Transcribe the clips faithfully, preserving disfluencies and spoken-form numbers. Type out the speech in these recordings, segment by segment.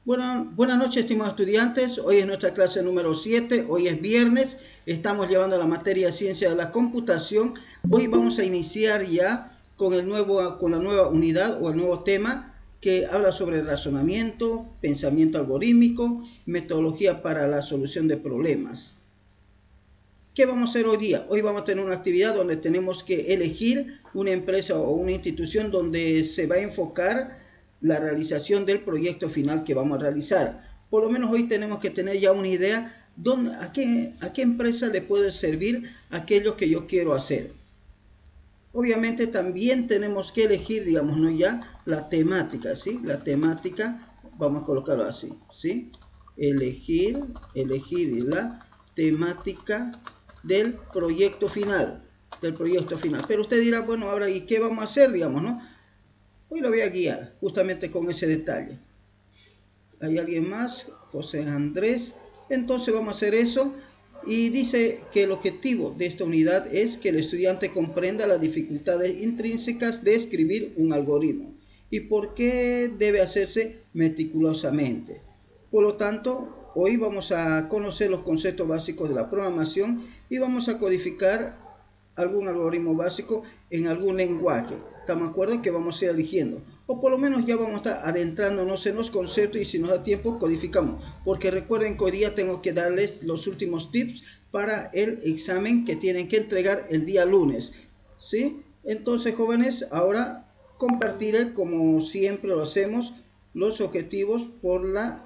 Bueno, buenas noches, estimados estudiantes. Hoy es nuestra clase número siete. Hoy es viernes. Estamos llevando la materia Ciencia de la Computación. Hoy vamos a iniciar ya con, el nuevo, con la nueva unidad o el nuevo tema que habla sobre razonamiento, pensamiento algorítmico, metodología para la solución de problemas. ¿Qué vamos a hacer hoy día? Hoy vamos a tener una actividad donde tenemos que elegir una empresa o una institución donde se va a enfocar la realización del proyecto final que vamos a realizar. Por lo menos hoy tenemos que tener ya una idea dónde, a, qué, a qué empresa le puede servir aquello que yo quiero hacer. Obviamente también tenemos que elegir, digamos, ¿no? Ya la temática, ¿sí? La temática, vamos a colocarlo así, ¿sí? Elegir, elegir la temática del proyecto final, del proyecto final. Pero usted dirá, bueno, ahora, ¿y qué vamos a hacer, digamos, no? Hoy lo voy a guiar justamente con ese detalle. ¿Hay alguien más? José Andrés. Entonces vamos a hacer eso. Y dice que el objetivo de esta unidad es que el estudiante comprenda las dificultades intrínsecas de escribir un algoritmo y por qué debe hacerse meticulosamente. Por lo tanto, hoy vamos a conocer los conceptos básicos de la programación y vamos a codificar algún algoritmo básico en algún lenguaje. ¿Estamos de acuerdo? Que vamos a ir eligiendo. O por lo menos ya vamos a estar adentrándonos en los conceptos y si nos da tiempo codificamos. Porque recuerden que hoy día tengo que darles los últimos tips para el examen que tienen que entregar el día lunes. ¿Sí? Entonces, jóvenes, ahora compartiré, como siempre lo hacemos, los objetivos por, la,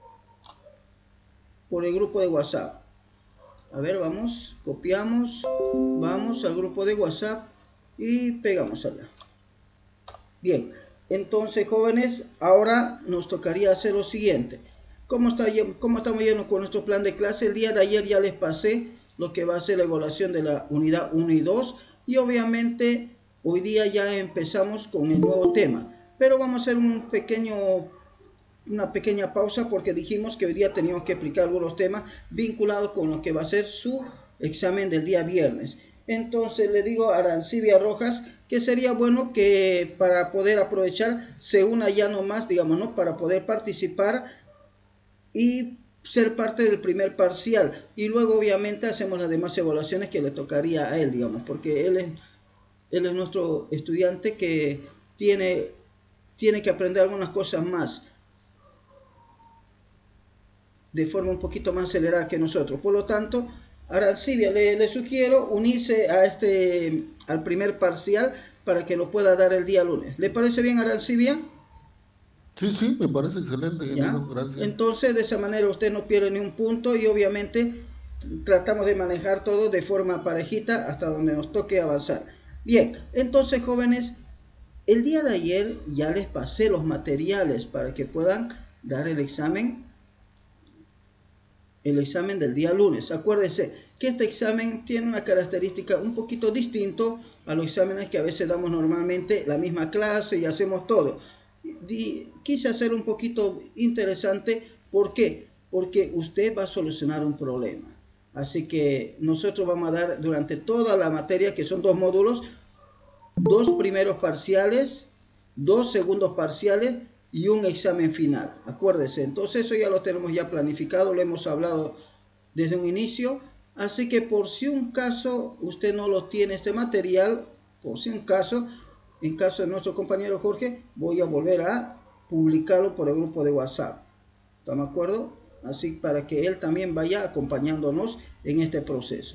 por el grupo de WhatsApp. A ver, vamos, copiamos, vamos al grupo de WhatsApp y pegamos allá. Bien, entonces, jóvenes, ahora nos tocaría hacer lo siguiente. ¿Cómo, está, ¿Cómo estamos yendo con nuestro plan de clase? El día de ayer ya les pasé lo que va a ser la evaluación de la unidad uno y dos. Y obviamente hoy día ya empezamos con el nuevo tema. Pero vamos a hacer un pequeño, una pequeña pausa porque dijimos que hoy día teníamos que explicar algunos temas vinculados con lo que va a ser su examen del día viernes. Entonces le digo a Arancibia Rojas que sería bueno que para poder aprovechar se una ya nomás, digamos, ¿no? Para poder participar y ser parte del primer parcial. Y luego obviamente hacemos las demás evaluaciones que le tocaría a él, digamos, porque él es, él es nuestro estudiante que tiene, tiene que aprender algunas cosas más de forma un poquito más acelerada que nosotros. Por lo tanto, Arancibia, le, le sugiero unirse a este, al primer parcial para que lo pueda dar el día lunes. ¿Le parece bien, Arancibia? Sí, sí, me parece excelente, ¿Ya? ingeniero, gracias. Entonces, de esa manera usted no pierde ni un punto y obviamente tratamos de manejar todo de forma parejita hasta donde nos toque avanzar. Bien, entonces, jóvenes, el día de ayer ya les pasé los materiales para que puedan dar el examen el examen del día lunes. Acuérdense que este examen tiene una característica un poquito distinto a los exámenes que a veces damos normalmente, la misma clase y hacemos todo. Y quise hacer un poquito interesante, ¿por qué? Porque usted va a solucionar un problema. Así que nosotros vamos a dar durante toda la materia, que son dos módulos, dos primeros parciales, dos segundos parciales y un examen final. Acuérdese, entonces eso ya lo tenemos ya planificado, lo hemos hablado desde un inicio. Así que por si un caso usted no lo tiene este material, por si un caso, en caso de nuestro compañero Jorge, voy a volver a publicarlo por el grupo de WhatsApp. ¿Estamos de acuerdo? Así para que él también vaya acompañándonos en este proceso.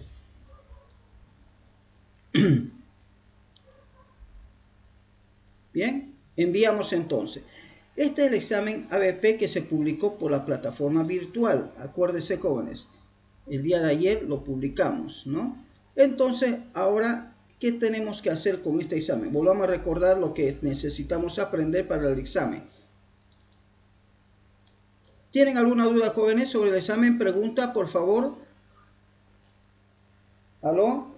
Bien, enviamos entonces. Este es el examen A B P que se publicó por la plataforma virtual. Acuérdense, jóvenes, el día de ayer lo publicamos, ¿no? Entonces, ahora, ¿qué tenemos que hacer con este examen? Volvamos a recordar lo que necesitamos aprender para el examen. ¿Tienen alguna duda, jóvenes, sobre el examen? Pregunta, por favor. ¿Aló?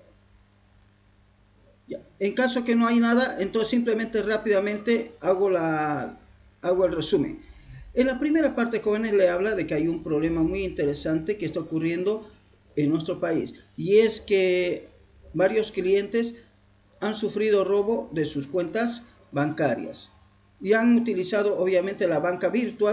Ya. En caso que no hay nada, entonces simplemente rápidamente hago, la, hago el resumen. En la primera parte, jóvenes, le habla de que hay un problema muy interesante que está ocurriendo en nuestro país. Y es que varios clientes han sufrido robo de sus cuentas bancarias. Y han utilizado obviamente la banca virtual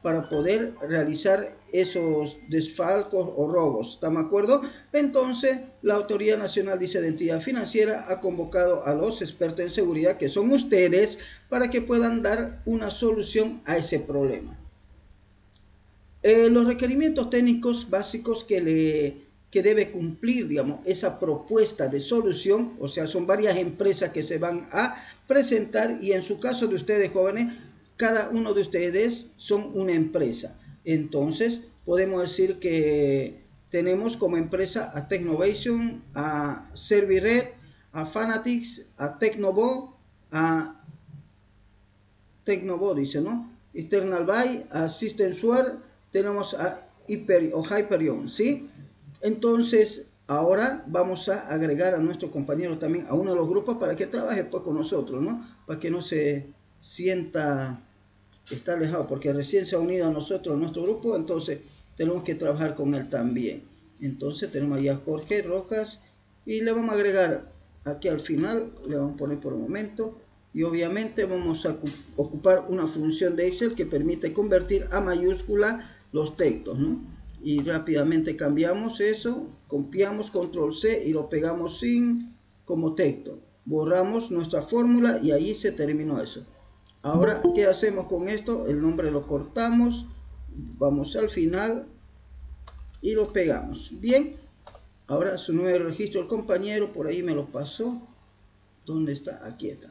para poder realizar esos desfalcos o robos. ¿Estamos de acuerdo? Entonces, la Autoridad Nacional de Identidad Financiera ha convocado a los expertos en seguridad, que son ustedes, para que puedan dar una solución a ese problema. Eh, los requerimientos técnicos básicos que, le, que debe cumplir, digamos, esa propuesta de solución, o sea, son varias empresas que se van a presentar, y en su caso de ustedes, jóvenes, cada uno de ustedes son una empresa. Entonces, podemos decir que tenemos como empresa a Technovation, a Serviret, a Fanatics, a Tecnobo, a Tecnobo, dice, ¿no? Eternal Buy, a Systemsware, tenemos a Hyper, o Hyperion, ¿sí? Entonces, ahora vamos a agregar a nuestro compañero también a uno de los grupos para que trabaje pues con nosotros, ¿no? Para que no se sienta está alejado, porque recién se ha unido a nosotros, a nuestro grupo, entonces tenemos que trabajar con él también. Entonces tenemos ahí a Jorge Rojas y le vamos a agregar aquí al final, le vamos a poner por un momento, y obviamente vamos a ocupar una función de Excel que permite convertir a mayúscula los textos, ¿no? Y rápidamente cambiamos eso, copiamos control C y lo pegamos sin como texto. Borramos nuestra fórmula y ahí se terminó eso. Ahora, ¿qué hacemos con esto? El nombre lo cortamos, vamos al final y lo pegamos. Bien, ahora su nuevo registro del compañero, por ahí me lo pasó. ¿Dónde está? Aquí está.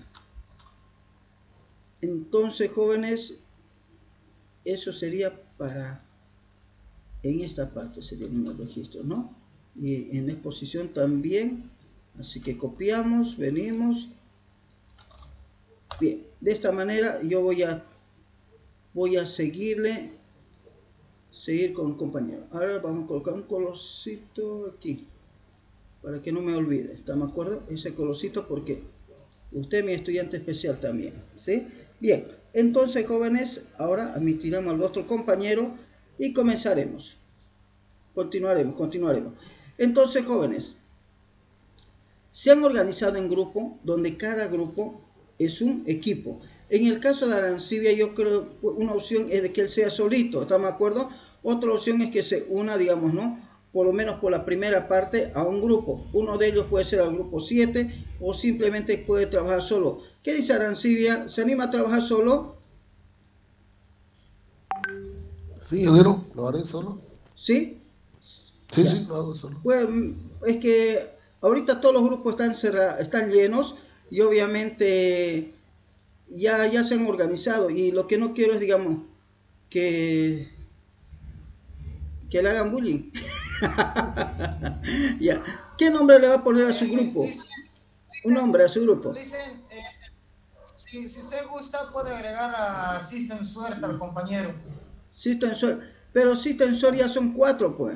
Entonces, jóvenes, eso sería para, en esta parte sería el nuevo registro, ¿no? Y en la exposición también, así que copiamos, venimos. Bien, de esta manera yo voy a voy a seguirle seguir con el compañero. Ahora vamos a colocar un colorcito aquí para que no me olvide. ¿Estamos de acuerdo? Ese colorcito porque usted es mi estudiante especial también, ¿sí? Bien, entonces, jóvenes, ahora admitiremos al otro compañero y comenzaremos. Continuaremos, continuaremos. Entonces, jóvenes, se han organizado en grupo donde cada grupo es un equipo. En el caso de Arancibia, yo creo una opción es de que él sea solito, ¿estamos de acuerdo? Otra opción es que se una, digamos, ¿no? Por lo menos por la primera parte a un grupo. Uno de ellos puede ser al grupo siete o simplemente puede trabajar solo. ¿Qué dice Arancibia? ¿Se anima a trabajar solo? Sí, Edero, lo haré solo. ¿Sí? Sí, ya. Sí, lo hago solo. Pues es que ahorita todos los grupos están, cerrados, están llenos y obviamente ya, ya se han organizado, y lo que no quiero es, digamos, que, que le hagan bullying. Ya. ¿Qué nombre le va a poner a su grupo? Dicen, Un nombre a su grupo. dicen eh, si, si usted gusta puede agregar a System Suerte al compañero. System Software. Pero System Software ya son cuatro, pues.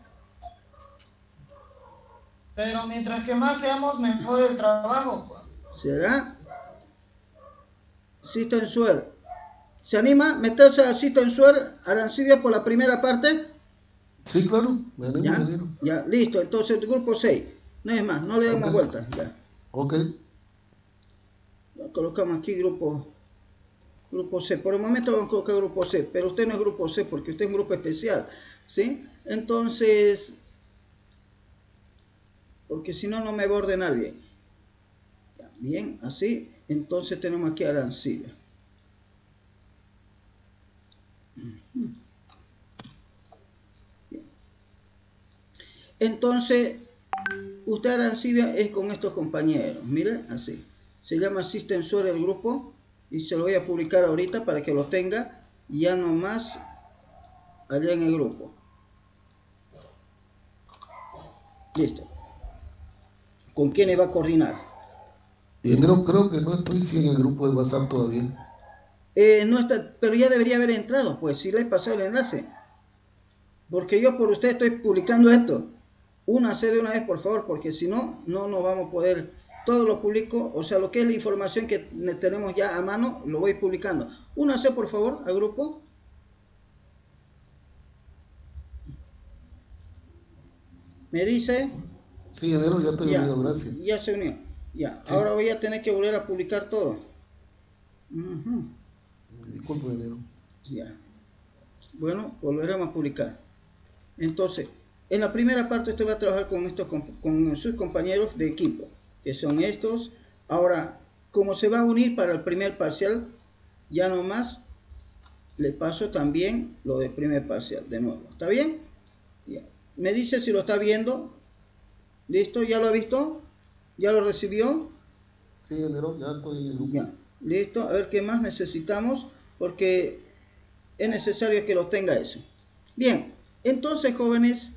Pero mientras que más seamos, mejor el trabajo, pues. ¿Será? System Software. ¿Se anima a meterse a System Software, Arancibia, por la primera parte? Sí, claro, me animo, Ya, me animo. ya, listo. Entonces, el grupo seis. No es más, no le demos Ok. vueltas. Ya. Ok. Lo colocamos aquí grupo, grupo C. Por el momento vamos a colocar grupo C, pero usted no es grupo C porque usted es un grupo especial, ¿sí? Entonces, porque si no, no me va a ordenar bien. Ya, bien, así. Entonces tenemos aquí a Arancibia. Entonces, usted Arancibia es con estos compañeros. Mire, así. Se llama System Software el grupo. Y se lo voy a publicar ahorita para que lo tenga. Ya nomás allá en el grupo. Listo. ¿Con quiénes va a coordinar? Y creo, creo que no estoy sí en el grupo de WhatsApp todavía. Eh, no está, pero ya debería haber entrado, pues, si le he pasado el enlace. Porque yo por usted estoy publicando esto. Únase de una vez, por favor, porque si no, no nos vamos a poder. Todo lo publico, o sea, lo que es la información que tenemos ya a mano, lo voy publicando. Únase, por favor, al grupo. Me dice. Sí, Edero, ya te he Ya, unido, gracias. ya se unió. Ya, Sí. ahora voy a tener que volver a publicar todo. Uh-huh. Disculpe, Edero. Ya. Bueno, volveremos a publicar. Entonces, en la primera parte usted va a trabajar con, estos, con sus compañeros de equipo, que son estos. Ahora, como se va a unir para el primer parcial, ya nomás le paso también lo del primer parcial de nuevo. ¿Está bien? Ya. Me dice si lo está viendo. ¿Listo? ¿Ya lo ha visto? ¿Ya lo recibió? Sí, ingeniero, ya estoy en el grupo. Ya. Listo. A ver qué más necesitamos, porque es necesario que lo tenga eso. Bien. Entonces, jóvenes,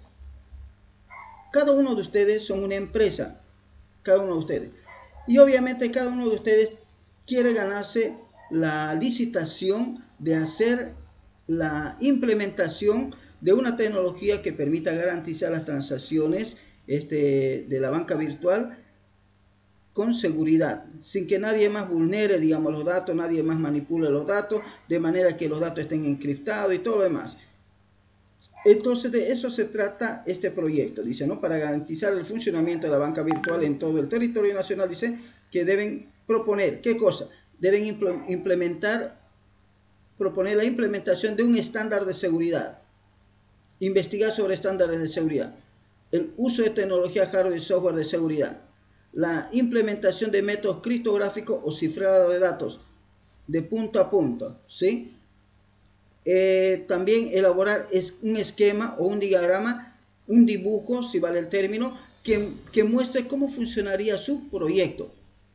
cada uno de ustedes son una empresa. Cada uno de ustedes. Y obviamente cada uno de ustedes quiere ganarse la licitación de hacer la implementación de una tecnología que permita garantizar las transacciones este, de la banca virtual con seguridad, sin que nadie más vulnere, digamos, los datos, nadie más manipule los datos, de manera que los datos estén encriptados y todo lo demás. Entonces de eso se trata este proyecto, dice, ¿no? Para garantizar el funcionamiento de la banca virtual en todo el territorio nacional, dice que deben proponer, ¿qué cosa? Deben implementar, proponer la implementación de un estándar de seguridad, investigar sobre estándares de seguridad, el uso de tecnología hardware y software de seguridad, la implementación de métodos criptográficos o cifrado de datos de punto a punto, ¿sí? Eh, también elaborar es un esquema o un diagrama, un dibujo, si vale el término, que, que muestre cómo funcionaría su proyecto,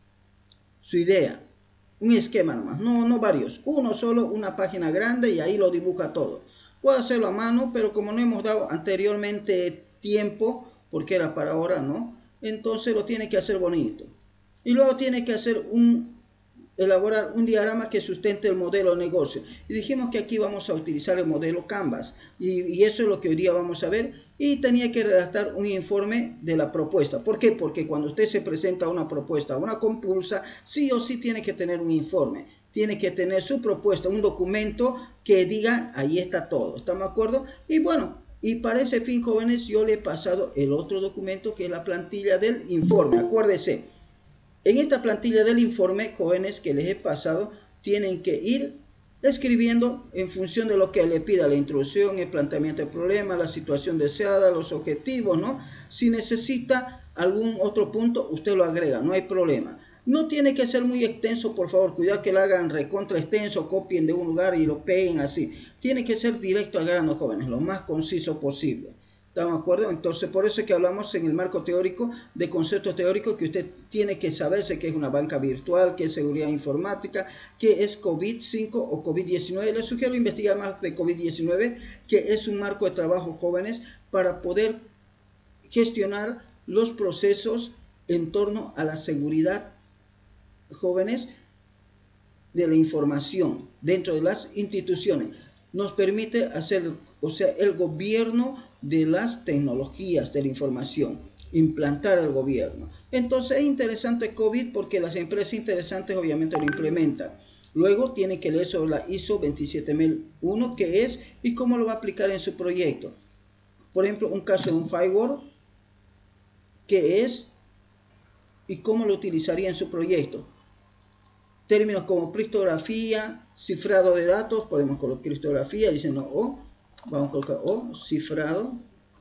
su idea. Un esquema nomás, no, no varios, uno solo, una página grande y ahí lo dibuja todo. Puedo hacerlo a mano, pero como no hemos dado anteriormente tiempo, porque era para ahora, ¿no? Entonces lo tiene que hacer bonito. Y luego tiene que hacer un elaborar un diagrama que sustente el modelo de negocio. Y dijimos que aquí vamos a utilizar el modelo Canvas. Y, y eso es lo que hoy día vamos a ver. Y tenía que redactar un informe de la propuesta. ¿Por qué? Porque cuando usted se presenta a una propuesta, a una compulsa, sí o sí tiene que tener un informe. Tiene que tener su propuesta, un documento que diga, ahí está todo. ¿Estamos de acuerdo? Y bueno, y para ese fin, jóvenes, yo le he pasado el otro documento que es la plantilla del informe. Acuérdese. En esta plantilla del informe, jóvenes, que les he pasado, tienen que ir escribiendo en función de lo que le pida la introducción, el planteamiento del problema, la situación deseada, los objetivos, ¿no? Si necesita algún otro punto, usted lo agrega, no hay problema. No tiene que ser muy extenso, por favor, cuidado que lo hagan recontra extenso, copien de un lugar y lo peguen así. Tiene que ser directo al grano, jóvenes, lo más conciso posible. ¿Estamos de acuerdo? Entonces, por eso es que hablamos en el marco teórico de conceptos teóricos que usted tiene que saberse qué es una banca virtual, qué es seguridad informática, qué es COVID cinco o COVID diecinueve. Les sugiero investigar más de COVID diecinueve, que es un marco de trabajo, jóvenes, para poder gestionar los procesos en torno a la seguridad, jóvenes, de la información dentro de las instituciones. Nos permite hacer, o sea, el gobierno de las tecnologías de la información, implantar el gobierno. Entonces es interesante COVID porque las empresas interesantes obviamente lo implementan. Luego tiene que leer sobre la I S O veintisiete mil uno, qué es y cómo lo va a aplicar en su proyecto. Por ejemplo, un caso de un firewall, qué es y cómo lo utilizaría en su proyecto. Términos como criptografía, cifrado de datos, podemos colocar criptografía, dicen no, o, vamos a colocar o, cifrado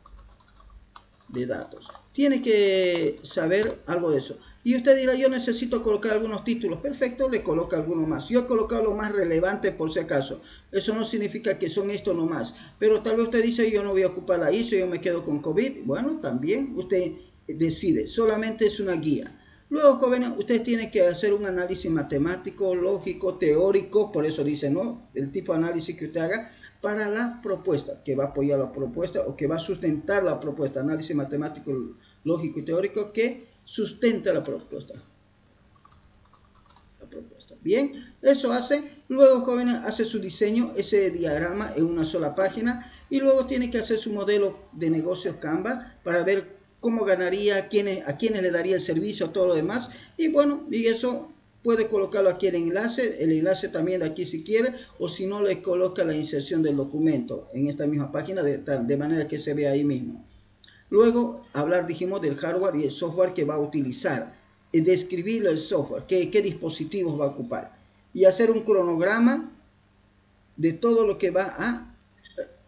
de datos. Tiene que saber algo de eso. Y usted dirá, yo necesito colocar algunos títulos. Perfecto, le coloca algunos más. Yo he colocado lo más relevante por si acaso. Eso no significa que son estos nomás. Pero tal vez usted dice, yo no voy a ocupar la I S O, yo me quedo con COVID. Bueno, también usted decide. Solamente es una guía. Luego, jóvenes, ustedes tienen que hacer un análisis matemático, lógico, teórico, por eso dice, ¿no? El tipo de análisis que usted haga para la propuesta, que va a apoyar la propuesta o que va a sustentar la propuesta. Análisis matemático, lógico y teórico que sustenta la propuesta. La propuesta. Bien, eso hace. Luego, jóvenes, hace su diseño, ese diagrama en una sola página y luego tiene que hacer su modelo de negocios Canva para ver cómo ganaría, a quiénes, a quiénes le daría el servicio, todo lo demás. Y bueno, y eso puede colocarlo aquí en el enlace, el enlace también de aquí si quiere, o si no le coloca la inserción del documento en esta misma página, de, de manera que se vea ahí mismo. Luego, hablar, dijimos, del hardware y el software que va a utilizar, describir el software, qué, qué dispositivos va a ocupar, y hacer un cronograma de todo lo que va a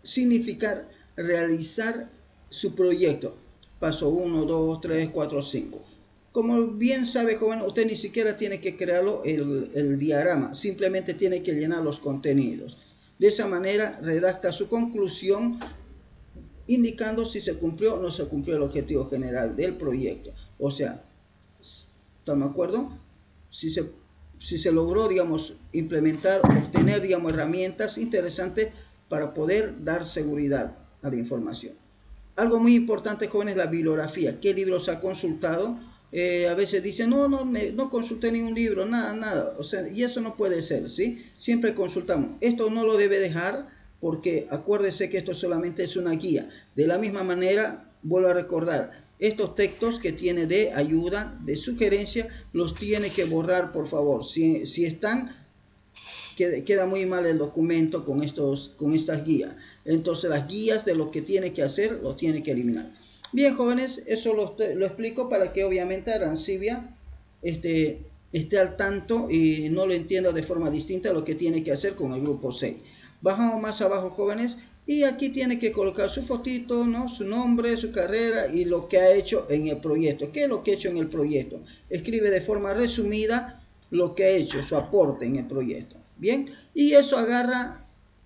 significar realizar su proyecto. Paso uno, dos, tres, cuatro, cinco. Como bien sabe, joven, usted ni siquiera tiene que crearlo el, el diagrama, simplemente tiene que llenar los contenidos. De esa manera redacta su conclusión indicando si se cumplió o no se cumplió el objetivo general del proyecto. O sea, ¿estamos de acuerdo? Si se, si se logró, digamos, implementar, obtener, digamos, herramientas interesantes para poder dar seguridad a la información. Algo muy importante, jóvenes, es la bibliografía. ¿Qué libros ha consultado? Eh, a veces dicen, no, no, no consulté ningún libro, nada, nada. O sea, y eso no puede ser, ¿sí? Siempre consultamos. Esto no lo debe dejar porque acuérdese que esto solamente es una guía. De la misma manera, vuelvo a recordar, estos textos que tiene de ayuda, de sugerencia, los tiene que borrar, por favor. Si, si están, queda, queda muy mal el documento con, estos, con estas guías. Entonces las guías de lo que tiene que hacer, lo tiene que eliminar. Bien, jóvenes, eso lo, lo explico para que obviamente Arancibia este, esté al tanto y no lo entienda de forma distinta a lo que tiene que hacer con el grupo seis. Bajamos más abajo, jóvenes, y aquí tiene que colocar su fotito, ¿no? Su nombre, su carrera y lo que ha hecho en el proyecto. ¿Qué es lo que ha hecho en el proyecto? Escribe de forma resumida lo que ha hecho, su aporte en el proyecto. Bien, y eso agarra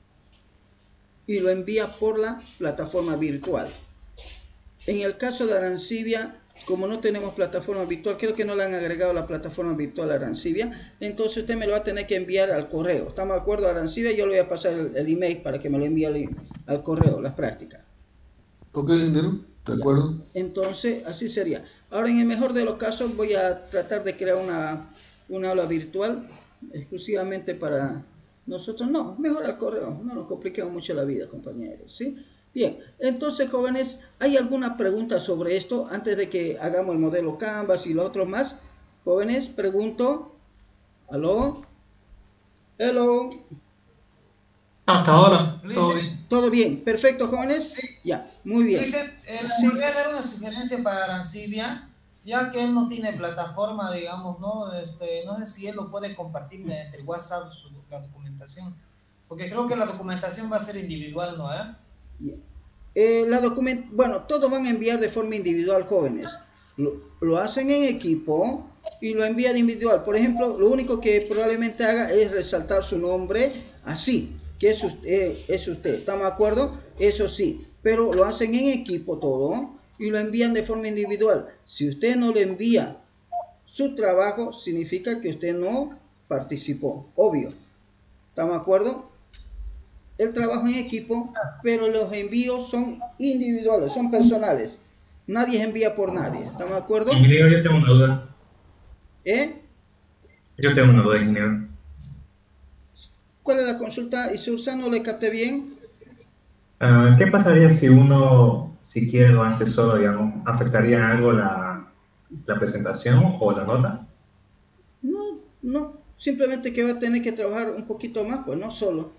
y lo envía por la plataforma virtual. En el caso de Arancibia, como no tenemos plataforma virtual, creo que no le han agregado la plataforma virtual a Arancibia, entonces usted me lo va a tener que enviar al correo. ¿Estamos de acuerdo, Arancibia? Yo le voy a pasar el, el email para que me lo envíe al, al correo, las prácticas. Ok, ingeniero, de acuerdo. Entonces, así sería. Ahora, en el mejor de los casos, voy a tratar de crear una, una aula virtual exclusivamente para nosotros. No, mejor al correo, no nos compliquemos mucho la vida, compañeros, ¿sí? Bien, entonces, jóvenes, ¿hay alguna pregunta sobre esto antes de que hagamos el modelo Canvas y los otros más? Jóvenes, pregunto. ¿Aló? Hello. Hasta ahora, todo bien. ¿Todo bien? Perfecto, jóvenes. Sí. Ya, muy bien. Dice, eh, Sí. le voy a dar una sugerencia para Arancibia, ya que él no tiene plataforma, digamos, ¿no? Este, no sé si él lo puede compartir mediante WhatsApp, su, la documentación, porque creo que la documentación va a ser individual, ¿no? ¿Eh? Eh, la document bueno, todos van a enviar de forma individual, jóvenes. Lo, lo hacen en equipo y lo envían individual. Por ejemplo, lo único que probablemente haga es resaltar su nombre así, que es usted, eh, es usted. ¿Estamos de acuerdo? Eso sí, pero lo hacen en equipo todo y lo envían de forma individual. Si usted no le envía su trabajo, significa que usted no participó, obvio. ¿Estamos de acuerdo? El trabajo en equipo, pero los envíos son individuales, son personales. Nadie envía por nadie. ¿Estamos de acuerdo? ingeniero, yo tengo una duda. ¿Eh? Yo tengo una duda, ingeniero. ¿Cuál es la consulta? Isursa, no le capté bien. Uh, ¿Qué pasaría si uno, si quiere lo hace solo, digamos? ¿Afectaría en algo la, la presentación o la nota? No, no. Simplemente que va a tener que trabajar un poquito más, pues no solo.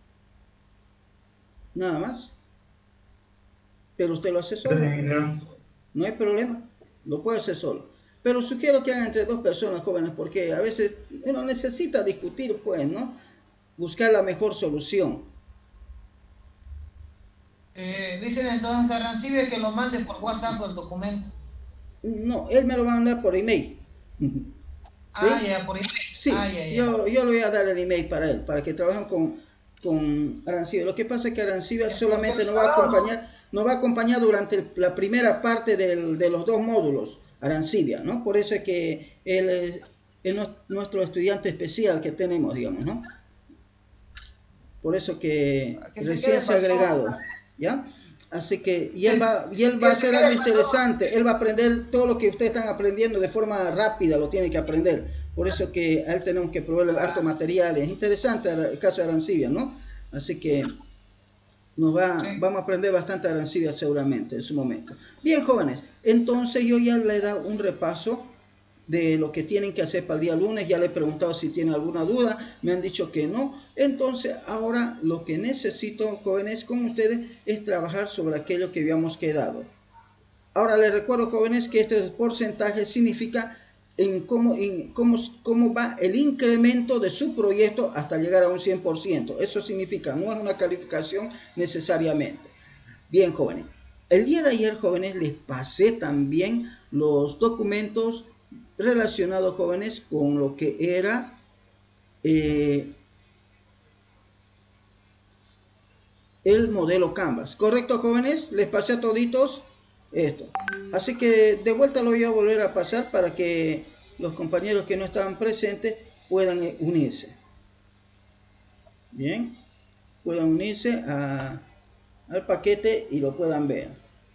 Nada más. Pero usted lo hace solo. Gracias, ingeniero. No hay problema. Lo puede hacer solo. Pero sugiero que hagan entre dos personas, jóvenes, porque a veces uno necesita discutir, pues, ¿no? Buscar la mejor solución. Eh, dicen entonces a Arancibia que lo mande por WhatsApp el documento. No, él me lo va a mandar por email. ¿Sí? Ah, ya, por email. Sí, ah, ya, ya. Yo, yo le voy a dar el email para él, para que trabajen con, con Arancibia. Lo que pasa es que Arancibia solamente nos va a acompañar, nos va a acompañar durante el, la primera parte del, de los dos módulos, Arancibia, ¿no? Por eso es que él es, es nuestro estudiante especial que tenemos, digamos, ¿no? Por eso que, que se recién se ha agregado, ¿ya? Así que, y él va, y él va a hacer algo interesante, él va a aprender todo lo que ustedes están aprendiendo de forma rápida, lo tiene que aprender. Por eso que a él tenemos que proveerle harto material. Es interesante el caso de Arancibia, ¿no? Así que nos va, sí. vamos a aprender bastante de Arancibia seguramente en su momento. Bien, jóvenes, entonces yo ya le he dado un repaso de lo que tienen que hacer para el día lunes. Ya le he preguntado si tienen alguna duda, me han dicho que no. Entonces ahora lo que necesito, jóvenes, con ustedes es trabajar sobre aquello que habíamos quedado. Ahora les recuerdo, jóvenes, que este porcentaje significa en cómo, en cómo, cómo va el incremento de su proyecto hasta llegar a un cien por ciento. Eso significa, no es una calificación necesariamente. Bien, jóvenes. El día de ayer, jóvenes, les pasé también los documentos relacionados, jóvenes, con lo que era eh, el modelo Canvas. ¿Correcto, jóvenes? Les pasé a toditos esto. Así que de vuelta lo voy a volver a pasar para que los compañeros que no estaban presentes puedan unirse. Bien, puedan unirse a, al paquete y lo puedan ver.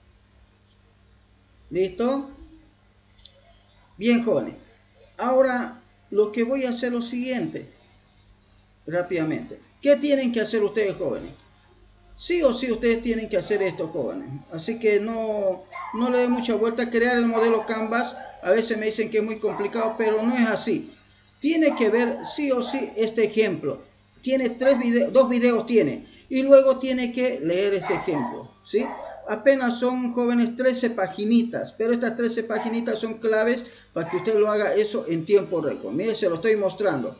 ¿Listo? Bien, jóvenes. Ahora lo que voy a hacer es lo siguiente. Rápidamente. ¿Qué tienen que hacer ustedes, jóvenes? Sí o sí ustedes tienen que hacer esto, jóvenes. Así que no, no le den mucha vuelta a crear el modelo Canvas. A veces me dicen que es muy complicado, pero no es así. Tiene que ver sí o sí este ejemplo. Tiene tres videos, dos videos tiene. Y luego tiene que leer este ejemplo, ¿sí? Apenas son, jóvenes, trece paginitas. Pero estas trece paginitas son claves para que usted lo haga eso en tiempo récord. Mire, se lo estoy mostrando.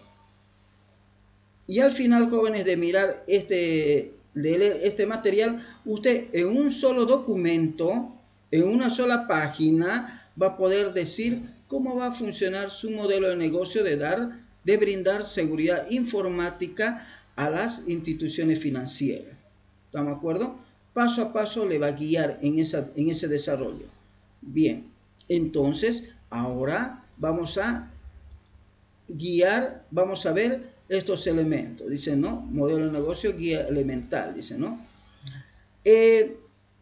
Y al final, jóvenes, de mirar este... de leer este material, usted en un solo documento, en una sola página, va a poder decir cómo va a funcionar su modelo de negocio de dar, de brindar seguridad informática a las instituciones financieras. ¿Estamos de acuerdo? Paso a paso le va a guiar en, esa, en ese desarrollo. Bien, entonces ahora vamos a guiar, vamos a ver estos elementos. Dice, ¿no? Modelo de negocio, guía elemental, dice, ¿no? Eh,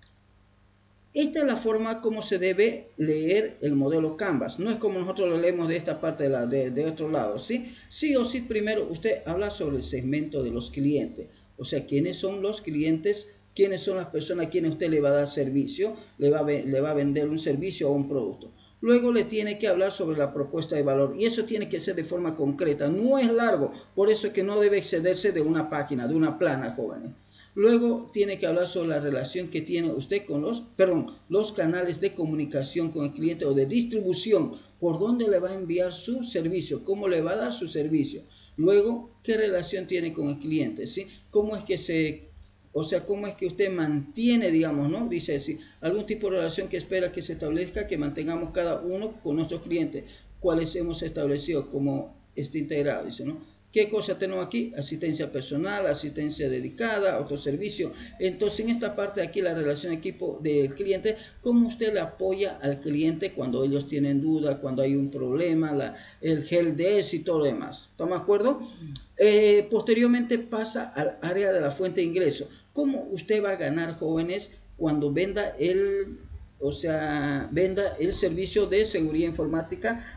esta es la forma como se debe leer el modelo Canvas. No es como nosotros lo leemos de esta parte de, la, de, de otro lado, ¿sí? Sí o sí, primero usted habla sobre el segmento de los clientes. O sea, quiénes son los clientes, quiénes son las personas a quienes usted le va a dar servicio, le va a, le va a vender un servicio o un producto. Luego le tiene que hablar sobre la propuesta de valor y eso tiene que ser de forma concreta, no es largo, por eso es que no debe excederse de una página, de una plana, jóvenes. Luego tiene que hablar sobre la relación que tiene usted con los, perdón, los canales de comunicación con el cliente o de distribución, por dónde le va a enviar su servicio, cómo le va a dar su servicio. Luego, qué relación tiene con el cliente, ¿sí? Cómo es que se... O sea, cómo es que usted mantiene, digamos, ¿no? Dice así, algún tipo de relación que espera que se establezca, que mantengamos cada uno con nuestros clientes, cuáles hemos establecido como este integrado, dice, ¿no? ¿Qué cosa tenemos aquí? Asistencia personal, asistencia dedicada, autoservicio. Entonces, en esta parte de aquí, la relación equipo del cliente, cómo usted le apoya al cliente cuando ellos tienen duda, cuando hay un problema, la, el help desk y todo lo demás. ¿Estamos de acuerdo? Eh, posteriormente pasa al área de la fuente de ingreso. ¿Cómo usted va a ganar, jóvenes, cuando venda el, o sea, venda el servicio de seguridad informática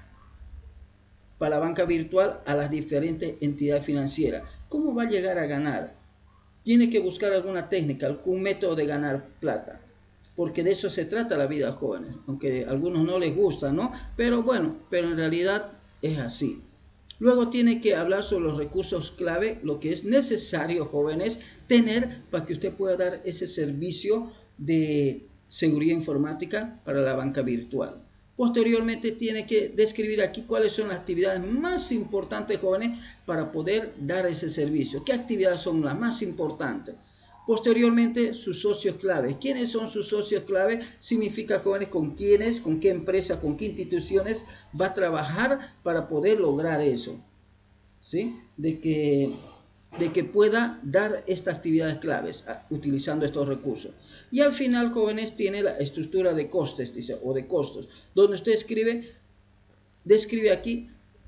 para la banca virtual a las diferentes entidades financieras? ¿Cómo va a llegar a ganar? Tiene que buscar alguna técnica, algún método de ganar plata, porque de eso se trata la vida, jóvenes, aunque a algunos no les gusta, ¿no? Pero bueno, pero en realidad es así. Luego tiene que hablar sobre los recursos clave, lo que es necesario, jóvenes, tener para que usted pueda dar ese servicio de seguridad informática para la banca virtual. Posteriormente tiene que describir aquí cuáles son las actividades más importantes, jóvenes, para poder dar ese servicio. ¿Qué actividades son las más importantes? Posteriormente, sus socios clave. ¿Quiénes son sus socios clave? Significa, jóvenes, con quiénes, con qué empresa, con qué instituciones va a trabajar para poder lograr eso, ¿sí? De que, de que pueda dar estas actividades claves a, utilizando estos recursos. Y al final, jóvenes, tiene la estructura de costes, dice, o de costos, donde usted escribe, describe aquí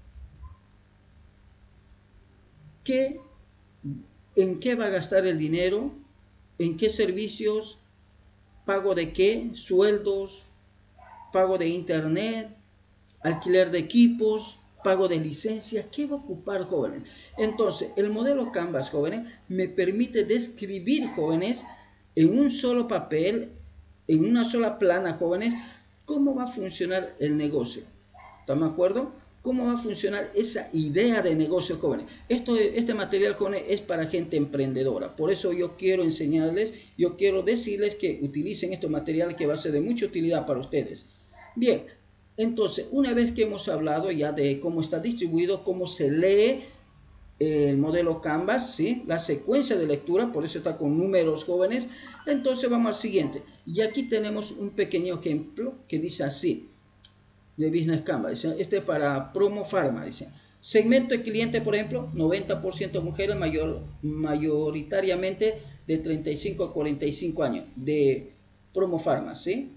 qué, en qué va a gastar el dinero, en qué servicios, pago de qué, sueldos, pago de internet, alquiler de equipos, pago de licencias, ¿qué va a ocupar, jóvenes? Entonces, el modelo Canvas, jóvenes, me permite describir, jóvenes, en un solo papel, en una sola plana, jóvenes, cómo va a funcionar el negocio. ¿Estamos de acuerdo? ¿Cómo va a funcionar esa idea de negocio, jóvenes? Esto, este material, jóvenes, es para gente emprendedora. Por eso yo quiero enseñarles, yo quiero decirles que utilicen estos materiales que va a ser de mucha utilidad para ustedes. Bien, Entonces, una vez que hemos hablado ya de cómo está distribuido, cómo se lee el modelo Canvas, ¿sí? La secuencia de lectura, por eso está con números, jóvenes. Entonces vamos al siguiente. Y aquí tenemos un pequeño ejemplo que dice así, de Business Canvas. Este es para Promo Pharma, dice. Segmento de cliente, por ejemplo, noventa por ciento mujeres, mayor, mayoritariamente de treinta y cinco a cuarenta y cinco años, de Promo Pharma, ¿sí?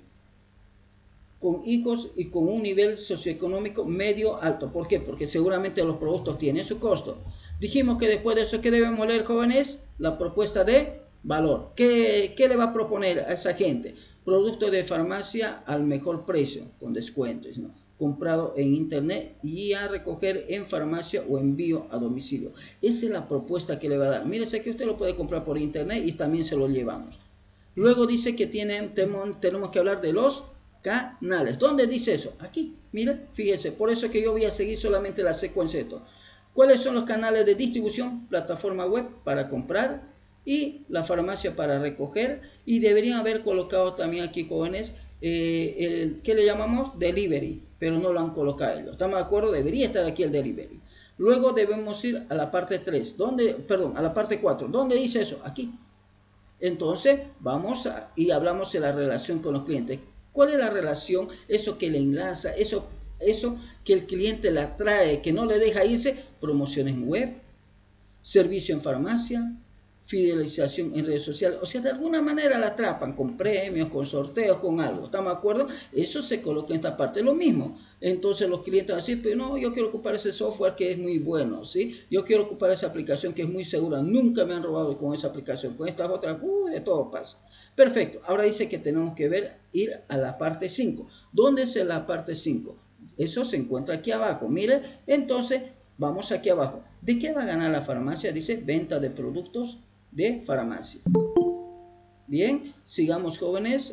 Con hijos y con un nivel socioeconómico medio alto. ¿Por qué? Porque seguramente los productos tienen su costo. Dijimos que después de eso, ¿qué debemos leer, jóvenes? La propuesta de valor. ¿Qué, qué le va a proponer a esa gente? Producto de farmacia al mejor precio, con descuentos, ¿no? Comprado en internet y a recoger en farmacia o envío a domicilio. Esa es la propuesta que le va a dar. Mírese que usted lo puede comprar por internet y también se lo llevamos. Luego dice que tienen, tenemos, tenemos que hablar de los canales. ¿Dónde dice eso? Aquí, mire, fíjese. Por eso es que yo voy a seguir solamente la secuencia de todo. ¿Cuáles son los canales de distribución? Plataforma web para comprar y la farmacia para recoger. Y deberían haber colocado también aquí, jóvenes, eh, el que le llamamos delivery, pero no lo han colocado ellos. ¿Estamos de acuerdo? Debería estar aquí el delivery. Luego debemos ir a la parte tres, ¿dónde? Perdón, a la parte cuatro. ¿Dónde dice eso? Aquí. Entonces vamos a, y hablamos de la relación con los clientes. ¿Cuál es la relación? Eso que le enlaza, eso Eso que el cliente le atrae, que no le deja irse. Promociones en web, servicio en farmacia, fidelización en redes sociales. O sea, de alguna manera la atrapan con premios, con sorteos, con algo. ¿Estamos de acuerdo? Eso se coloca en esta parte. Lo mismo. Entonces los clientes van a decir, pero no, yo quiero ocupar ese software que es muy bueno, ¿sí? Yo quiero ocupar esa aplicación que es muy segura. Nunca me han robado con esa aplicación. Con estas otras, uh, de todo pasa. Perfecto. Ahora dice que tenemos que ver, ir a la parte cinco. ¿Dónde es la parte cinco? Eso se encuentra aquí abajo. Mire, entonces vamos aquí abajo. ¿De qué va a ganar la farmacia? Dice venta de productos de farmacia. Bien, sigamos, jóvenes.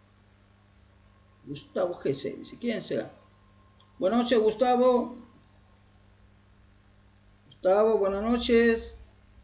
Gustavo G C dice, ¿quién será? Buenas noches, Gustavo. Gustavo, buenas noches.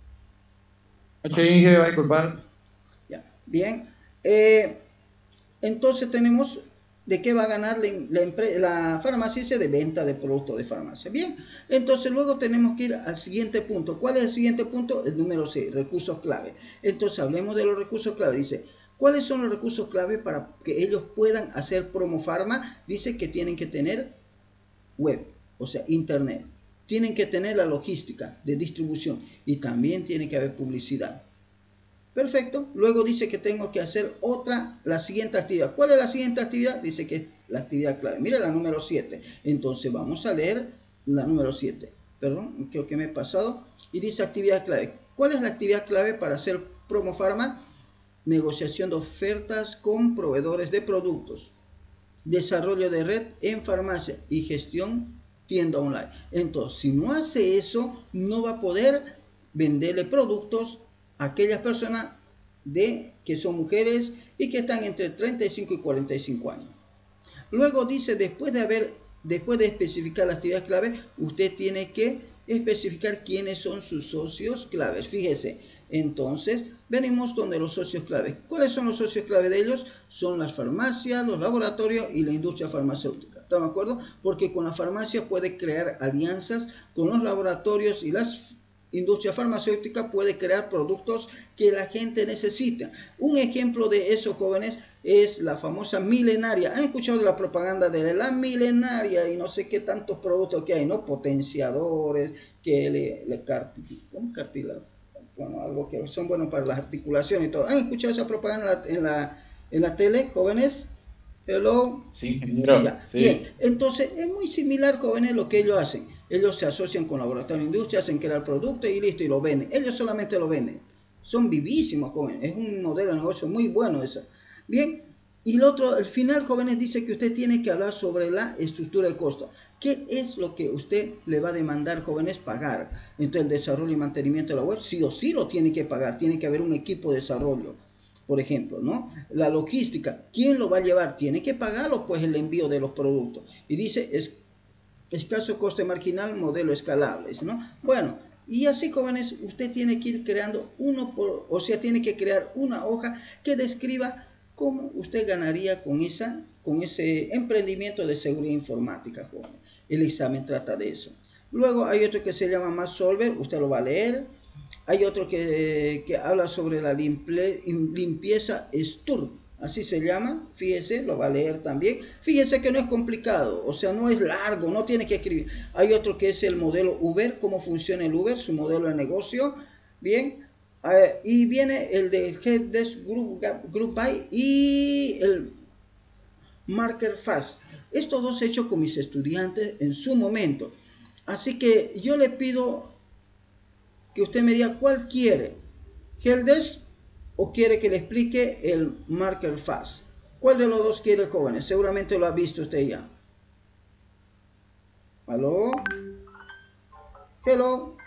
Noche, Inge, va a disculpar. Ya, bien. Eh, entonces tenemos de qué va a ganar la, la, la farmacia de venta de productos de farmacia. Bien, entonces luego tenemos que ir al siguiente punto. ¿Cuál es el siguiente punto? El número seis, recursos clave. Entonces hablemos de los recursos clave. Dice, ¿cuáles son los recursos clave para que ellos puedan hacer promo farma? Dice que tienen que tener web, o sea, internet. Tienen que tener la logística de distribución y también tiene que haber publicidad. Perfecto. Luego dice que tengo que hacer otra, la siguiente actividad. ¿Cuál es la siguiente actividad? Dice que es la actividad clave. Mira la número siete. Entonces vamos a leer la número siete. Perdón, creo que me he pasado. Y dice actividad clave. ¿Cuál es la actividad clave para hacer promo farma? Negociación de ofertas con proveedores de productos. Desarrollo de red en farmacia y gestión tienda online. Entonces, si no hace eso, no va a poder venderle productos aquellas personas de, que son mujeres y que están entre treinta y cinco y cuarenta y cinco años. Luego dice, después de haber, después de especificar la actividad clave, usted tiene que especificar quiénes son sus socios claves. Fíjese, entonces venimos donde los socios claves. ¿Cuáles son los socios clave de ellos? Son las farmacias, los laboratorios y la industria farmacéutica. ¿Estamos de acuerdo? Porque con la farmacia puede crear alianzas, con los laboratorios y las industria farmacéutica puede crear productos que la gente necesita. Un ejemplo de eso, jóvenes, es la famosa milenaria. ¿Han escuchado de la propaganda de la milenaria y no sé qué tantos productos que hay, ¿no? Potenciadores, que le, le ¿cómo cartílago? Bueno, algo que son buenos para las articulaciones y todo. ¿Han escuchado esa propaganda en la, en la, en la tele, jóvenes? Hello. Sí, ingeniero. Ya. Sí. Bien, entonces es muy similar, jóvenes, lo que ellos hacen. Ellos se asocian con laboratorios de industria, hacen crear productos y listo, y lo venden. Ellos solamente lo venden. Son vivísimos, jóvenes. Es un modelo de negocio muy bueno eso. Bien, y el otro, al final, jóvenes, dice que usted tiene que hablar sobre la estructura de costo. ¿Qué es lo que usted le va a demandar, jóvenes, pagar? Entonces, el desarrollo y mantenimiento de la web, sí o sí lo tiene que pagar. Tiene que haber un equipo de desarrollo. Por ejemplo, ¿no? La logística, ¿quién lo va a llevar? Tiene que pagarlo, pues, el envío de los productos. Y dice, es escaso coste marginal, modelo escalable, ¿no? Bueno, y así, jóvenes, usted tiene que ir creando uno por, o sea, tiene que crear una hoja que describa cómo usted ganaría con esa, con ese emprendimiento de seguridad informática, jóvenes. El examen trata de eso. Luego hay otro que se llama MathSolver, usted lo va a leer. Hay otro que, que habla sobre la limple, limpieza S T U R, así se llama, fíjese, lo va a leer también. Fíjese que no es complicado, o sea, no es largo, no tiene que escribir. Hay otro que es el modelo Uber, cómo funciona el Uber, su modelo de negocio, bien. Uh, y viene el de Helpdesk Group, Group By y el Marker Fast. Estos dos hechos con mis estudiantes en su momento. Así que yo le pido que usted me diga cuál quiere, Helpdesk o quiere que le explique el Marker Fast. ¿Cuál de los dos quiere, jóvenes? Seguramente lo ha visto usted ya. ¿Aló? Hello.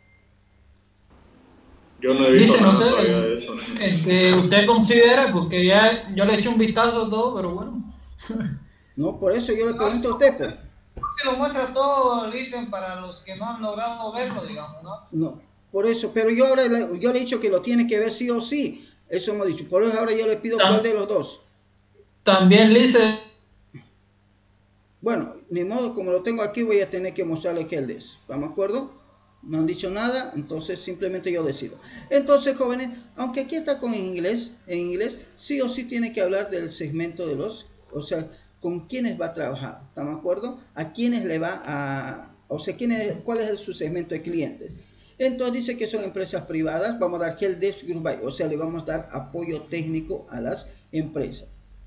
Yo no he visto Dice, nada no sé, todavía de eso. el que usted considera, porque ya yo le he hecho un vistazo a todo, pero bueno. No, por eso yo le pregunto a usted, pues. Se lo muestra todo, dicen, para los que no han logrado verlo, digamos, ¿no? No, por eso, pero yo ahora le, yo le he dicho que lo tiene que ver sí o sí. Eso hemos dicho. Por eso ahora yo le pido Tam- cuál de los dos. También dice, Bueno, ni modo, como lo tengo aquí, voy a tener que mostrarle Helpdesk. ¿Estamos de acuerdo? No han dicho nada, entonces simplemente yo decido. Entonces, jóvenes, aunque aquí está con inglés, en inglés, sí o sí tiene que hablar del segmento de los, o sea, con quiénes va a trabajar, ¿estamos de acuerdo? A quiénes le va a, o sea, quién es, cuál es su segmento de clientes. Entonces dice que son empresas privadas, vamos a dar Helpdesk Group By, o sea, le vamos a dar apoyo técnico a las empresas.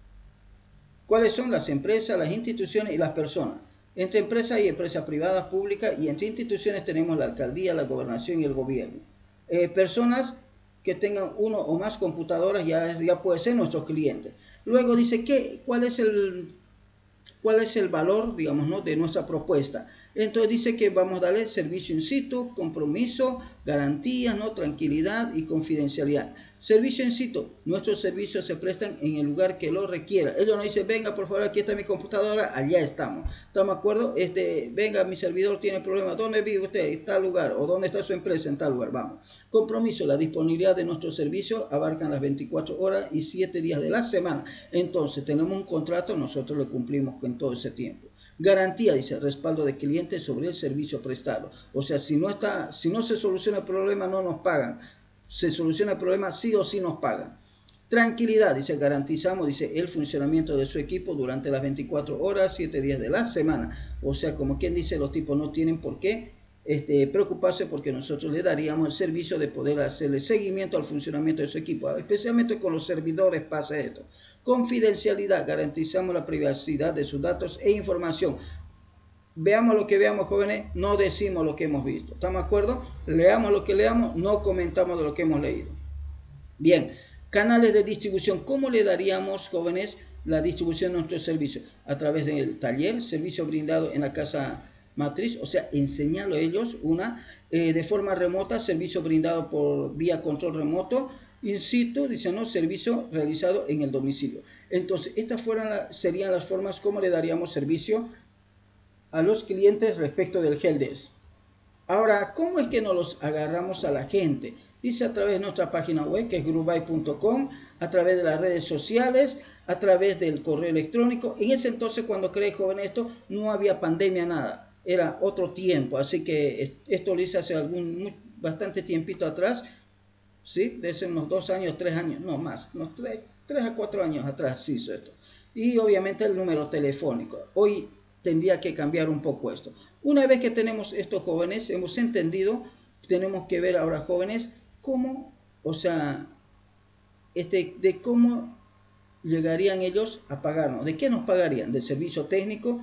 ¿Cuáles son las empresas, las instituciones y las personas? Entre empresas y empresas privadas, públicas, y entre instituciones tenemos la alcaldía, la gobernación y el gobierno. Eh, personas que tengan uno o más computadoras ya, ya puede ser nuestros clientes. Luego dice que, ¿cuál es el, cuál es el valor, digamos, ¿no?, de nuestra propuesta? Entonces dice que vamos a darle servicio in situ, compromiso, garantía, ¿no?, tranquilidad y confidencialidad. Servicio in situ, nuestros servicios se prestan en el lugar que lo requiera. Ellos nos dicen, venga por favor, aquí está mi computadora, allá estamos. ¿Estamos de acuerdo? Este, venga, mi servidor tiene problemas, ¿dónde vive usted? En tal lugar, o ¿dónde está su empresa? En tal lugar, vamos. Compromiso, la disponibilidad de nuestros servicios abarcan las veinticuatro horas y siete días de la semana. Entonces, tenemos un contrato, nosotros lo cumplimos con todo ese tiempo. Garantía, dice, respaldo de clientes sobre el servicio prestado. O sea, si no está, si no se soluciona el problema, no nos pagan. Se soluciona el problema, sí o sí nos pagan. Tranquilidad, dice, garantizamos, dice, el funcionamiento de su equipo durante las veinticuatro horas, siete días de la semana. O sea, como quien dice, los tipos no tienen por qué este, preocuparse, porque nosotros le daríamos el servicio de poder hacerle seguimiento al funcionamiento de su equipo. Especialmente con los servidores pasa esto. Confidencialidad, garantizamos la privacidad de sus datos e información. Veamos lo que veamos, jóvenes, no decimos lo que hemos visto. ¿Estamos de acuerdo? Leamos lo que leamos, no comentamos de lo que hemos leído. Bien, canales de distribución. ¿Cómo le daríamos, jóvenes, la distribución de nuestros servicios? A través del taller, servicio brindado en la casa matriz, o sea, enseñarlo a ellos, una, eh, de forma remota, servicio brindado por vía control remoto, in situ, dice, no, servicio realizado en el domicilio. Entonces, estas fueran la, serían las formas como le daríamos servicio a los clientes respecto del Helpdesk. Ahora, ¿cómo es que nos los agarramos a la gente? Dice a través de nuestra página web, que es groupby punto com, a través de las redes sociales, a través del correo electrónico. En ese entonces, cuando creé Joven esto, no había pandemia, nada. Era otro tiempo, así que esto lo hice hace algún, muy, bastante tiempito atrás, ¿sí? De hace unos dos años, tres años, no más, unos tres, tres a cuatro años atrás se hizo esto. Y obviamente el número telefónico. Hoy tendría que cambiar un poco esto. Una vez que tenemos estos jóvenes, hemos entendido, tenemos que ver ahora, jóvenes, cómo, o sea, este, de cómo llegarían ellos a pagarnos. ¿De qué nos pagarían? Del servicio técnico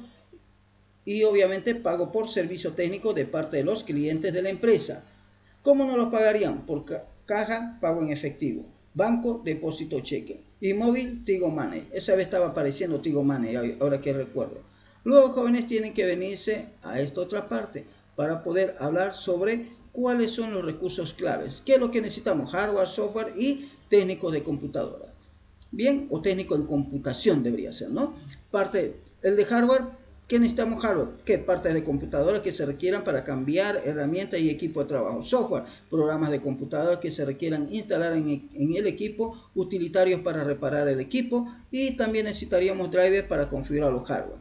y obviamente pago por servicio técnico de parte de los clientes de la empresa. ¿Cómo nos lo pagarían? Por ca caja, pago en efectivo. Banco, depósito, cheque. Y móvil, Tigo Money. Esa vez estaba apareciendo Tigo Money, ahora que recuerdo. Luego, jóvenes, tienen que venirse a esta otra parte para poder hablar sobre cuáles son los recursos claves. ¿Qué es lo que necesitamos? Hardware, software y técnico de computadora. Bien, o técnico en computación debería ser, ¿no? Parte, el de hardware, ¿Qué necesitamos hardware? ¿Qué partes de computadora que se requieran para cambiar herramientas y equipo de trabajo? Software, programas de computadora que se requieran instalar en, en el equipo, utilitarios para reparar el equipo y también necesitaríamos drivers para configurar los hardware.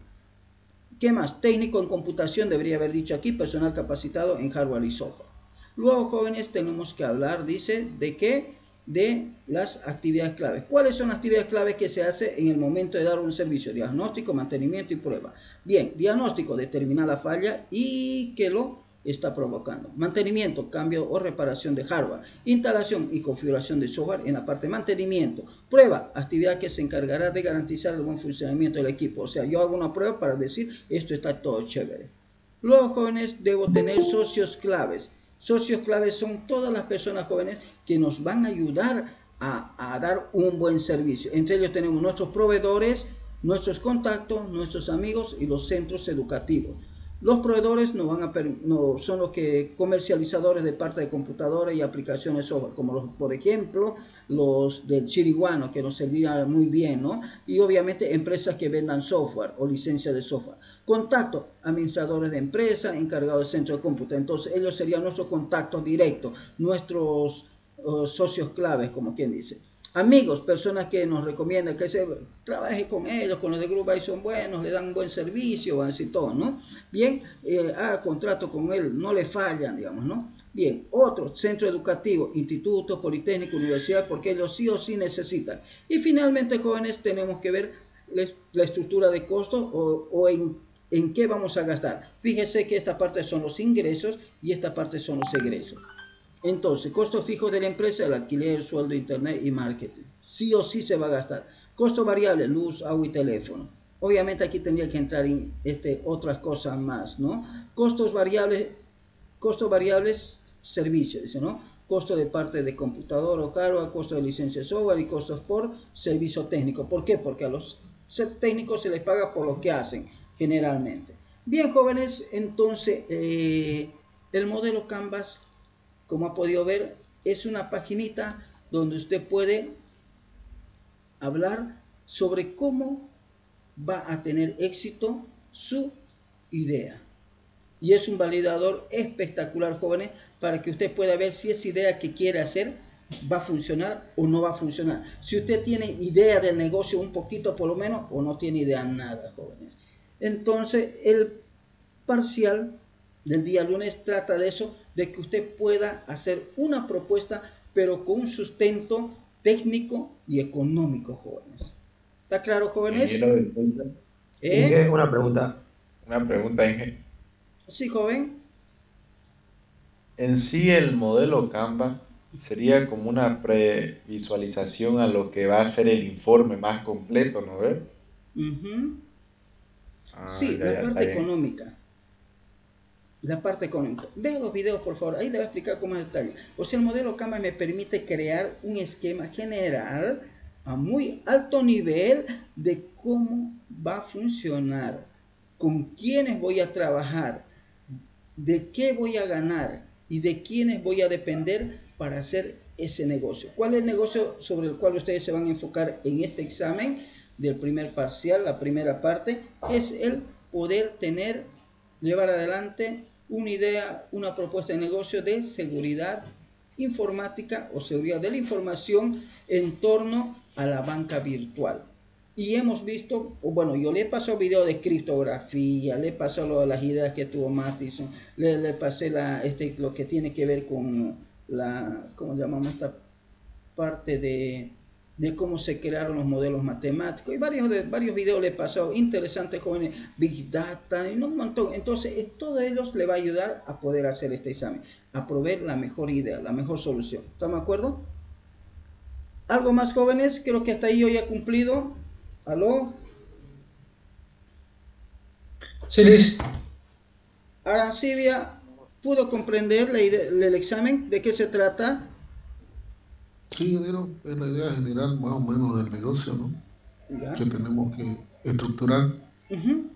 ¿Qué más? Técnico en computación, debería haber dicho aquí, personal capacitado en hardware y software. Luego, jóvenes, tenemos que hablar, dice, ¿de qué? De las actividades claves. ¿Cuáles son las actividades claves que se hace en el momento de dar un servicio? Diagnóstico, mantenimiento y prueba. Bien, diagnóstico, determinar la falla y qué lo está provocando. Mantenimiento, cambio o reparación de hardware. Instalación y configuración de software en la parte de mantenimiento. Prueba, actividad que se encargará de garantizar el buen funcionamiento del equipo. O sea, yo hago una prueba para decir, esto está todo chévere. Luego, jóvenes, debo tener socios claves. Socios claves son todas las personas jóvenes que nos van a ayudar a, a dar un buen servicio. Entre ellos tenemos nuestros proveedores, nuestros contactos, nuestros amigos y los centros educativos. Los proveedores nos van a, no, son los que comercializadores de parte de computadoras y aplicaciones software, como los, por ejemplo, los del chiriguano, que nos servirán muy bien, ¿no? Y obviamente empresas que vendan software o licencia de software. Contacto, administradores de empresas, encargados de centro de cómputo. Entonces ellos serían nuestros contactos directos, nuestros uh, socios claves, como quien dice. Amigos, personas que nos recomiendan que se trabaje con ellos, con los de Grupo ahí son buenos, le dan un buen servicio, van a decir todo, ¿no? Bien, eh, haga contrato con él, no le fallan, digamos, ¿no? Bien, otro, centro educativo, instituto, politécnico, universidad, porque ellos sí o sí necesitan. Y finalmente, jóvenes, tenemos que ver la estructura de costos o, o en, en qué vamos a gastar. Fíjese que esta parte son los ingresos y esta parte son los egresos. Entonces, costos fijos de la empresa, el alquiler, sueldo, internet y marketing. Sí o sí se va a gastar. Costos variables, luz, agua y teléfono. Obviamente aquí tendría que entrar en este, otras cosas más, ¿no? Costos variables, costos variables, servicios, dice, ¿no? Costo de parte de computador o hardware, costo de licencia de software y costos por servicio técnico. ¿Por qué? Porque a los técnicos se les paga por lo que hacen, generalmente. Bien, jóvenes, entonces, eh, el modelo Canvas, como ha podido ver, es una paginita donde usted puede hablar sobre cómo va a tener éxito su idea. Y es un validador espectacular, jóvenes, para que usted pueda ver si esa idea que quiere hacer va a funcionar o no va a funcionar. Si usted tiene idea del negocio un poquito por lo menos o no tiene idea nada, jóvenes. Entonces, el parcial del día lunes trata de eso, de que usted pueda hacer una propuesta, pero con un sustento técnico y económico, jóvenes. ¿Está claro, jóvenes? ¿Eh? Inge, una pregunta. Una pregunta, Inge. Sí, joven. En sí, el modelo Canva sería como una previsualización a lo que va a ser el informe más completo, ¿no ves? Uh-huh. Ah, sí, ya, la ya, parte económica. La parte económica. Vea los videos, por favor. Ahí le voy a explicar con más detalle. O sea, el modelo Canva me permite crear un esquema general a muy alto nivel de cómo va a funcionar, con quiénes voy a trabajar, de qué voy a ganar y de quiénes voy a depender para hacer ese negocio. ¿Cuál es el negocio sobre el cual ustedes se van a enfocar en este examen del primer parcial, la primera parte? Es el poder tener, llevar adelante una idea, una propuesta de negocio de seguridad informática o seguridad de la información en torno a la banca virtual. Y hemos visto, o bueno, yo le he pasado video de criptografía, le he pasado lo de las ideas que tuvo Matheson, le, le pasé la, este, lo que tiene que ver con la, ¿cómo llamamos esta parte de, de cómo se crearon los modelos matemáticos? Y varios, de, varios videos le he pasado, interesantes, jóvenes, Big Data, y un montón. Entonces, en todos ellos le va a ayudar a poder hacer este examen, a proveer la mejor idea, la mejor solución. ¿Estamos de acuerdo? ¿Algo más, jóvenes? Creo que hasta ahí yo ya he cumplido. ¿Aló? Sí, Luis. Arancibia, ¿pudo comprender la idea, el examen? ¿De qué se trata? Sí, ingeniero, es la idea general más o menos del negocio, ¿no? Ya. Que tenemos que estructurar. Uh-huh.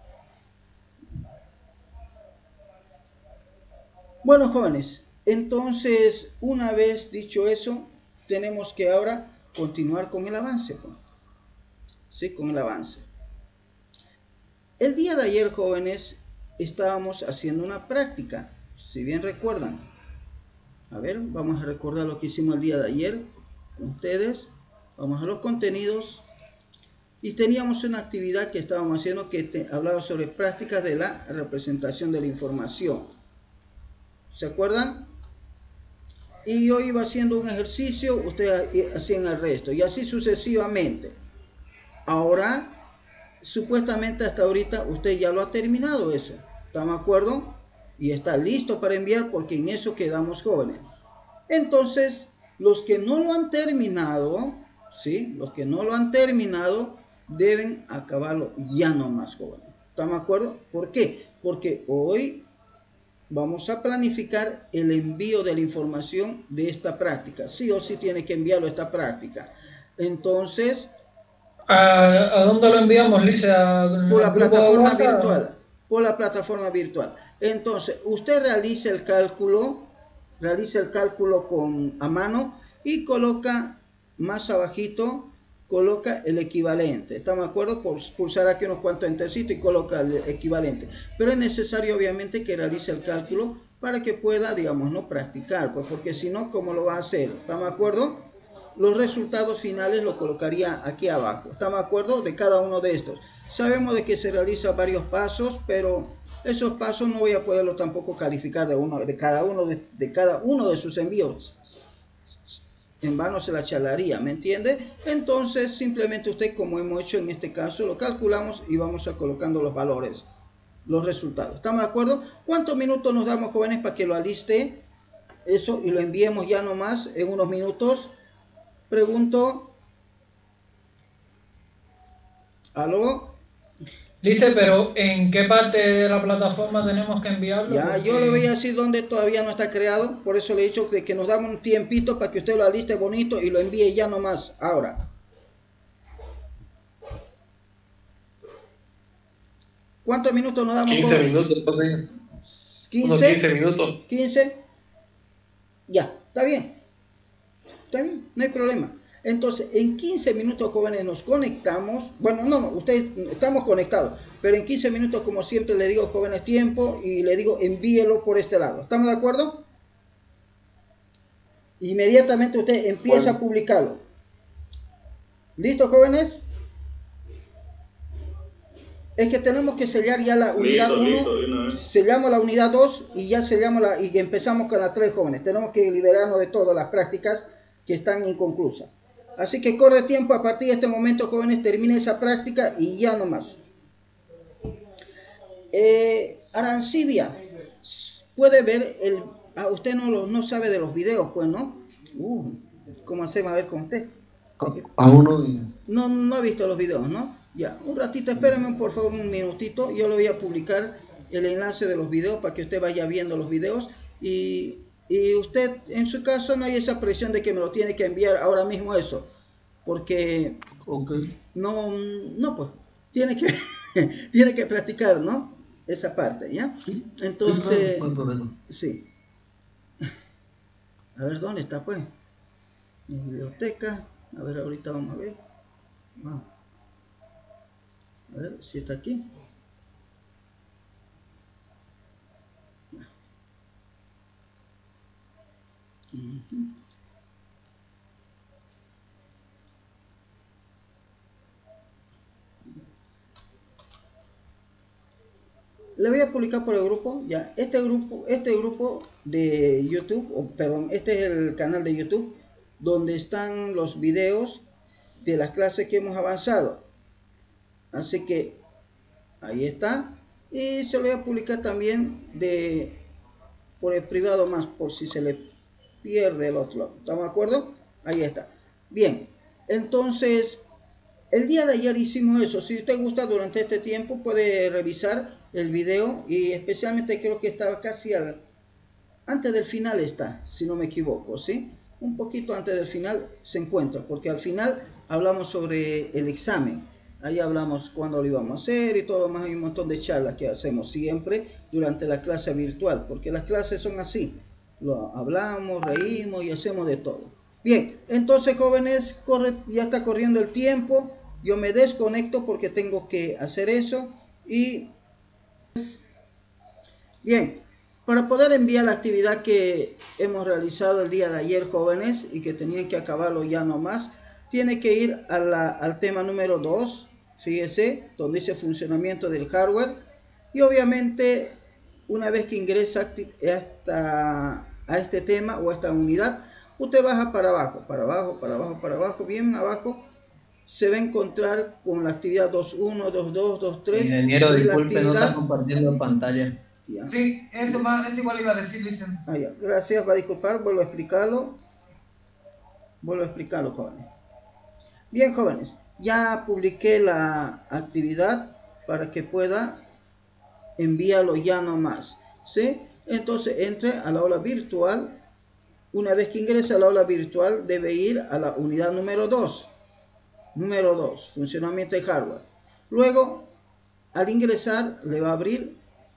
Bueno, jóvenes, entonces, una vez dicho eso, tenemos que ahora continuar con el avance, pues. Sí, con el avance. El día de ayer, jóvenes, estábamos haciendo una práctica, si bien recuerdan. A ver, vamos a recordar lo que hicimos el día de ayer con ustedes. Vamos a los contenidos. Y teníamos una actividad que estábamos haciendo que te, hablaba sobre prácticas de la representación de la información. ¿Se acuerdan? Y yo iba haciendo un ejercicio, ustedes hacían el resto. Y así sucesivamente. Ahora, supuestamente hasta ahorita usted ya lo ha terminado eso. ¿Estamos de acuerdo? Y está listo para enviar porque en eso quedamos, jóvenes. Entonces, los que no lo han terminado, ¿sí? Los que no lo han terminado deben acabarlo ya nomás, jóvenes. ¿Estamos de acuerdo? ¿Por qué? Porque hoy vamos a planificar el envío de la información de esta práctica. Sí o sí tiene que enviarlo esta práctica. Entonces, ¿A, a dónde lo enviamos, Lisa? Por la plataforma virtual. Por la plataforma virtual. Entonces, usted realiza el cálculo, realiza el cálculo con, a mano y coloca más abajito, coloca el equivalente. ¿Estamos de acuerdo? Pulsar aquí unos cuantos entercitos y coloca el equivalente. Pero es necesario, obviamente, que realice el cálculo para que pueda, digamos, no practicar. Pues porque si no, ¿cómo lo va a hacer? ¿Estamos de acuerdo? Los resultados finales los colocaría aquí abajo. ¿Estamos de acuerdo? De cada uno de estos. Sabemos de que se realiza varios pasos, pero esos pasos no voy a poderlo tampoco calificar de uno, de cada uno de, de cada uno de sus envíos. En vano se la charlaría, ¿me entiende? Entonces, simplemente usted, como hemos hecho en este caso, lo calculamos y vamos a colocando los valores, los resultados. ¿Estamos de acuerdo? ¿Cuántos minutos nos damos, jóvenes, para que lo aliste eso y lo enviemos ya nomás en unos minutos? Pregunto. ¿Aló? Dice, pero ¿en qué parte de la plataforma tenemos que enviarlo? Ya, Porque... yo le voy a decir dónde todavía no está creado. Por eso le he dicho de que nos damos un tiempito para que usted lo aliste bonito y lo envíe ya nomás ahora. ¿Cuántos minutos nos damos? quince minutos, José. ¿quince? Unos quince minutos. ¿quince? Ya, está bien. Está bien, no hay problema. Entonces, en quince minutos, jóvenes, nos conectamos. Bueno, no, no, ustedes estamos conectados. Pero en quince minutos, como siempre, le digo, jóvenes, tiempo. Y le digo, envíelo por este lado. ¿Estamos de acuerdo? Inmediatamente usted empieza bueno. a publicarlo. ¿Listo, jóvenes? Es que tenemos que sellar ya la unidad uno. Sellamos la unidad dos y ya sellamos la... Y empezamos con la tres, jóvenes. Tenemos que liberarnos de todas las prácticas que están inconclusas. Así que corre tiempo, a partir de este momento, jóvenes, termine esa práctica y ya nomás. Eh, Arancibia, puede ver el... Ah, usted no, lo, no sabe de los videos, pues, ¿no? Uh, ¿Cómo hacemos a ver con usted? Aún no. No, no ha visto los videos, ¿no? Ya, un ratito, espérame por favor un minutito. Yo le voy a publicar el enlace de los videos para que usted vaya viendo los videos y... Y usted, en su caso, no hay esa presión de que me lo tiene que enviar ahora mismo eso. Porque okay. no, no, pues, tiene que, tiene que practicar, ¿no? Esa parte, ¿ya? Sí. Entonces, sí, no hay problema. Sí. A ver, ¿dónde está, pues? En biblioteca. A ver, ahorita vamos a ver. Vamos. A ver si está aquí. Uh-huh. Le voy a publicar por el grupo, ya, este grupo, este grupo de YouTube, o perdón, este es el canal de YouTube, donde están los videos de las clases que hemos avanzado. Así que, ahí está, y se lo voy a publicar también de, por el privado más, por si se le pierde el otro lado. ¿Estamos de acuerdo? Ahí está. Bien, entonces, el día de ayer hicimos eso. Si usted gusta durante este tiempo, puede revisar el video. Y especialmente creo que estaba casi al, antes del final está, si no me equivoco, ¿sí? Un poquito antes del final se encuentra, porque al final hablamos sobre el examen. Ahí hablamos cuándo lo íbamos a hacer y todo más. Hay un montón de charlas que hacemos siempre durante la clase virtual, porque las clases son así. Lo hablamos, reímos y hacemos de todo. Bien, entonces, jóvenes, corre, ya está corriendo el tiempo. Yo me desconecto porque tengo que hacer eso. Y bien, para poder enviar la actividad que hemos realizado el día de ayer, jóvenes, y que tenían que acabarlo ya nomás, tiene que ir a la, al tema número dos, fíjese, donde dice funcionamiento del hardware, y obviamente una vez que ingresa hasta a este tema o a esta unidad, usted baja para abajo, para abajo, para abajo, para abajo, bien abajo, se va a encontrar con la actividad dos punto uno, dos punto dos, dos punto tres. Ingeniero, y disculpe, la actividad... no está compartiendo pantalla. Ya. Sí, eso, más, eso igual iba a decir, dicen. Ah, ya. Gracias, va a disculpar, vuelvo a explicarlo. Vuelvo a explicarlo, jóvenes. Bien, jóvenes, ya publiqué la actividad para que pueda enviarlo ya nomás, ¿sí? Entonces entre a la aula virtual. Una vez que ingrese a la aula virtual, debe ir a la unidad número dos. Número dos, funcionamiento de hardware. Luego, al ingresar, le va a abrir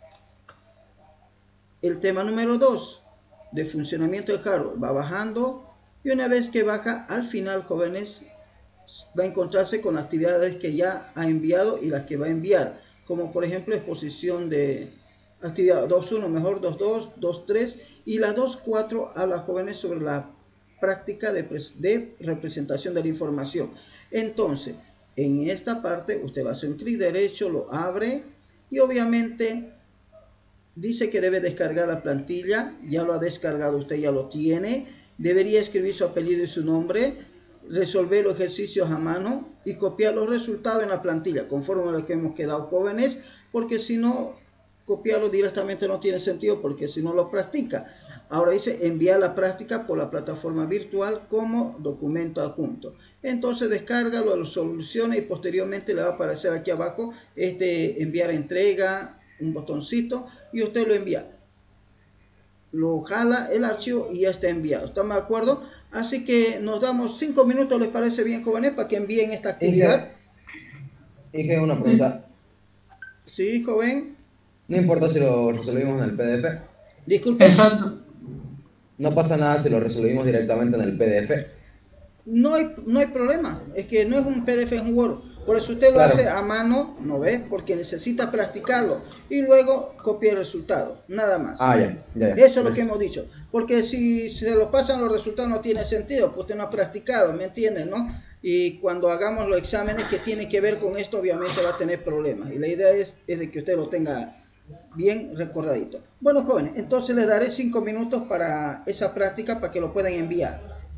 el tema número dos de funcionamiento del hardware. Va bajando y una vez que baja, al final, jóvenes, va a encontrarse con las actividades que ya ha enviado y las que va a enviar. Como por ejemplo, exposición de actividad dos punto uno, mejor dos punto dos, dos punto tres, y la dos punto cuatro habla, jóvenes, sobre la práctica de, de representación de la información. Entonces, en esta parte usted va a hacer un clic derecho, lo abre y obviamente dice que debe descargar la plantilla. Ya lo ha descargado, usted ya lo tiene. Debería escribir su apellido y su nombre, resolver los ejercicios a mano y copiar los resultados en la plantilla conforme a lo que hemos quedado, jóvenes, porque si no, copiarlo directamente no tiene sentido, porque si no lo practica. Ahora dice enviar la práctica por la plataforma virtual como documento adjunto. Entonces descárgalo, lo soluciona y posteriormente le va a aparecer aquí abajo este enviar entrega, un botoncito, y usted lo envía. Lo jala el archivo y ya está enviado. ¿Estamos de acuerdo? Así que nos damos cinco minutos, ¿les parece bien, jóvenes, para que envíen esta actividad? Dije una pregunta. Sí, joven. No importa si lo resolvimos en el P D F. Disculpe. Exacto. No pasa nada si lo resolvimos directamente en el P D F. No hay, no hay problema. Es que no es un P D F, es un Word. Por eso usted lo Claro. hace a mano, ¿no ve? Porque necesita practicarlo. Y luego copia el resultado. Nada más. Ah, ya, ya, ya. Eso es lo que hemos dicho. Porque si se lo pasan los resultados no tiene sentido. Pues usted no ha practicado, ¿me entienden, no? Y cuando hagamos los exámenes que tienen que ver con esto, obviamente va a tener problemas. Y la idea es, es de que usted lo tenga bien recordadito. Bueno, jóvenes, entonces les daré cinco minutos para esa práctica para que lo puedan enviar.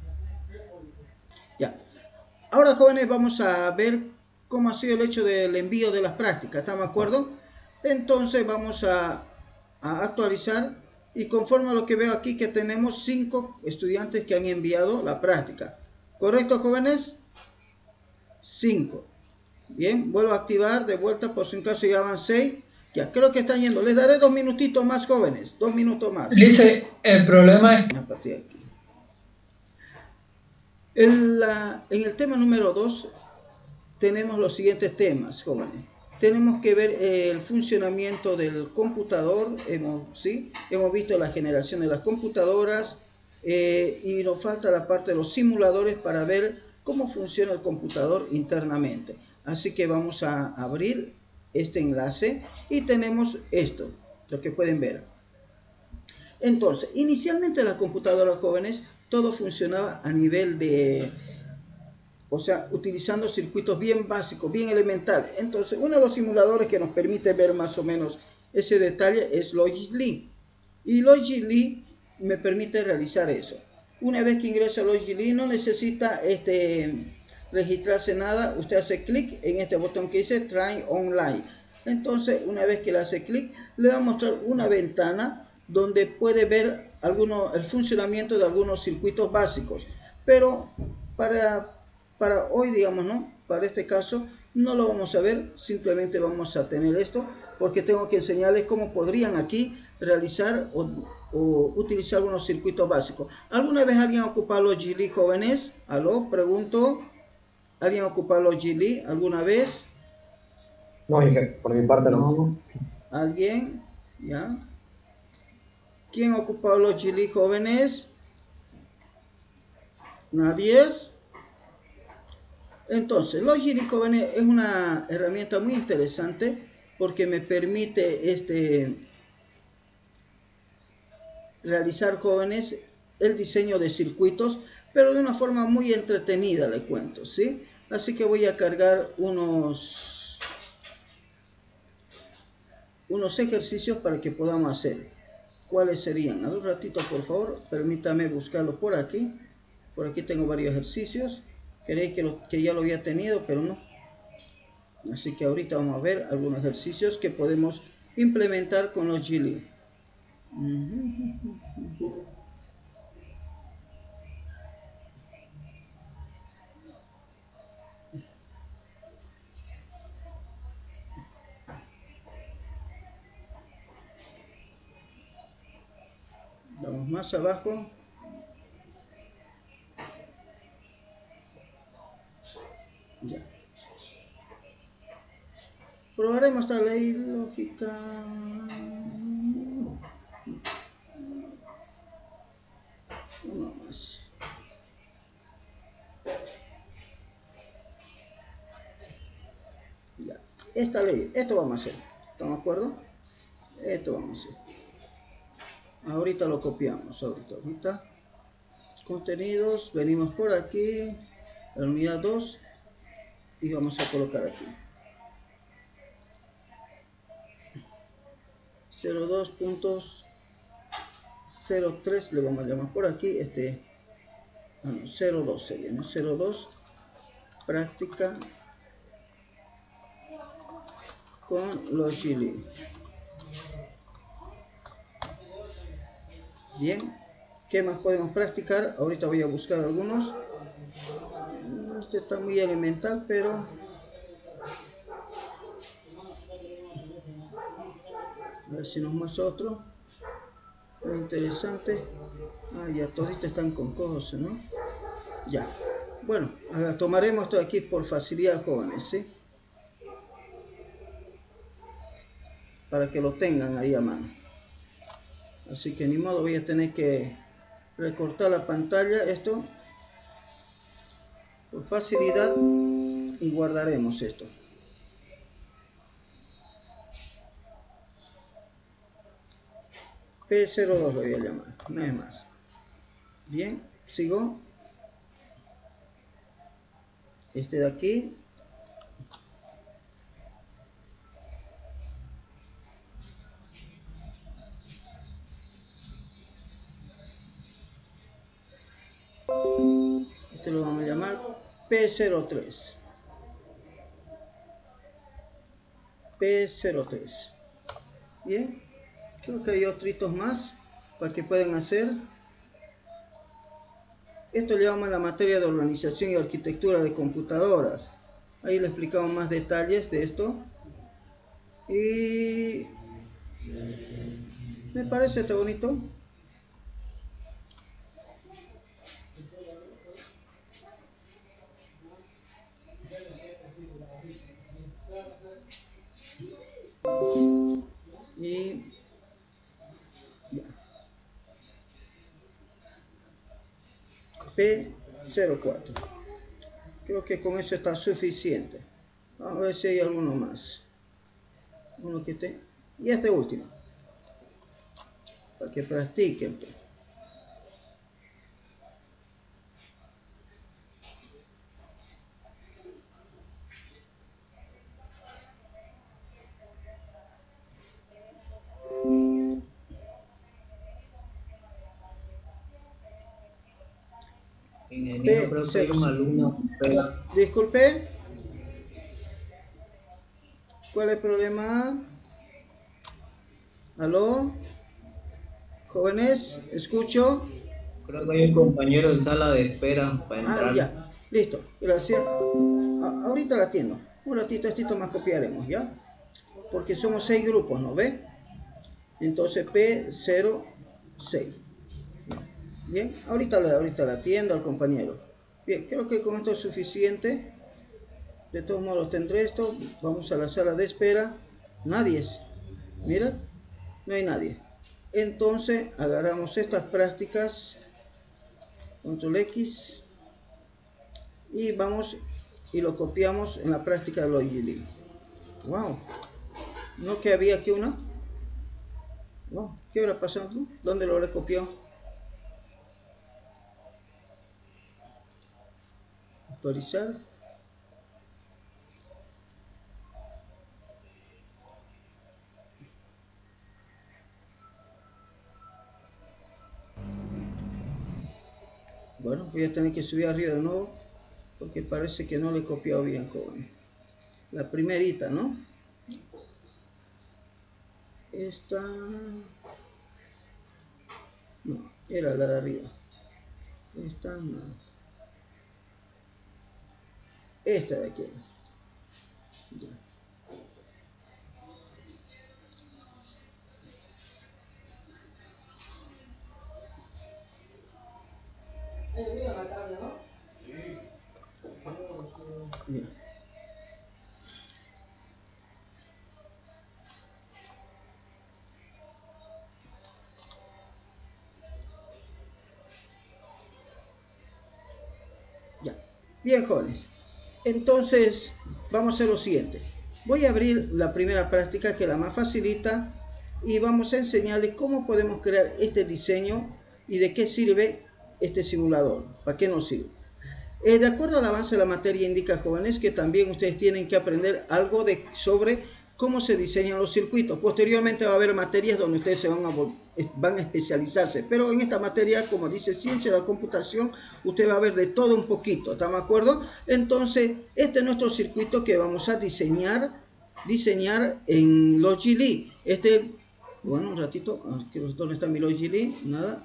Ya. Ahora, jóvenes, vamos a ver cómo ha sido el hecho del envío de las prácticas. ¿Estamos de acuerdo? Entonces vamos a, a actualizar y conforme a lo que veo aquí que tenemos cinco estudiantes que han enviado la práctica. ¿Correcto, jóvenes? cinco. Bien, vuelvo a activar de vuelta por si en caso ya van seis. Ya, creo que están yendo. Les daré dos minutitos más, jóvenes. Dos minutos más. Dice, el problema es... A partir de aquí. En, la, en el tema número dos tenemos los siguientes temas, jóvenes. Tenemos que ver eh, el funcionamiento del computador. Hemos, ¿sí? Hemos visto la generación de las computadoras eh, y nos falta la parte de los simuladores para ver cómo funciona el computador internamente. Así que vamos a abrir este enlace y tenemos esto, lo que pueden ver. Entonces, inicialmente las computadoras, jóvenes, todo funcionaba a nivel de, o sea, utilizando circuitos bien básicos, bien elementales. Entonces, uno de los simuladores que nos permite ver más o menos ese detalle es Logic Leap. Y Logic Leap me permite realizar eso. Una vez que ingresa a Logic Leap, no necesita este, registrarse nada. Usted hace clic en este botón que dice Try Online. Entonces, una vez que le hace clic, le va a mostrar una ventana donde puede ver alguno, el funcionamiento de algunos circuitos básicos. Pero para, para hoy, digamos, ¿no? Para este caso, no lo vamos a ver. Simplemente vamos a tener esto porque tengo que enseñarles cómo podrían aquí realizar o, o utilizar unos circuitos básicos. ¿Alguna vez alguien ha ocupado Logic Leap, jóvenes? ¿Aló? Pregunto. ¿Alguien ha ocupado Logic Leap alguna vez? No, Inge, por mi parte no. ¿Alguien? ¿Ya? ¿Quién ha ocupado Logic Leap, jóvenes? ¿Nadie? Entonces, Logic Leap, jóvenes, es una herramienta muy interesante porque me permite este, realizar, jóvenes, el diseño de circuitos, pero de una forma muy entretenida, le cuento, ¿sí? Así que voy a cargar unos, unos ejercicios para que podamos hacer. ¿Cuáles serían? A un ratito, por favor, permítame buscarlo por aquí. Por aquí tengo varios ejercicios. Creí que, lo, que ya lo había tenido, pero no. Así que ahorita vamos a ver algunos ejercicios que podemos implementar con los Geely. Vamos más abajo. Ya. Probaremos esta ley lógica. Uno más. Ya. Esta ley, esto vamos a hacer. ¿Estamos de acuerdo? Esto vamos a hacer. Ahorita lo copiamos. Ahorita, ahorita. Contenidos. Venimos por aquí. La unidad dos. Y vamos a colocar aquí. cero dos punto cero tres le vamos a llamar por aquí. Este. Ah, no, cero dos sería, ¿no? cero dos. Práctica con los Geely. Bien, ¿qué más podemos practicar? Ahorita voy a buscar algunos. Este está muy elemental, pero a ver si nos muestra otro. Muy interesante. Ah, ya toditos están con cosas, ¿no? Ya. Bueno, ahora tomaremos esto aquí por facilidad, jóvenes, ¿sí? Para que lo tengan ahí a mano. Así que ni modo, voy a tener que recortar la pantalla, esto por facilidad, y guardaremos esto. P cero dos lo voy a llamar, no es más. Bien, sigo. Este de aquí. Este lo vamos a llamar P cero tres. P cero tres. Bien, creo que hay otros más para que puedan hacer. Esto le llama la materia de organización y arquitectura de computadoras. Ahí le explicamos más detalles de esto. Y me parece este bonito. Y ya. P cero cuatro. Creo que con eso está suficiente. Vamos a ver si hay alguno más. Uno que esté. Y este último. Para que practiquen. Ingeniero, creo que hay un alumno. Disculpe. ¿Cuál es el problema? ¿Aló? Jóvenes, escucho. Creo que hay un compañero en sala de espera para entrar. Ah, ya. Listo. Gracias. A ahorita la atiendo. Un ratito, ratito más copiaremos, ¿ya? Porque somos seis grupos, ¿no ve? Entonces P cero seis. Bien, ahorita la, ahorita la atiendo al compañero. Bien, creo que con esto es suficiente. De todos modos tendré esto. Vamos a la sala de espera. Nadie es. Mira, no hay nadie. Entonces agarramos estas prácticas. Control X. Y vamos y lo copiamos en la práctica de los Geely. Wow. ¿No que había aquí una? No, ¿qué habrá pasado? ¿Dónde lo habré copiado? Actualizar. Bueno, voy a tener que subir arriba de nuevo porque parece que no le he copiado bien, joven. La primerita, ¿no? Esta... No, era la de arriba. Esta no. Esta de aquí. Ya. Bien. Ya. Bien, jóvenes. Entonces, vamos a hacer lo siguiente. Voy a abrir la primera práctica, que es la más facilita, y vamos a enseñarles cómo podemos crear este diseño y de qué sirve este simulador, para qué nos sirve. Eh, de acuerdo al avance de la materia, indica, jóvenes, que también ustedes tienen que aprender algo de, sobre cómo se diseñan los circuitos. Posteriormente va a haber materias donde ustedes se van a, van a especializarse, pero en esta materia, como dice ciencia de la computación, usted va a ver de todo un poquito, ¿estamos de acuerdo? Entonces, este es nuestro circuito que vamos a diseñar, diseñar en Logic. Este, bueno, un ratito, ¿dónde está mi Logic? Nada.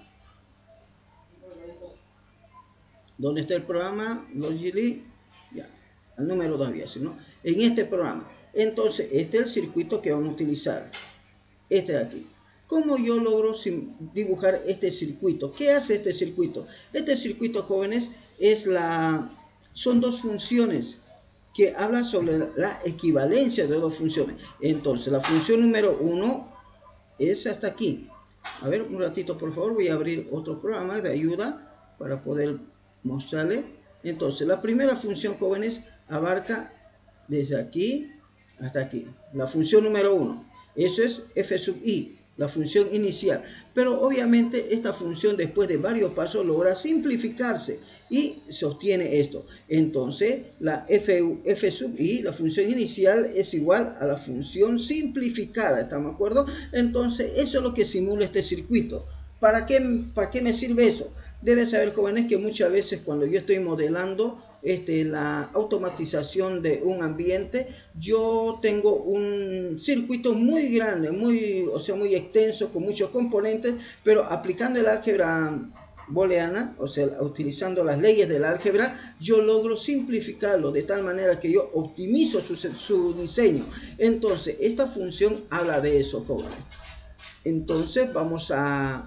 ¿Dónde está el programa? Logic, ya, el número dos había, ¿no? En este programa. Entonces, este es el circuito que vamos a utilizar. Este de aquí. ¿Cómo yo logro dibujar este circuito? ¿Qué hace este circuito? Este circuito, jóvenes, es la, son dos funciones que hablan sobre la equivalencia de dos funciones. Entonces, la función número uno es hasta aquí. A ver, un ratito, por favor, voy a abrir otro programa de ayuda para poder mostrarle. Entonces, la primera función, jóvenes, abarca desde aquí hasta aquí. La función número uno. Eso es f sub i, la función inicial. Pero obviamente esta función, después de varios pasos, logra simplificarse y sostiene esto. Entonces, la f, f sub i, la función inicial, es igual a la función simplificada. ¿Estamos de acuerdo? Entonces, eso es lo que simula este circuito. ¿Para qué, para qué me sirve eso? Deben saber, jóvenes, que muchas veces cuando yo estoy modelando este, la automatización de un ambiente, yo tengo un circuito muy grande, muy, o sea, muy extenso, con muchos componentes, pero aplicando el álgebra booleana, o sea, utilizando las leyes del álgebra, yo logro simplificarlo de tal manera que yo optimizo su, su diseño. Entonces, esta función habla de eso, jóvenes. Entonces, vamos a,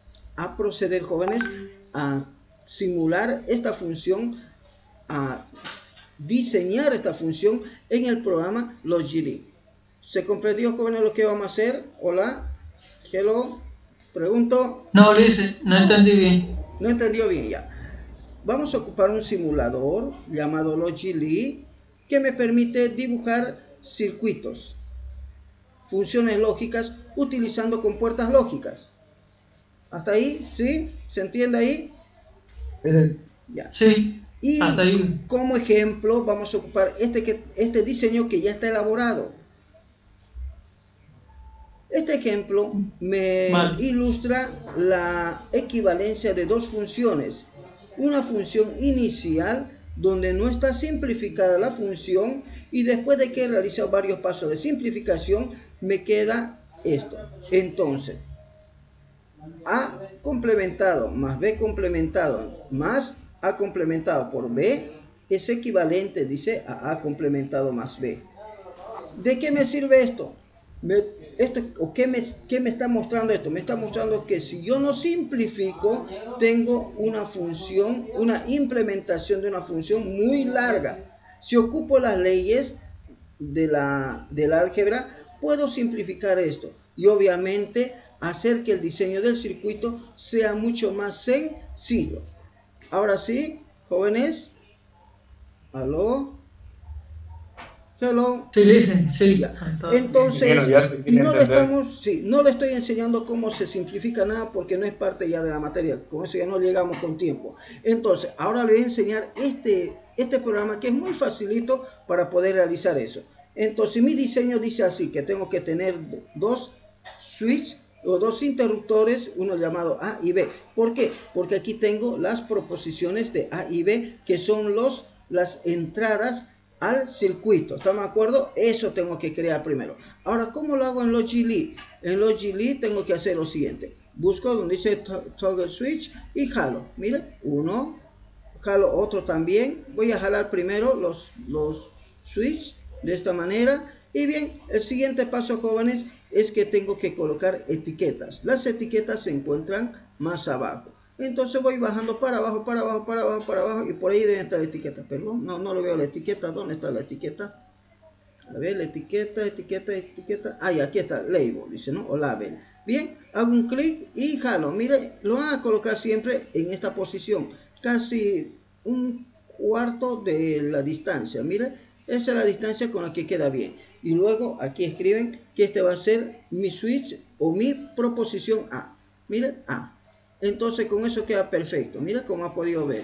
a proceder, jóvenes, a simular esta función, a diseñar esta función en el programa Logic. ¿Se comprendió, jóvenes, lo que vamos a hacer? Hola, hello, pregunto. No, Luis, no entendí bien. No entendió bien ya. Vamos a ocupar un simulador llamado Logic que me permite dibujar circuitos, funciones lógicas utilizando compuertas lógicas. ¿Hasta ahí? ¿Sí? ¿Se entiende ahí? Ya. Sí. Y hasta ahí. Como ejemplo vamos a ocupar este, que, este diseño que ya está elaborado. Este ejemplo me Mal. ilustra la equivalencia de dos funciones. Una función inicial donde no está simplificada la función, y después de que he realizado varios pasos de simplificación me queda esto. Entonces, A complementado más B complementado más A complementado por B es equivalente, dice, a A complementado más B. ¿De qué me sirve esto? Me, esto o qué, me, ¿Qué me está mostrando esto? Me está mostrando que si yo no simplifico, tengo una función, una implementación de una función muy larga. Si ocupo las leyes de la, del álgebra, puedo simplificar esto y obviamente hacer que el diseño del circuito sea mucho más sencillo. Ahora sí, jóvenes. ¿Aló? Hello. Sí, listen, sí. Ya. Entonces, Bueno, ya te quiere no le, entender. estamos, sí, no le estoy enseñando cómo se simplifica nada porque no es parte ya de la materia. Con eso ya no llegamos con tiempo. Entonces, ahora le voy a enseñar este, este programa que es muy facilito para poder realizar eso. Entonces, mi diseño dice así, que tengo que tener dos switch o dos interruptores, uno llamado A y B. ¿Por qué? Porque aquí tengo las proposiciones de A y B, que son los, las entradas al circuito. ¿Estamos de acuerdo? Eso tengo que crear primero. Ahora, ¿cómo lo hago en Logic? En Logic tengo que hacer lo siguiente. Busco donde dice Toggle Switch y jalo. Mire, uno, jalo otro también. Voy a jalar primero los, los switch de esta manera. Y bien, el siguiente paso, jóvenes, es que tengo que colocar etiquetas. Las etiquetas se encuentran más abajo. Entonces voy bajando para abajo, para abajo, para abajo, para abajo. Y por ahí debe estar la etiqueta. Perdón, no, no lo veo la etiqueta. ¿Dónde está la etiqueta? A ver, la etiqueta, etiqueta, etiqueta. Ah, aquí está, label, dice, ¿no? O label. Bien, hago un clic y jalo. Mire, lo van a colocar siempre en esta posición. Casi un cuarto de la distancia. Mire, esa es la distancia con la que queda bien. Y luego aquí escriben que este va a ser mi switch o mi proposición A. Mire, A. Entonces con eso queda perfecto. Mira cómo ha podido ver.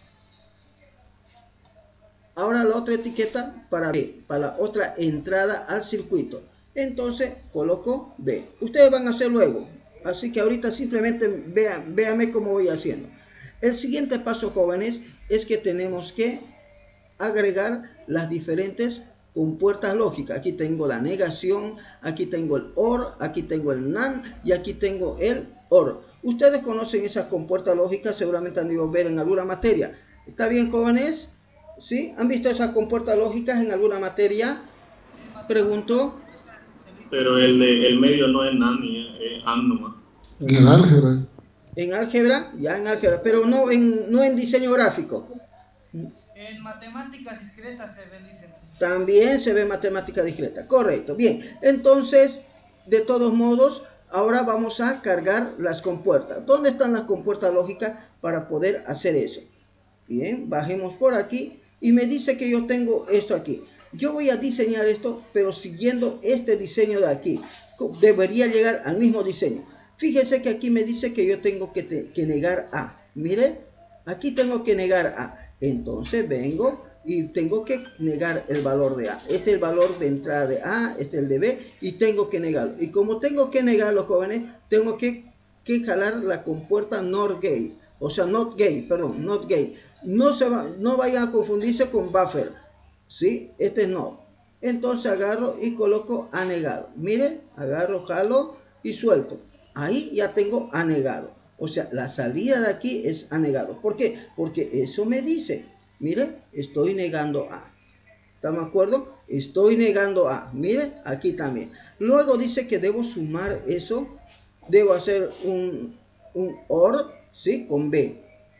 Ahora la otra etiqueta para B, para la otra entrada al circuito. Entonces coloco B. Ustedes van a hacer luego. Así que ahorita simplemente vean, véanme cómo voy haciendo. El siguiente paso, jóvenes, es que tenemos que agregar las diferentes compuertas lógicas. Aquí tengo la negación, aquí tengo el OR, aquí tengo el NAND y aquí tengo el OR. Ustedes conocen esas compuertas lógicas, seguramente han ido a ver en alguna materia. ¿Está bien, jóvenes? ¿Sí? ¿Han visto esas compuertas lógicas en alguna materia? Pregunto. Pero el, de, el medio no es NAND, es AND nomás. En álgebra. En álgebra, ya en álgebra, pero no en, no en diseño gráfico. En matemáticas discretas se ven, dicen. También se ve matemática discreta. Correcto. Bien. Entonces, de todos modos, ahora vamos a cargar las compuertas. ¿Dónde están las compuertas lógicas para poder hacer eso? Bien, bajemos por aquí y me dice que yo tengo esto aquí. Yo voy a diseñar esto, pero siguiendo este diseño de aquí. Debería llegar al mismo diseño. Fíjese que aquí me dice que yo tengo que, te, que negar A. Mire, aquí tengo que negar A. Entonces vengo y tengo que negar el valor de A. Este es el valor de entrada de A, este es el de B, y tengo que negarlo. Y como tengo que negarlo, jóvenes, tengo que, que jalar la compuerta NOT gate. O sea, not gate, perdón, not gate. No, se va, no vayan a confundirse con buffer. ¿Sí? Este es not. Entonces agarro y coloco anegado. Mire, agarro, jalo y suelto. Ahí ya tengo anegado. O sea, la salida de aquí es anegado. ¿Por qué? Porque eso me dice, mire, estoy negando A. ¿Estamos de acuerdo? Estoy negando A. Mire, aquí también. Luego dice que debo sumar eso. Debo hacer un, un OR, ¿sí? Con B.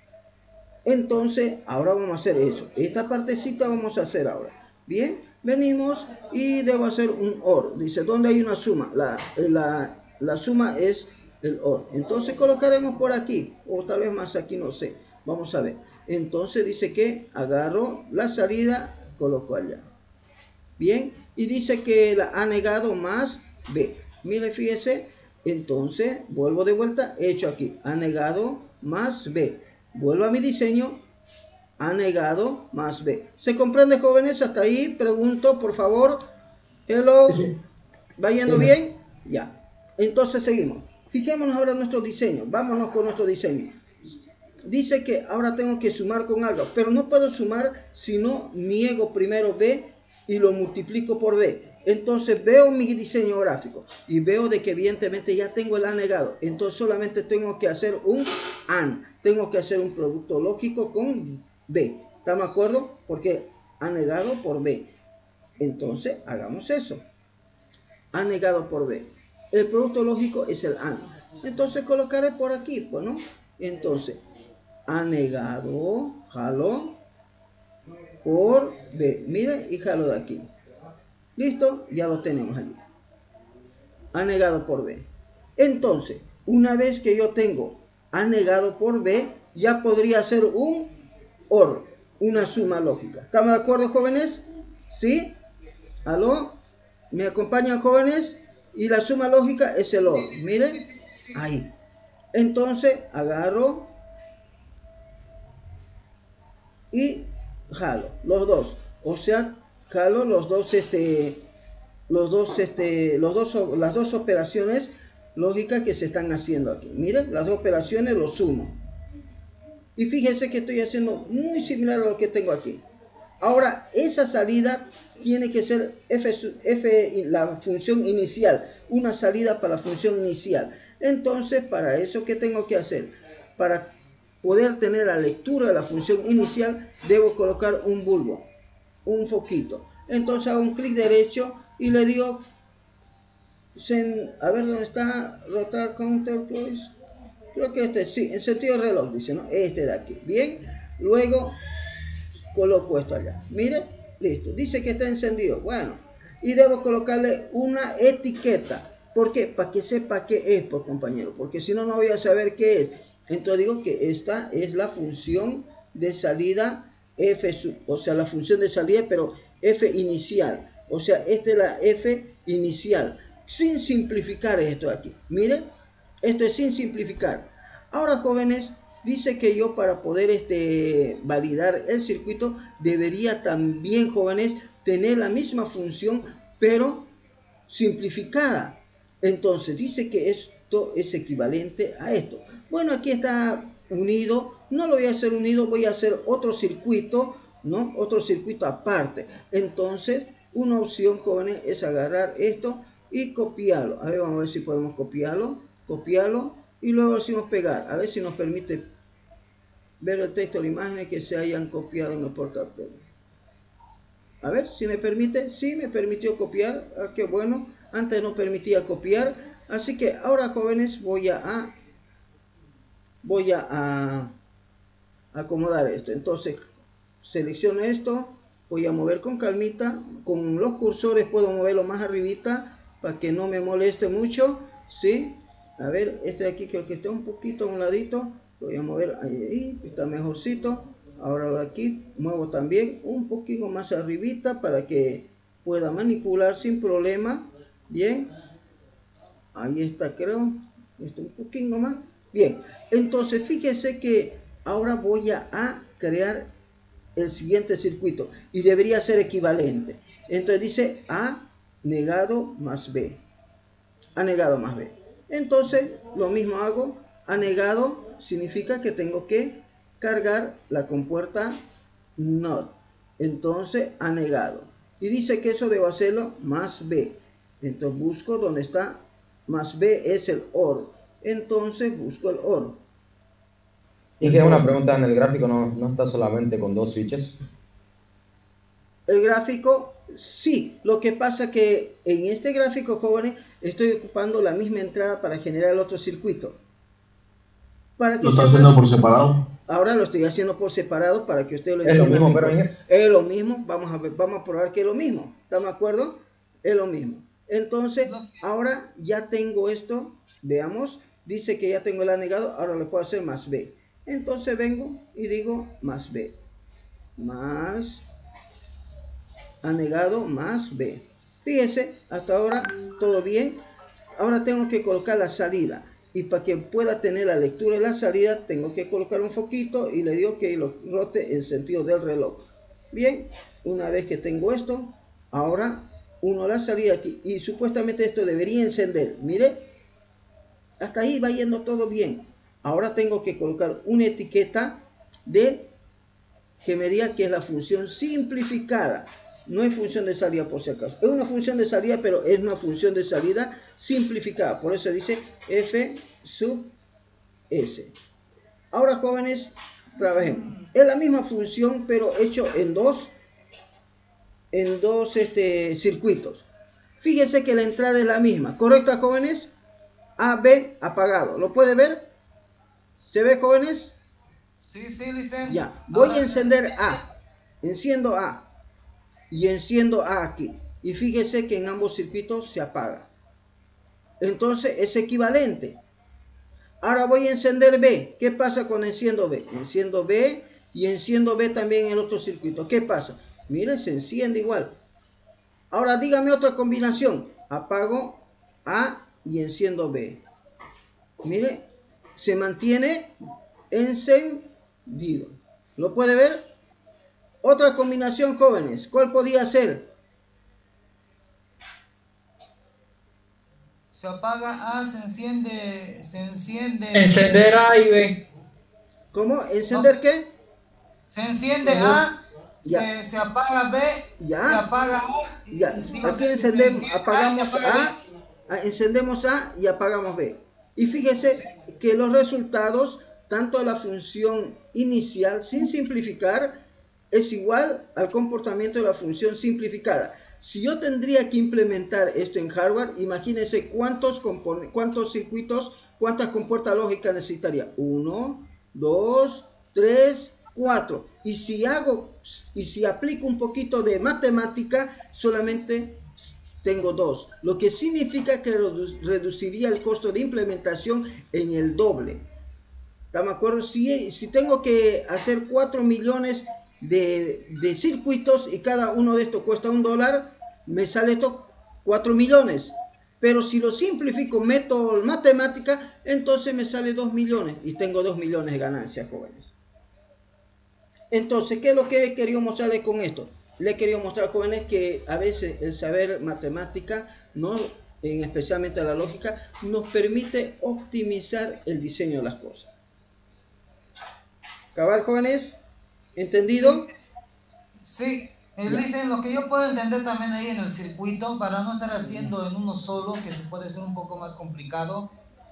Entonces, ahora vamos a hacer eso. Esta partecita vamos a hacer ahora. Bien, venimos y debo hacer un OR. Dice, ¿dónde hay una suma? La, la, la suma es el OR. Entonces colocaremos por aquí, o tal vez más aquí, no sé. Vamos a ver. Entonces dice que agarro la salida, coloco allá. Bien, y dice que la ha negado más B. Mire, fíjese. Entonces, vuelvo de vuelta, he hecho aquí. Ha negado más B. Vuelvo a mi diseño. Ha negado más B. ¿Se comprende, jóvenes? Hasta ahí. Pregunto, por favor. Hello. Sí. ¿Va yendo bien? Ya. Entonces seguimos. Fijémonos ahora en nuestro diseño. Vámonos con nuestro diseño. Dice que ahora tengo que sumar con algo. Pero no puedo sumar si no niego primero B y lo multiplico por B. Entonces veo mi diseño gráfico y veo de que evidentemente ya tengo el A negado. Entonces solamente tengo que hacer un AND. Tengo que hacer un producto lógico con B. ¿Estamos de acuerdo? Porque A negado por B. Entonces hagamos eso. A negado por B. El producto lógico es el AND. Entonces colocaré por aquí, pues, ¿no? Entonces, A negado, jalo por B. Mire y jalo de aquí. Listo, ya lo tenemos allí. A negado por B. Entonces, una vez que yo tengo A negado por B, ya podría hacer un OR, una suma lógica. ¿Estamos de acuerdo, jóvenes? ¿Sí? ¿Aló? ¿Me acompañan, jóvenes? Y la suma lógica es el O R. Miren, ahí. Entonces, agarro y jalo los dos. O sea, jalo los dos, este, los dos, este, los dos, las dos operaciones lógicas que se están haciendo aquí. Miren, las dos operaciones los sumo. Y fíjense que estoy haciendo muy similar a lo que tengo aquí. Ahora, esa salida tiene que ser f, f, la función inicial, una salida para la función inicial. Entonces, para eso, ¿qué tengo que hacer? Para poder tener la lectura de la función inicial, debo colocar un bulbo, un foquito. Entonces hago un clic derecho y le digo, a ver dónde está, rotar counterclockwise. Creo que este, sí, en sentido reloj, dice, ¿no? Este de aquí. Bien, luego coloco esto allá. Mire, listo. Dice que está encendido. Bueno, y debo colocarle una etiqueta. ¿Por qué? Para que sepa qué es, pues, compañero. Porque si no, no voy a saber qué es. Entonces digo que esta es la función de salida F, o sea, la función de salida, pero F inicial. O sea, esta es la F inicial. Sin simplificar esto aquí. Mire, esto es sin simplificar. Ahora, jóvenes, dice que yo para poder este, validar el circuito debería también, jóvenes, tener la misma función, pero simplificada. Entonces, dice que esto es equivalente a esto. Bueno, aquí está unido. No lo voy a hacer unido, voy a hacer otro circuito, ¿no? Otro circuito aparte. Entonces, una opción, jóvenes, es agarrar esto y copiarlo. A ver, vamos a ver si podemos copiarlo. Copiarlo y luego decimos pegar. A ver si nos permite ver el texto o la imagen que se hayan copiado en el portafolio. A ver si me permite. Sí, me permitió copiar. Ah, qué bueno. Antes no permitía copiar. Así que ahora, jóvenes, voy a voy a, a acomodar esto. Entonces selecciono esto. Voy a mover con calmita. Con los cursores puedo moverlo más arribita para que no me moleste mucho. ¿Sí? A ver, este de aquí creo que está un poquito a un ladito. Lo voy a mover ahí, ahí, está mejorcito. Ahora de aquí muevo también un poquito más arribita para que pueda manipular sin problema. Bien, ahí está, creo. Esto un poquito más. Bien, entonces fíjese que ahora voy a, a crear el siguiente circuito y debería ser equivalente. Entonces dice A negado más B. A negado más B. Entonces lo mismo hago. A negado significa que tengo que cargar la compuerta not. Entonces a negado. Y dice que eso debo hacerlo más B. Entonces busco donde está más B, es el O R. Entonces busco el O R. Y que una pregunta, en el gráfico no, no está solamente con dos switches. El gráfico, sí. Lo que pasa que en este gráfico, jóvenes, estoy ocupando la misma entrada para generar el otro circuito. Para que ¿Lo está haciendo más... por separado? Ahora lo estoy haciendo por separado para que ustedes lo entiendan. Es lo mismo, mejor. pero... Es lo mismo. Vamos a ver, vamos a probar que es lo mismo. ¿Estamos de acuerdo? Es lo mismo. Entonces, ahora ya tengo esto. Veamos. Dice que ya tengo el anegado. Ahora le puedo hacer más B. Entonces vengo y digo más B. Más anegado más B. Fíjese, hasta ahora todo bien. Ahora tengo que colocar la salida. Y para que pueda tener la lectura de la salida, tengo que colocar un foquito y le digo que lo rote en sentido del reloj. Bien, una vez que tengo esto, ahora uno la salida aquí. Y supuestamente esto debería encender. Mire, hasta ahí va yendo todo bien. Ahora tengo que colocar una etiqueta de que me diga que es la función simplificada. No es función de salida por si acaso. Es una función de salida, pero es una función de salida simplificada. Por eso dice F sub S. Ahora, jóvenes, trabajemos. Es la misma función, pero hecho en dos, en dos este, circuitos. Fíjense que la entrada es la misma. ¿Correcta, jóvenes? A, B, apagado. ¿Lo puede ver? ¿Se ve, jóvenes? Sí, sí, Licen. Ya. Voy a encender A. Enciendo A. Y enciendo A aquí. Y fíjese que en ambos circuitos se apaga. Entonces es equivalente. Ahora voy a encender B. ¿Qué pasa cuando enciendo B? Enciendo B y enciendo B también en el otro circuito. ¿Qué pasa? Mire, se enciende igual. Ahora dígame otra combinación. Apago A y enciendo B. Mire, se mantiene encendido. ¿Lo puede ver? Otra combinación, jóvenes. ¿Cuál podría ser? Se apaga A, se enciende, se enciende. Encender A y B. ¿Cómo? ¿Encender no. qué? Se enciende A, ya. Se, se apaga B, ya. se apaga A. Y, ya. Digo, aquí encendemos, se apagamos A, A, encendemos A y apagamos B. Y fíjese sí. que los resultados, tanto de la función inicial sin simplificar, es igual al comportamiento de la función simplificada. Si yo tendría que implementar esto en hardware, imagínense cuántos, cuántos circuitos, cuántas compuertas lógicas necesitaría. Uno, dos, tres, cuatro. Y si hago, y si aplico un poquito de matemática, solamente tengo dos. Lo que significa que redu reduciría el costo de implementación en el doble. ¿Está de acuerdo? Si, si tengo que hacer cuatro millones de, de circuitos y cada uno de estos cuesta un dólar, me sale esto cuatro millones. Pero si lo simplifico, meto matemática, entonces me sale dos millones y tengo dos millones de ganancias, jóvenes. Entonces, ¿qué es lo que he querido mostrarles con esto? Le he querido mostrar, jóvenes, que a veces el saber matemática, no, en especialmente la lógica, nos permite optimizar el diseño de las cosas. ¿Cabal, jóvenes? ¿Entendido? Sí. sí. Eh, dicen, lo que yo puedo entender también ahí en el circuito, para no estar haciendo en uno solo, que se puede ser un poco más complicado,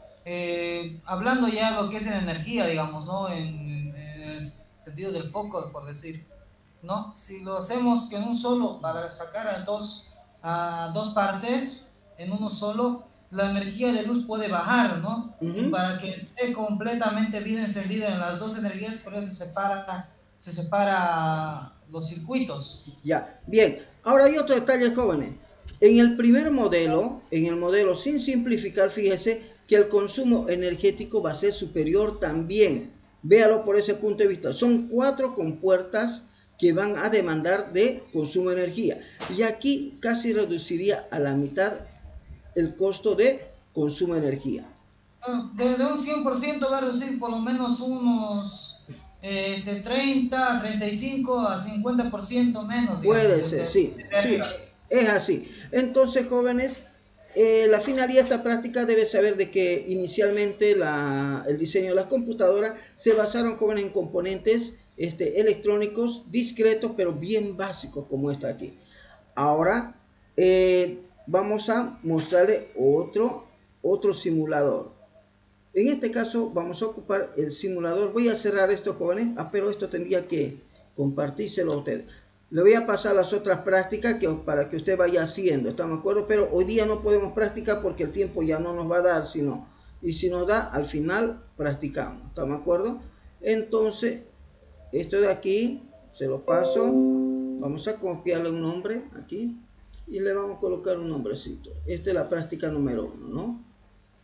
eh, hablando ya de lo que es en energía, digamos, ¿no? En, en el sentido del foco, por decir, ¿no? Si lo hacemos que en un solo, para sacar a dos, a dos partes, en uno solo, la energía de luz puede bajar, ¿no? Uh-huh. Y para que esté completamente bien encendida en las dos energías, por eso se separa, se separa los circuitos. Ya, bien. Ahora hay otro detalle, jóvenes. En el primer modelo, en el modelo sin simplificar, fíjese que el consumo energético va a ser superior también. Véalo por ese punto de vista. Son cuatro compuertas que van a demandar de consumo de energía. Y aquí casi reduciría a la mitad el costo de consumo de energía. De, de un cien por ciento va a reducir por lo menos unos eh, de treinta, treinta y cinco a cincuenta por ciento menos. Puede digamos, ser, de, sí, de sí, es así. Entonces, jóvenes, eh, la finalidad de esta práctica debe saber de que inicialmente la, el diseño de las computadoras se basaron, jóvenes, en componentes este, electrónicos discretos, pero bien básicos como está aquí. Ahora, eh, vamos a mostrarle otro, otro simulador. En este caso vamos a ocupar el simulador. Voy a cerrar esto, jóvenes, ah, pero esto tendría que compartírselo a ustedes. Le voy a pasar las otras prácticas que, para que usted vaya haciendo, ¿estamos de acuerdo? Pero hoy día no podemos practicar porque el tiempo ya no nos va a dar, sino, y si nos da, al final practicamos, ¿estamos de acuerdo? Entonces, esto de aquí, se lo paso, vamos a copiarle un nombre aquí, y le vamos a colocar un nombrecito. Esta es la práctica número uno, ¿no?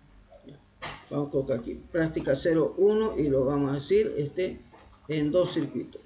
Vamos a colocar aquí práctica cero uno y lo vamos a decir este en dos circuitos.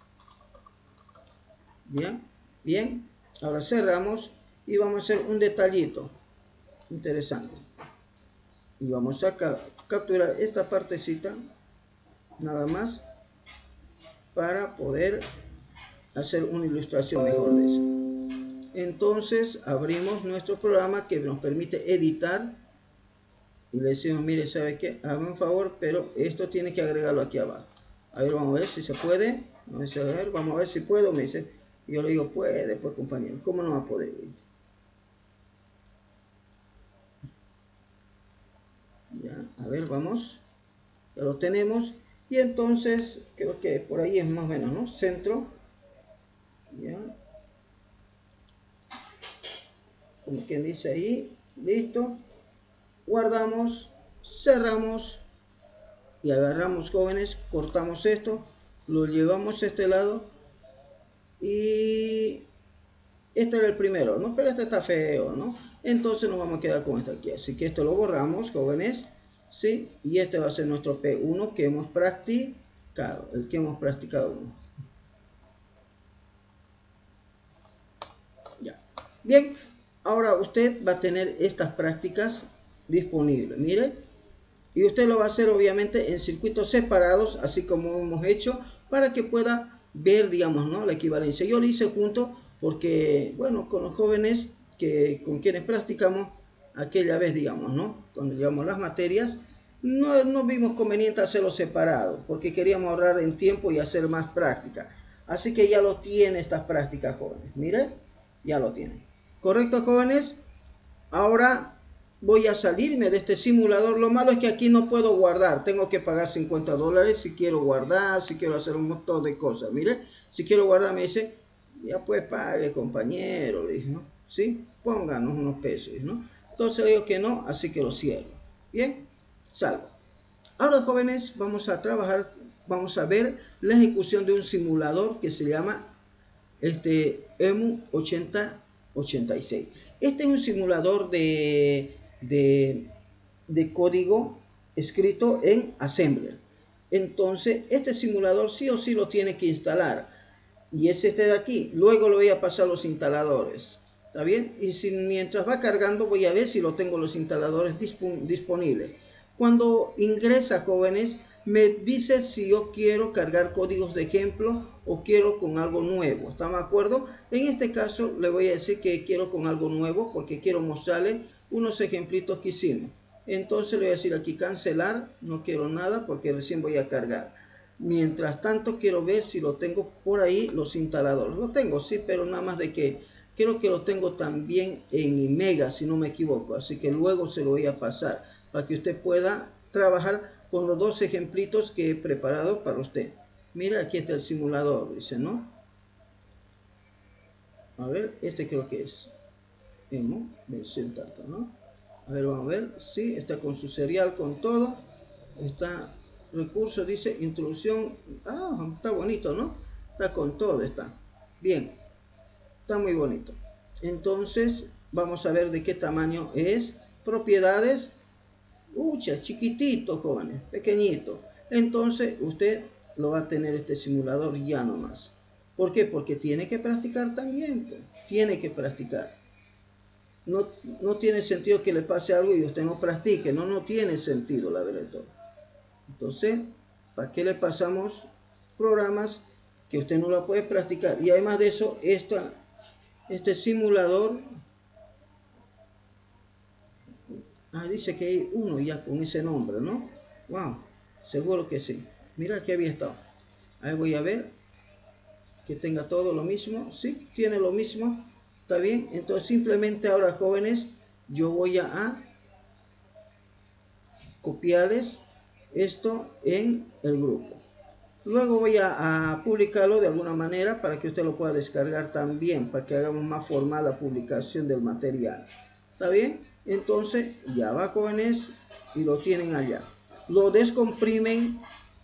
Bien, bien. Ahora cerramos y vamos a hacer un detallito interesante. Y vamos a ca capturar esta partecita nada más para poder hacer una ilustración mejor de eso. Entonces abrimos nuestro programa que nos permite editar y le decimos, mire, ¿sabe qué? Hazme un favor, pero esto tiene que agregarlo aquí abajo. A ver, vamos a ver si se puede. Vamos a ver, vamos a ver si puedo. Me dice, y yo le digo, puede, pues compañero, ¿cómo no va a poder? Ya, a ver, vamos. Ya lo tenemos. Y entonces, creo que por ahí es más o menos, ¿no? Centro. Ya. Como quien dice ahí, listo. Guardamos, cerramos y agarramos, jóvenes, cortamos esto, lo llevamos a este lado y este era el primero, ¿no? Pero este está feo, ¿no? Entonces nos vamos a quedar con este aquí, así que esto lo borramos, jóvenes, ¿sí? Y este va a ser nuestro P uno que hemos practicado, el que hemos practicado uno. Ya. Bien, ahora usted va a tener estas prácticas disponibles, mire, y usted lo va a hacer obviamente en circuitos separados, así como hemos hecho, para que pueda ver, digamos, ¿no?, la equivalencia. Yo lo hice junto porque, bueno, con los jóvenes que, con quienes practicamos aquella vez, digamos, ¿no?, cuando llevamos las materias, no, no vimos conveniente hacerlo separado, porque queríamos ahorrar en tiempo y hacer más práctica. Así que ya lo tiene estas prácticas, jóvenes. Mire, ya lo tienen. ¿Correcto, jóvenes? Ahora voy a salirme de este simulador. Lo malo es que aquí no puedo guardar. Tengo que pagar cincuenta dólares si quiero guardar, si quiero hacer un montón de cosas. Mire, si quiero guardar me dice, ya pues pague, compañero, le dije, ¿no? ¿Sí? Pónganos unos pesos, ¿no? Entonces le digo que no, así que lo cierro. Bien, salgo. Ahora, jóvenes, vamos a trabajar, vamos a ver la ejecución de un simulador que se llama este E M U ochenta ochenta y seis. Este es un simulador de, de, de código escrito en Assembler. Entonces, este simulador sí o sí lo tiene que instalar. Y es este de aquí. Luego lo voy a pasar a los instaladores. ¿Está bien? Y si, mientras va cargando voy a ver si lo tengo los instaladores dispon disponibles. Cuando ingresa, jóvenes, me dice si yo quiero cargar códigos de ejemplo o quiero con algo nuevo. ¿Están de acuerdo? En este caso le voy a decir que quiero con algo nuevo porque quiero mostrarle unos ejemplitos que hicimos. Entonces le voy a decir aquí cancelar, no quiero nada porque recién voy a cargar. Mientras tanto quiero ver si lo tengo por ahí los instaladores. Lo tengo, sí, pero nada más de que creo que lo tengo también en Mega, si no me equivoco. Así que luego se lo voy a pasar para que usted pueda trabajar con los dos ejemplitos que he preparado para usted. Mira, aquí está el simulador, dice, ¿no? A ver, este creo que es E M U versión tanto, ¿no? A ver, vamos a ver, sí, está con su serial, con todo. Está recurso, dice introducción. Ah, está bonito, ¿no? Está con todo, está. Bien, está muy bonito. Entonces, vamos a ver de qué tamaño es. Propiedades. Ucha, chiquitito, jóvenes, pequeñito. Entonces usted lo va a tener este simulador ya nomás. ¿Por qué? Porque tiene que practicar también, pues. Tiene que practicar. No, no tiene sentido que le pase algo y usted no practique. No, no tiene sentido, la verdad. Entonces, ¿para qué le pasamos programas que usted no lo puede practicar? Y además de eso, esta, este simulador... Ah, dice que hay uno ya con ese nombre, ¿no? Wow, seguro que sí. Mira que había estado. Ahí voy a ver que tenga todo lo mismo. Sí, tiene lo mismo. Está bien. Entonces simplemente ahora, jóvenes, yo voy a, a copiarles esto en el grupo. Luego voy a, a publicarlo de alguna manera para que usted lo pueda descargar también, para que hagamos más formal la publicación del material. ¿Está bien? Entonces ya va, jóvenes, y lo tienen allá. Lo descomprimen,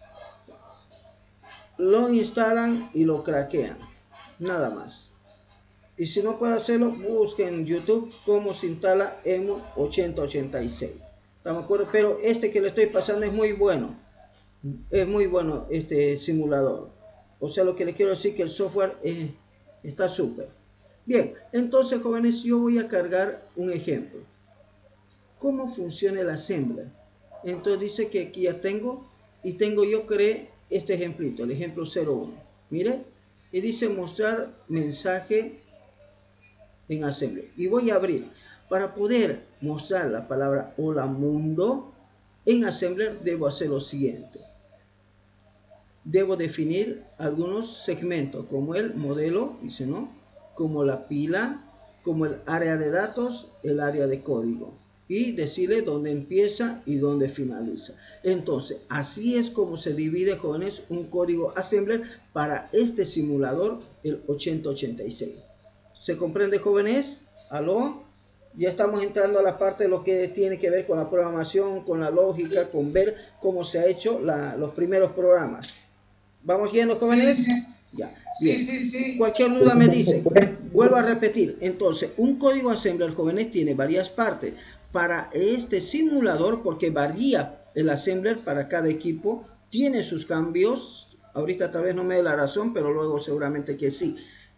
lo instalan y lo craquean. Nada más. Y si no puede hacerlo, busquen en YouTube cómo se instala E M U ochenta ochenta y seis. ¿Estamos de acuerdo? Pero este que le estoy pasando es muy bueno. Es muy bueno este simulador. O sea, lo que le quiero decir que el software es, está súper. Bien, entonces, jóvenes, yo voy a cargar un ejemplo. ¿Cómo funciona el Assembler? Entonces dice que aquí ya tengo, y tengo yo creé este ejemplito, el ejemplo cero uno. Mire, y dice mostrar mensaje en Assembler. Y voy a abrir. Para poder mostrar la palabra hola mundo en Assembler, debo hacer lo siguiente. Debo definir algunos segmentos, como el modelo, dice, ¿no? Como la pila, como el área de datos, el área de código. Y decirle dónde empieza y dónde finaliza. Entonces, así es como se divide, jóvenes, un código Assembler para este simulador, el ochenta ochenta y seis. ¿Se comprende, jóvenes? ¿Aló? Ya estamos entrando a la parte de lo que tiene que ver con la programación, con la lógica, con ver cómo se ha hecho la, los primeros programas. ¿Vamos yendo, jóvenes? Sí, sí. Ya. Sí, sí, sí. Cualquier duda me dice. Vuelvo a repetir. Entonces, un código Assembler, jóvenes, tiene varias partes. Para este simulador, porque varía el Assembler para cada equipo, tiene sus cambios. Ahorita tal vez no me dé la razón, pero luego seguramente que sí.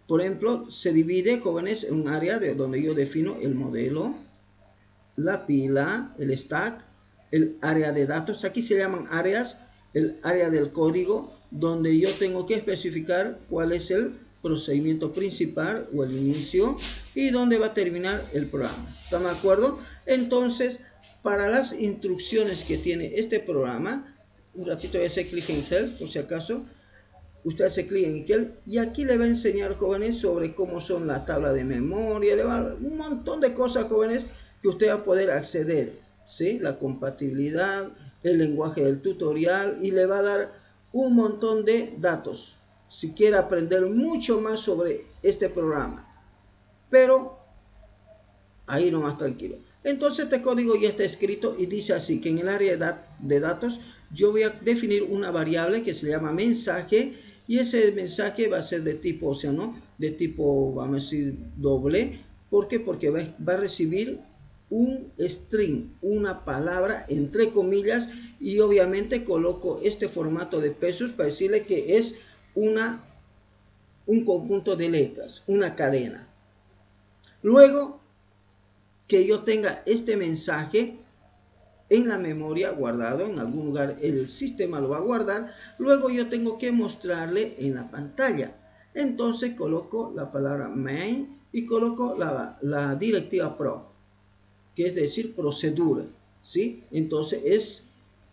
por ejemplo, se divide, jóvenes, en un área de donde yo defino el modelo, la pila, el stack, el área de datos. Aquí se llaman áreas, el área del código, donde yo tengo que especificar cuál es el procedimiento principal o el inicio y dónde va a terminar el programa. ¿Están de acuerdo? Entonces, para las instrucciones que tiene este programa, un ratito voy a hacer clic en Help, por si acaso. Usted hace clic en Help y aquí le va a enseñar, jóvenes, sobre cómo son la tabla de memoria, le va a dar un montón de cosas, jóvenes, que usted va a poder acceder, ¿sí? La compatibilidad, el lenguaje del tutorial, y le va a dar un montón de datos si quiere aprender mucho más sobre este programa. Pero ahí nomás tranquilo. Entonces este código ya está escrito y dice así, que en el área de, dat de datos yo voy a definir una variable que se llama mensaje, y ese mensaje va a ser de tipo, o sea, ¿no? De tipo, vamos a decir, doble. ¿Por qué? Porque va, va a recibir un string, una palabra entre comillas, y obviamente coloco este formato de pesos para decirle que es una, un conjunto de letras, una cadena. Luego que yo tenga este mensaje en la memoria guardado, en algún lugar el sistema lo va a guardar, luego yo tengo que mostrarle en la pantalla. Entonces coloco la palabra main y coloco la, la directiva pro, que es decir, procedura, ¿sí? Entonces es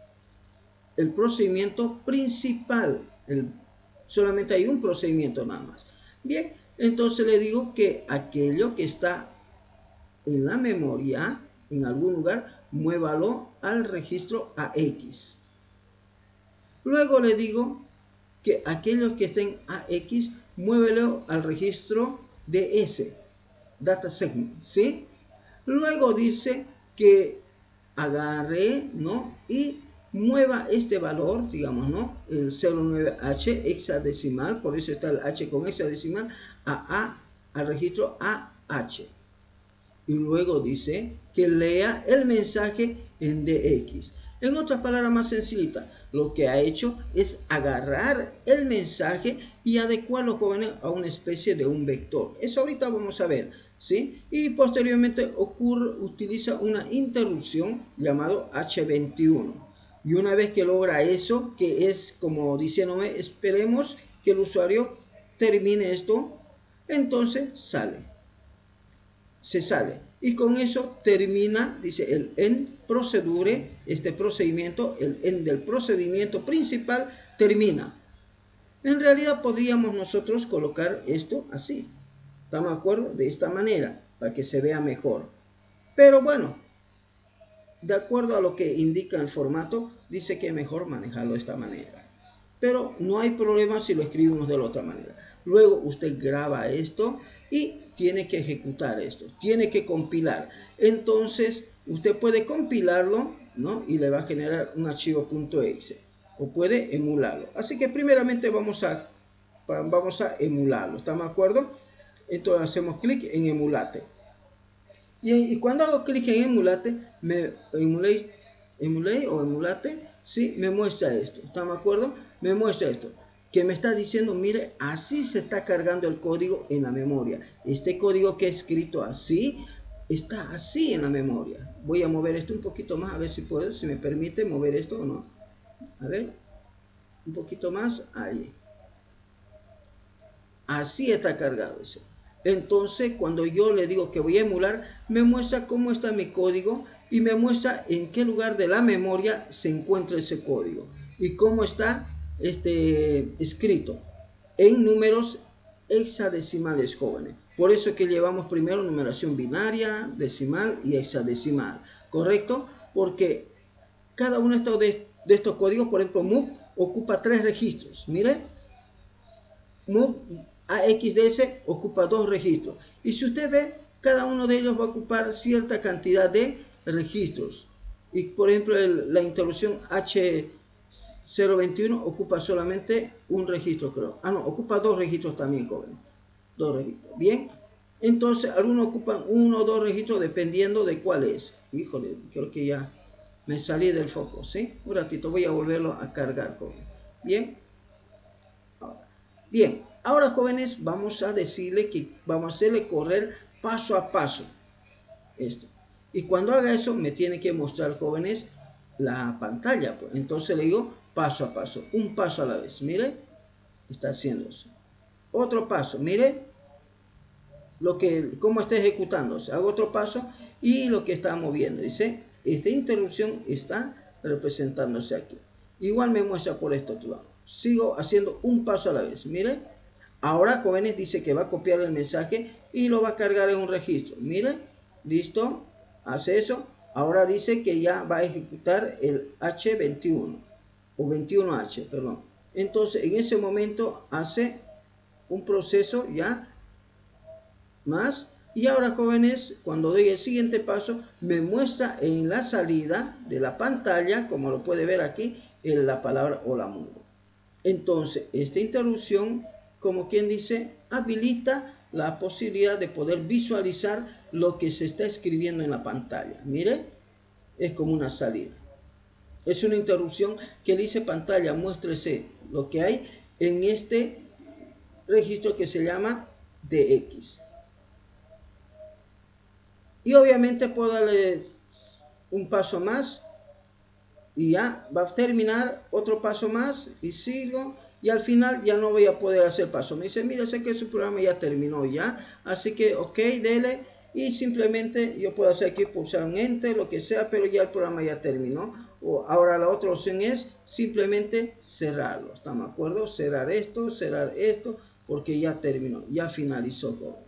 el procedimiento principal, el, solamente hay un procedimiento nada más. Bien, entonces le digo que aquello que está en la memoria, en algún lugar, muévalo al registro A X. Luego le digo que aquello que esté en A X, muévelo al registro D S, Data Segment, ¿sí? Luego dice que agarre, ¿no? Y mueva este valor, digamos, ¿no? El cero nueve H hexadecimal, por eso está el H con hexadecimal, a A, al registro A H. Y luego dice que lea el mensaje en D X. En otras palabras más sencillitas, lo que ha hecho es agarrar el mensaje y adecuarlo, jóvenes, a una especie de un vector. Eso ahorita vamos a ver, ¿sí? Y posteriormente ocurre, utiliza una interrupción llamado H veintiuno. Y una vez que logra eso, que es como diciéndome, esperemos que el usuario termine esto, entonces sale. Se sale, y con eso termina, dice el end procedure, este procedimiento, el end del procedimiento principal termina. En realidad podríamos nosotros colocar esto así, ¿estamos de acuerdo? De esta manera, para que se vea mejor. Pero bueno, de acuerdo a lo que indica el formato, dice que es mejor manejarlo de esta manera. Pero no hay problema si lo escribimos de la otra manera. Luego usted graba esto y tiene que ejecutar esto, tiene que compilar. Entonces usted puede compilarlo, ¿no? Y le va a generar un archivo .exe, o puede emularlo. Así que primeramente vamos a, vamos a emularlo, ¿estamos de acuerdo? Entonces hacemos clic en emulate. Y, y cuando hago clic en emulate, me emulate, emulate o emulate, ¿sí? Me muestra esto, ¿estamos de acuerdo? Me muestra esto, que me está diciendo, mire, así se está cargando el código en la memoria. Este código que he escrito así, está así en la memoria. Voy a mover esto un poquito más, a ver si puedo, si me permite mover esto o no. A ver, un poquito más, ahí. Así está cargado ese. Entonces, cuando yo le digo que voy a emular, me muestra cómo está mi código y me muestra en qué lugar de la memoria se encuentra ese código y cómo está este escrito en números hexadecimales, jóvenes. Por eso que llevamos primero numeración binaria, decimal y hexadecimal, ¿correcto? Porque cada uno de estos, de, de estos códigos, por ejemplo, move ocupa tres registros. Mire, move A X D S ocupa dos registros. Y si usted ve, cada uno de ellos va a ocupar cierta cantidad de registros. Y por ejemplo, el, la interrupción H cero veintiuno ocupa solamente un registro, creo. Ah, no, ocupa dos registros también, joven. Dos registros. Bien. Entonces, algunos ocupan uno o dos registros dependiendo de cuál es. Híjole, creo que ya me salí del foco, ¿sí? Un ratito, voy a volverlo a cargar, joven. Bien. Ahora. Bien. Ahora, jóvenes, vamos a decirle que vamos a hacerle correr paso a paso esto. Y cuando haga eso, me tiene que mostrar, jóvenes, la pantalla. Pues. Entonces le digo paso a paso, un paso a la vez. Mire, está haciendo eso. Otro paso, mire, lo que, cómo está ejecutándose. Hago otro paso y lo que está moviendo. Dice, esta interrupción está representándose aquí. Igual me muestra por este otro lado. Sigo haciendo un paso a la vez. Mire, ahora, jóvenes, dice que va a copiar el mensaje y lo va a cargar en un registro. Mire, listo, hace eso. Ahora dice que ya va a ejecutar el H veintiuno o veintiuno H, perdón. Entonces, en ese momento hace un proceso ya más. Y ahora, jóvenes, cuando doy el siguiente paso, me muestra en la salida de la pantalla, como lo puede ver aquí, en la palabra hola mundo. Entonces, esta interrupción, como quien dice, habilita la posibilidad de poder visualizar lo que se está escribiendo en la pantalla. Mire, es como una salida. Es una interrupción que dice pantalla, muéstrese lo que hay en este registro que se llama D X. Y obviamente puedo darle un paso más y ya va a terminar, otro paso más y sigo. Y al final ya no voy a poder hacer paso. Me dice, mira, sé que su programa ya terminó ya. Así que, ok, dele. Y simplemente yo puedo hacer aquí, pulsar un enter, lo que sea, pero ya el programa ya terminó. O ahora la otra opción es simplemente cerrarlo. ¿Estamos de acuerdo? Cerrar esto, cerrar esto, porque ya terminó, ya finalizó todo.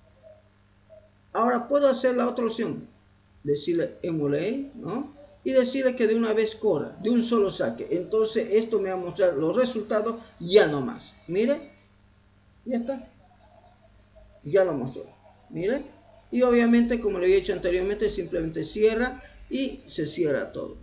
Ahora puedo hacer la otra opción. Decirle emulate, ¿no? Y decirle que de una vez corra, de un solo saque. Entonces esto me va a mostrar los resultados ya no más. Mire, ya está. Ya lo mostró. Mire. Y obviamente, como le he dicho anteriormente, simplemente cierra y se cierra todo.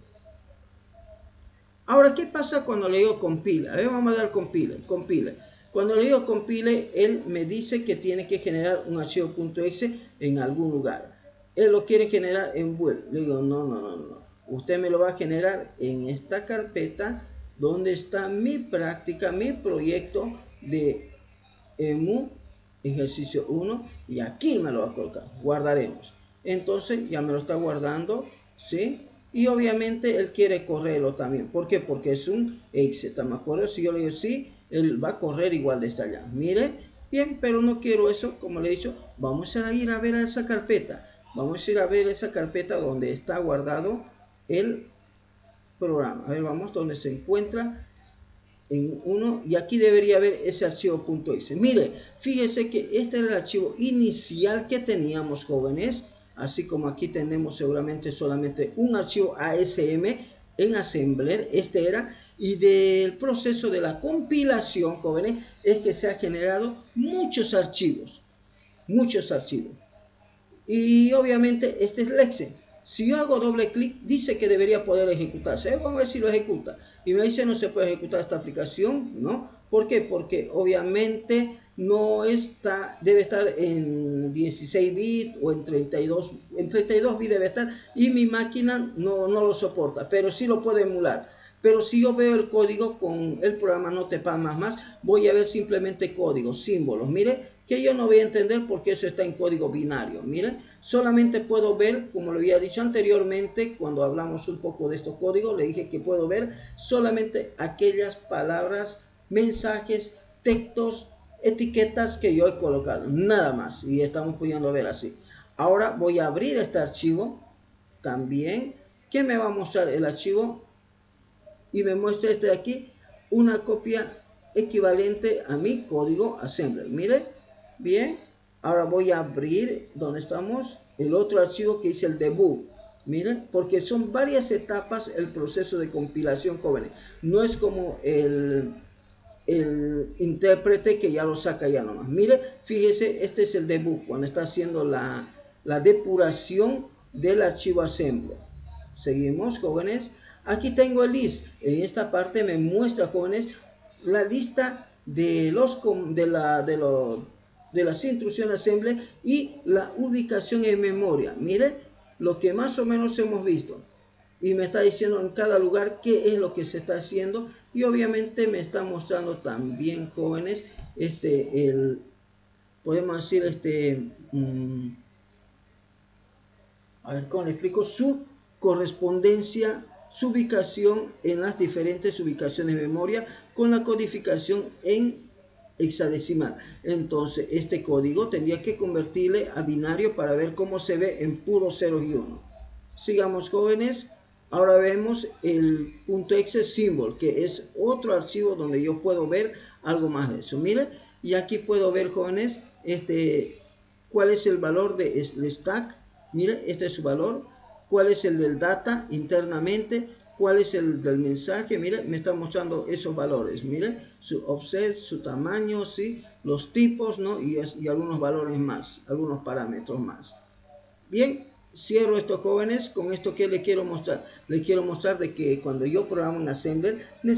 Ahora, ¿qué pasa cuando le digo compila? A ver, vamos a dar compile. compile. Cuando le digo compile, él me dice que tiene que generar un archivo .exe en algún lugar. Él lo quiere generar en Word. Le digo, no, no, no, no. Usted me lo va a generar en esta carpeta donde está mi práctica, mi proyecto de EMU ejercicio uno, y aquí me lo va a colocar. Guardaremos. Entonces ya me lo está guardando, ¿sí? Y obviamente él quiere correrlo también. ¿Por qué? Porque es un exe. ¿Están de acuerdo? Si yo le digo sí, él va a correr igual desde allá. Mire, bien, pero no quiero eso. Como le he dicho, vamos a ir a ver a esa carpeta. Vamos a ir a ver esa carpeta donde está guardado el programa. A ver, vamos, donde se encuentra en uno, y aquí debería haber ese archivo .exe. Mire, fíjese que este era el archivo inicial que teníamos, jóvenes, así como aquí tenemos seguramente solamente un archivo A S M en Assembler. Este era, y del proceso de la compilación, jóvenes, es que se ha generado muchos archivos, muchos archivos, y obviamente este es el exe. Si yo hago doble clic, dice que debería poder ejecutarse. Vamos a ver si lo ejecuta. Y me dice no se puede ejecutar esta aplicación, ¿no? ¿Por qué? Porque obviamente no está, debe estar en dieciséis bits o en treinta y dos, en treinta y dos bits debe estar, y mi máquina no, no lo soporta, pero sí lo puede emular. Pero si yo veo el código con el programa Notepad más más, voy a ver simplemente códigos, símbolos. Mire, que yo no voy a entender porque eso está en código binario. Mire, solamente puedo ver, como lo había dicho anteriormente, cuando hablamos un poco de estos códigos, le dije que puedo ver solamente aquellas palabras, mensajes, textos, etiquetas que yo he colocado. Nada más. Y estamos pudiendo ver así. Ahora voy a abrir este archivo también, que me va a mostrar el archivo. Y me muestra este de aquí, una copia equivalente a mi código Assembler. Mire, bien. Ahora voy a abrir, donde estamos, el otro archivo que dice el debug. Miren, porque son varias etapas el proceso de compilación, jóvenes. No es como el, el intérprete que ya lo saca ya nomás. Mire, fíjese, este es el debug, cuando está haciendo la, la depuración del archivo Assembler. Seguimos, jóvenes. Aquí tengo el list. En esta parte me muestra, jóvenes, la lista de los de la de los de las instrucciones Assembler y la ubicación en memoria. Mire lo que más o menos hemos visto. Y me está diciendo en cada lugar qué es lo que se está haciendo Y obviamente me está mostrando también, jóvenes, este, el, podemos decir, este, mmm, a ver cómo le explico, su correspondencia, su ubicación en las diferentes ubicaciones de memoria con la codificación en hexadecimal. Entonces este código tendría que convertirle a binario para ver cómo se ve en puros ceros y uno. Sigamos, jóvenes. Ahora vemos el .exe symbol, que es otro archivo donde yo puedo ver algo más de eso. Mire, y aquí puedo ver, jóvenes, este, cuál es el valor del stack. Mire, este es su valor. Cuál es el del data internamente. Cuál es el del mensaje. Mire, me está mostrando esos valores. Mire, su offset, su tamaño, ¿sí? Los tipos, ¿no? Y, es, y algunos valores más, algunos parámetros más. Bien. Cierro esto, jóvenes. Con esto que les quiero mostrar, les quiero mostrar de que cuando yo programo en Assembler,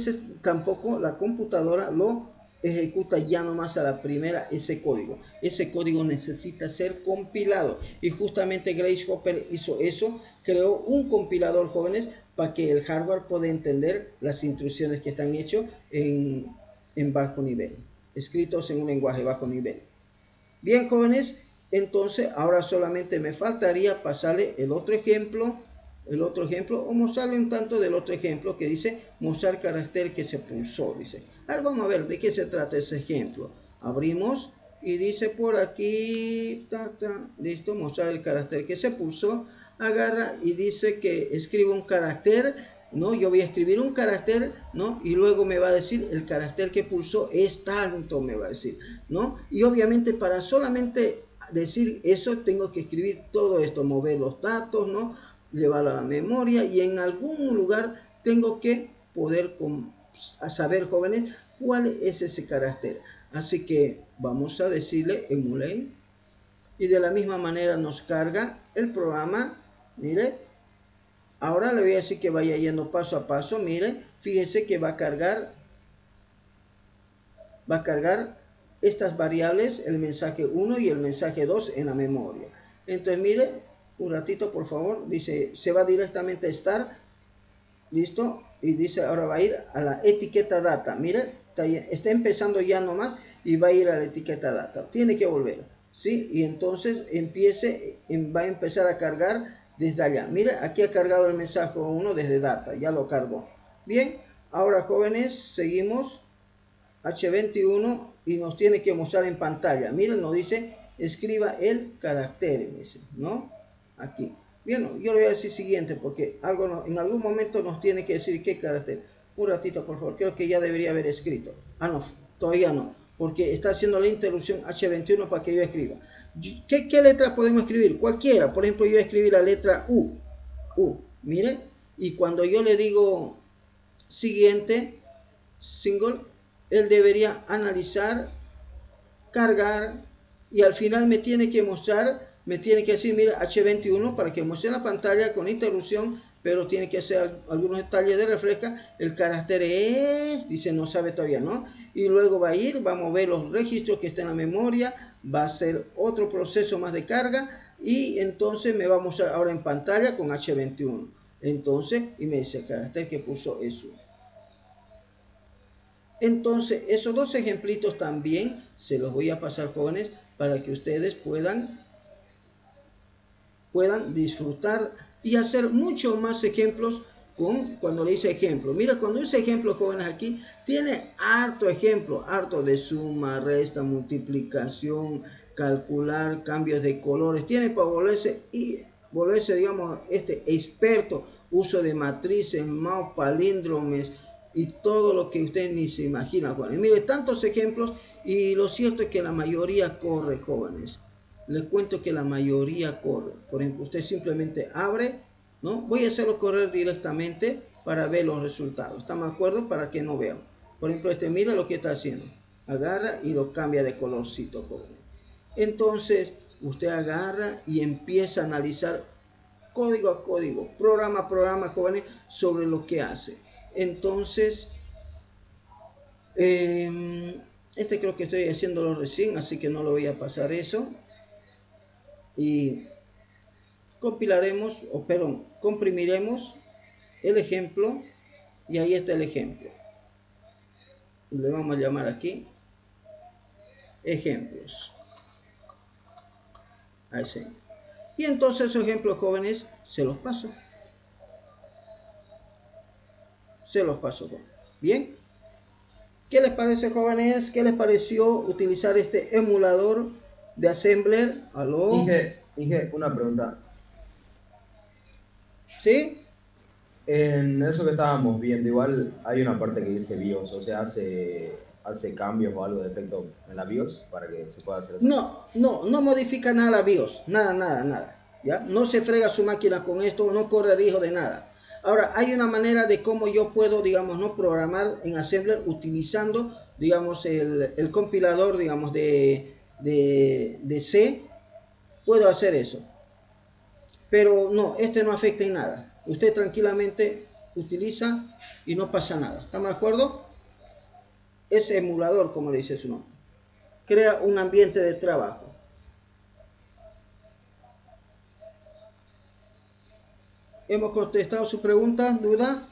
tampoco la computadora lo ejecuta ya nomás a la primera ese código. Ese código necesita ser compilado y justamente Grace Hopper hizo eso, creó un compilador, jóvenes, para que el hardware pueda entender las instrucciones que están hechas en, en bajo nivel, escritos en un lenguaje bajo nivel. Bien, jóvenes. Entonces ahora solamente me faltaría pasarle el otro ejemplo, el otro ejemplo, o mostrarle un tanto del otro ejemplo que dice mostrar carácter que se pulsó. Dice, ahora vamos a ver de qué se trata ese ejemplo. Abrimos y dice por aquí, ta, ta, listo, mostrar el carácter que se pulsó. Agarra y dice que escriba un carácter, ¿no? Yo voy a escribir un carácter, ¿no? Y luego me va a decir el carácter que pulsó es tanto, me va a decir, ¿no? Y obviamente para solamente decir eso tengo que escribir todo esto, mover los datos, ¿no? Llevarlo a la memoria y en algún lugar tengo que poder con, a saber, jóvenes, cuál es ese carácter. Así que vamos a decirle emulate y de la misma manera nos carga el programa. Mire, ahora le voy a decir que vaya yendo paso a paso. Mire, fíjese que va a cargar va a cargar estas variables, el mensaje uno y el mensaje dos en la memoria. Entonces mire, un ratito por favor, dice, se va directamente a start, listo, y dice ahora va a ir a la etiqueta data. Mire, está, está empezando ya nomás y va a ir a la etiqueta data, tiene que volver, ¿sí? Y entonces empiece, va a empezar a cargar desde allá. Mire, aquí ha cargado el mensaje uno desde data, ya lo cargó. Bien, ahora, jóvenes, seguimos. hache veintiuno y nos tiene que mostrar en pantalla. Miren, nos dice escriba el carácter, ¿no? Aquí. Bien, yo le voy a decir siguiente porque algo no, en algún momento nos tiene que decir qué carácter. Un ratito, por favor. Creo que ya debería haber escrito. Ah, no, todavía no, porque está haciendo la interrupción hache veintiuno para que yo escriba. ¿Qué, qué letra podemos escribir? Cualquiera. Por ejemplo, yo escribí la letra U. U. Miren, y cuando yo le digo siguiente, single, él debería analizar, cargar y al final me tiene que mostrar, me tiene que decir, mira, hache veintiuno para que muestre la pantalla con interrupción, pero tiene que hacer algunos detalles de refresca. El carácter es, dice, no sabe todavía, ¿no? Y luego va a ir, va a mover los registros que están en la memoria, va a hacer otro proceso más de carga y entonces me va a mostrar ahora en pantalla con hache veintiuno. Entonces, y me dice el carácter que puso eso. Entonces, esos dos ejemplitos también se los voy a pasar, jóvenes, para que ustedes puedan, puedan disfrutar y hacer muchos más ejemplos con cuando le hice ejemplo. Mira, cuando hice ejemplo, jóvenes, aquí tiene harto ejemplo, harto de suma, resta, multiplicación, calcular, cambios de colores. Tiene para volverse, y volverse, digamos, este experto, uso de matrices, mouse, palíndromes, y todo lo que usted ni se imagina, jóvenes. Mire, tantos ejemplos y lo cierto es que la mayoría corre, jóvenes. Les cuento que la mayoría corre. Por ejemplo, usted simplemente abre, ¿no? Voy a hacerlo correr directamente para ver los resultados. ¿Estamos de acuerdo? Para que no vean. Por ejemplo, este, mira lo que está haciendo. Agarra y lo cambia de colorcito, jóvenes. Entonces, usted agarra y empieza a analizar código a código, programa a programa, jóvenes, sobre lo que hace. Entonces, eh, este creo que estoy haciéndolo recién, así que no lo voy a pasar eso. Y compilaremos, o perdón, comprimiremos el ejemplo y ahí está el ejemplo. le vamos a llamar aquí ejemplos. Ahí sí. Y entonces esos ejemplos, jóvenes, se los paso. Se los paso. Bien. ¿Qué les parece, jóvenes? ¿Qué les pareció utilizar este emulador de Assembler? ¿Aló? Inge, Inge, una pregunta. ¿Sí? En eso que estábamos viendo, igual hay una parte que dice BIOS, o sea, hace, hace cambios o algo de efecto en la BIOS para que se pueda hacer eso. No, no, no modifica nada la BIOS, nada, nada, nada. ¿Ya? No se frega su máquina con esto, no corre riesgo de nada. Ahora, hay una manera de cómo yo puedo, digamos, no programar en Assembler utilizando, digamos, el, el compilador, digamos, de, de, de C. Puedo hacer eso. Pero no, este no afecta en nada. Usted tranquilamente utiliza y no pasa nada. ¿Estamos de acuerdo? Es emulador, como le dice su nombre. Crea un ambiente de trabajo. ¿Hemos contestado su pregunta, duda?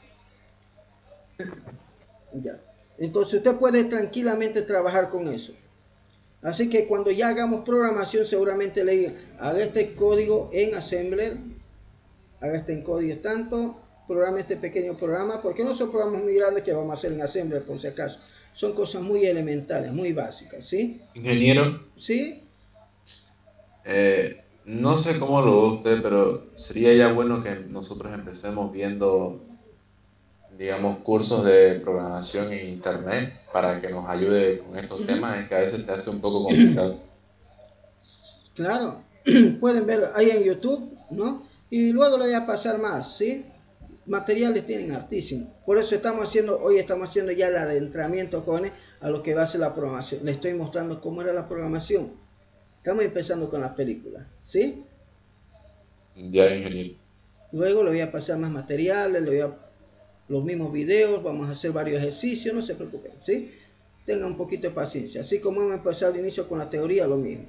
Ya. Entonces usted puede tranquilamente trabajar con eso. Así que cuando ya hagamos programación, seguramente le diga, haga este código en Assembler, haga este en código tanto, programa este pequeño programa, porque no son programas muy grandes que vamos a hacer en Assembler, por si acaso. Son cosas muy elementales, muy básicas, ¿sí? Ingeniero. ¿Sí? Eh, no sé cómo lo ve usted, pero sería ya bueno que nosotros empecemos viendo, digamos, cursos de programación en internet para que nos ayude con estos temas, es que a veces te hace un poco complicado. Claro, pueden ver ahí en YouTube, ¿no? Y luego le voy a pasar más, ¿sí? Materiales tienen hartísimo. Por eso estamos haciendo, hoy estamos haciendo ya el adentramiento, jóvenes, a lo que va a ser la programación. Les estoy mostrando cómo era la programación. Estamos empezando con las películas, ¿sí? Ya, ingeniero. Luego le voy a pasar más materiales, le voy a los mismos videos, vamos a hacer varios ejercicios, no se preocupen, ¿sí? Tengan un poquito de paciencia. Así como hemos empezado al inicio con la teoría, lo mismo.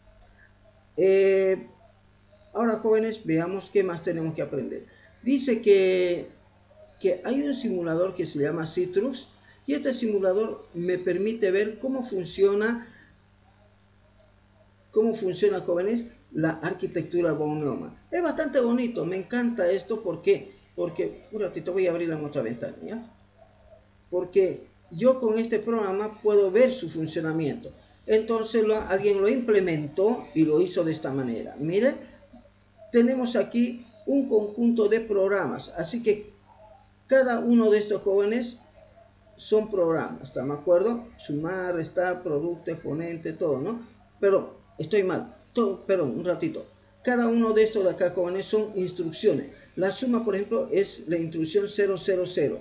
Eh, ahora, jóvenes, veamos qué más tenemos que aprender. Dice que, que hay un simulador que se llama Citrux, y este simulador me permite ver cómo funciona, cómo funciona, jóvenes, la arquitectura von Neumann. Es bastante bonito, me encanta esto, ¿por qué? Porque, un ratito voy a abrirla en otra ventana, ¿ya? Porque yo con este programa puedo ver su funcionamiento. Entonces lo, alguien lo implementó y lo hizo de esta manera. Miren, tenemos aquí un conjunto de programas, así que cada uno de estos jóvenes son programas, ¿está de acuerdo? Sumar, restar, producto, exponente, todo, ¿no? Pero estoy mal, todo, perdón, un ratito. Cada uno de estos de acá, jóvenes, son instrucciones. La suma, por ejemplo, es la instrucción cero cero cero.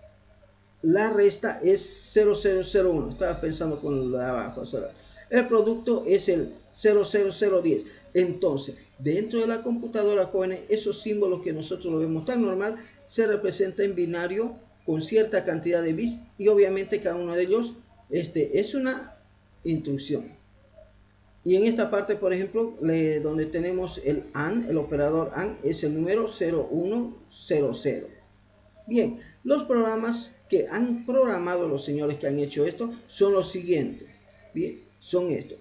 La resta es cero cero cero uno. Estaba pensando con la de abajo. El producto es el cero cero cero diez. Entonces, dentro de la computadora, jóvenes, esos símbolos que nosotros lo vemos tan normal, se representa en binario con cierta cantidad de bits, y obviamente cada uno de ellos este, es una instrucción. Y en esta parte, por ejemplo, le, donde tenemos el A N D, el operador A N D es el número cero uno cero cero. Bien, los programas que han programado los señores que han hecho esto son los siguientes. Bien, son estos.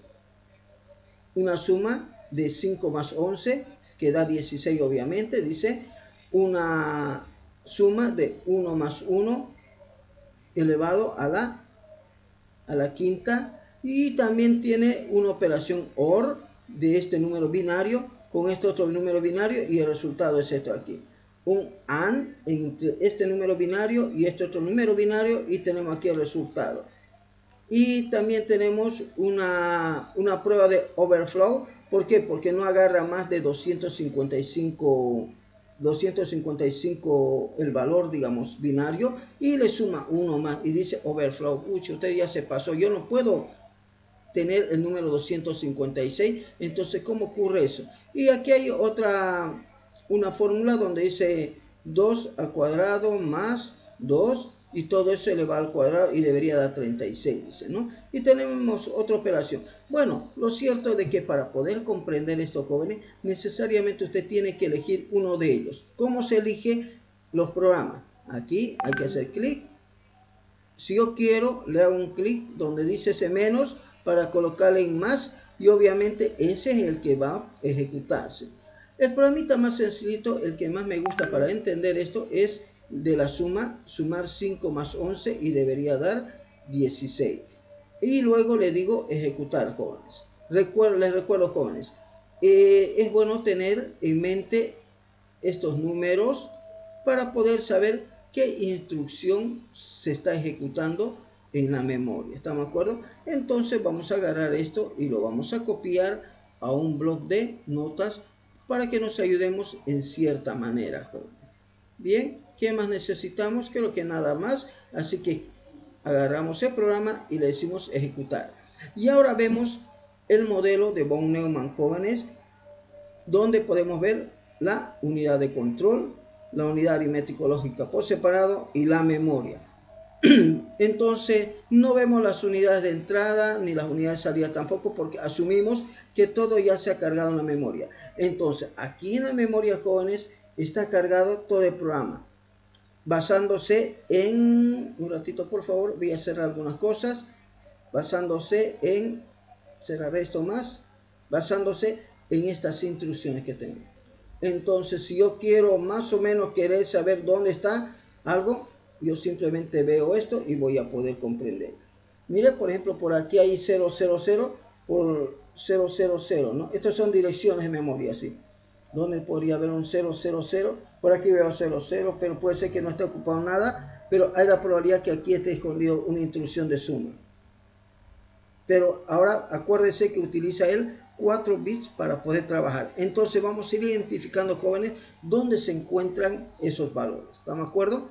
Una suma de cinco más once, que da dieciséis obviamente, dice. Una suma de uno más uno elevado a la, a la quinta. Y también tiene una operación O R de este número binario con este otro número binario, y el resultado es esto aquí. Un A N D entre este número binario y este otro número binario, y tenemos aquí el resultado. Y también tenemos una, una prueba de overflow. ¿Por qué? Porque no agarra más de doscientos cincuenta y cinco, doscientos cincuenta y cinco el valor, digamos, binario, y le suma uno más y dice overflow. Uy, usted ya se pasó, yo no puedo tener el número doscientos cincuenta y seis. Entonces, ¿cómo ocurre eso? Y aquí hay otra, una fórmula donde dice dos al cuadrado más dos, y todo eso elevado al cuadrado, y debería dar treinta y seis, dice, ¿no? Y tenemos otra operación. Bueno, lo cierto es de que para poder comprender esto, jóvenes, necesariamente usted tiene que elegir uno de ellos. ¿Cómo se elige los programas? Aquí hay que hacer clic si yo quiero, le hago un clic donde dice ese menos para colocarle en más, y obviamente ese es el que va a ejecutarse. El programita más sencillito, el que más me gusta para entender esto, es de la suma, sumar cinco más once y debería dar dieciséis. Y luego le digo ejecutar, jóvenes. Recuerdo, les recuerdo, jóvenes, eh, es bueno tener en mente estos números para poder saber qué instrucción se está ejecutando en la memoria. ¿Estamos de acuerdo? Entonces vamos a agarrar esto y lo vamos a copiar a un bloc de notas para que nos ayudemos en cierta manera, jóvenes. Bien, ¿qué más necesitamos? Creo que nada más. Así que agarramos el programa y le decimos ejecutar. Y ahora vemos el modelo de von Neumann, jóvenes, donde podemos ver la unidad de control, la unidad aritmético lógica por separado y la memoria. Entonces no vemos las unidades de entrada ni las unidades de salida tampoco, porque asumimos que todo ya se ha cargado en la memoria. Entonces aquí en la memoria, jóvenes, está cargado todo el programa, basándose en, un ratito por favor, voy a cerrar algunas cosas, basándose en, cerraré esto más, basándose en estas instrucciones que tengo. Entonces si yo quiero más o menos querer saber dónde está algo, yo simplemente veo esto y voy a poder comprender. Mire, por ejemplo, por aquí hay cero cero cero por cero cero cero, ¿no? Estas son direcciones de memoria, ¿sí? ¿Dónde podría haber un cero cero cero? Por aquí veo cero cero, pero puede ser que no esté ocupado nada, pero hay la probabilidad que aquí esté escondido una instrucción de suma. Pero ahora acuérdense que utiliza él cuatro bits para poder trabajar. Entonces vamos a ir identificando, jóvenes, dónde se encuentran esos valores. ¿Estamos de acuerdo?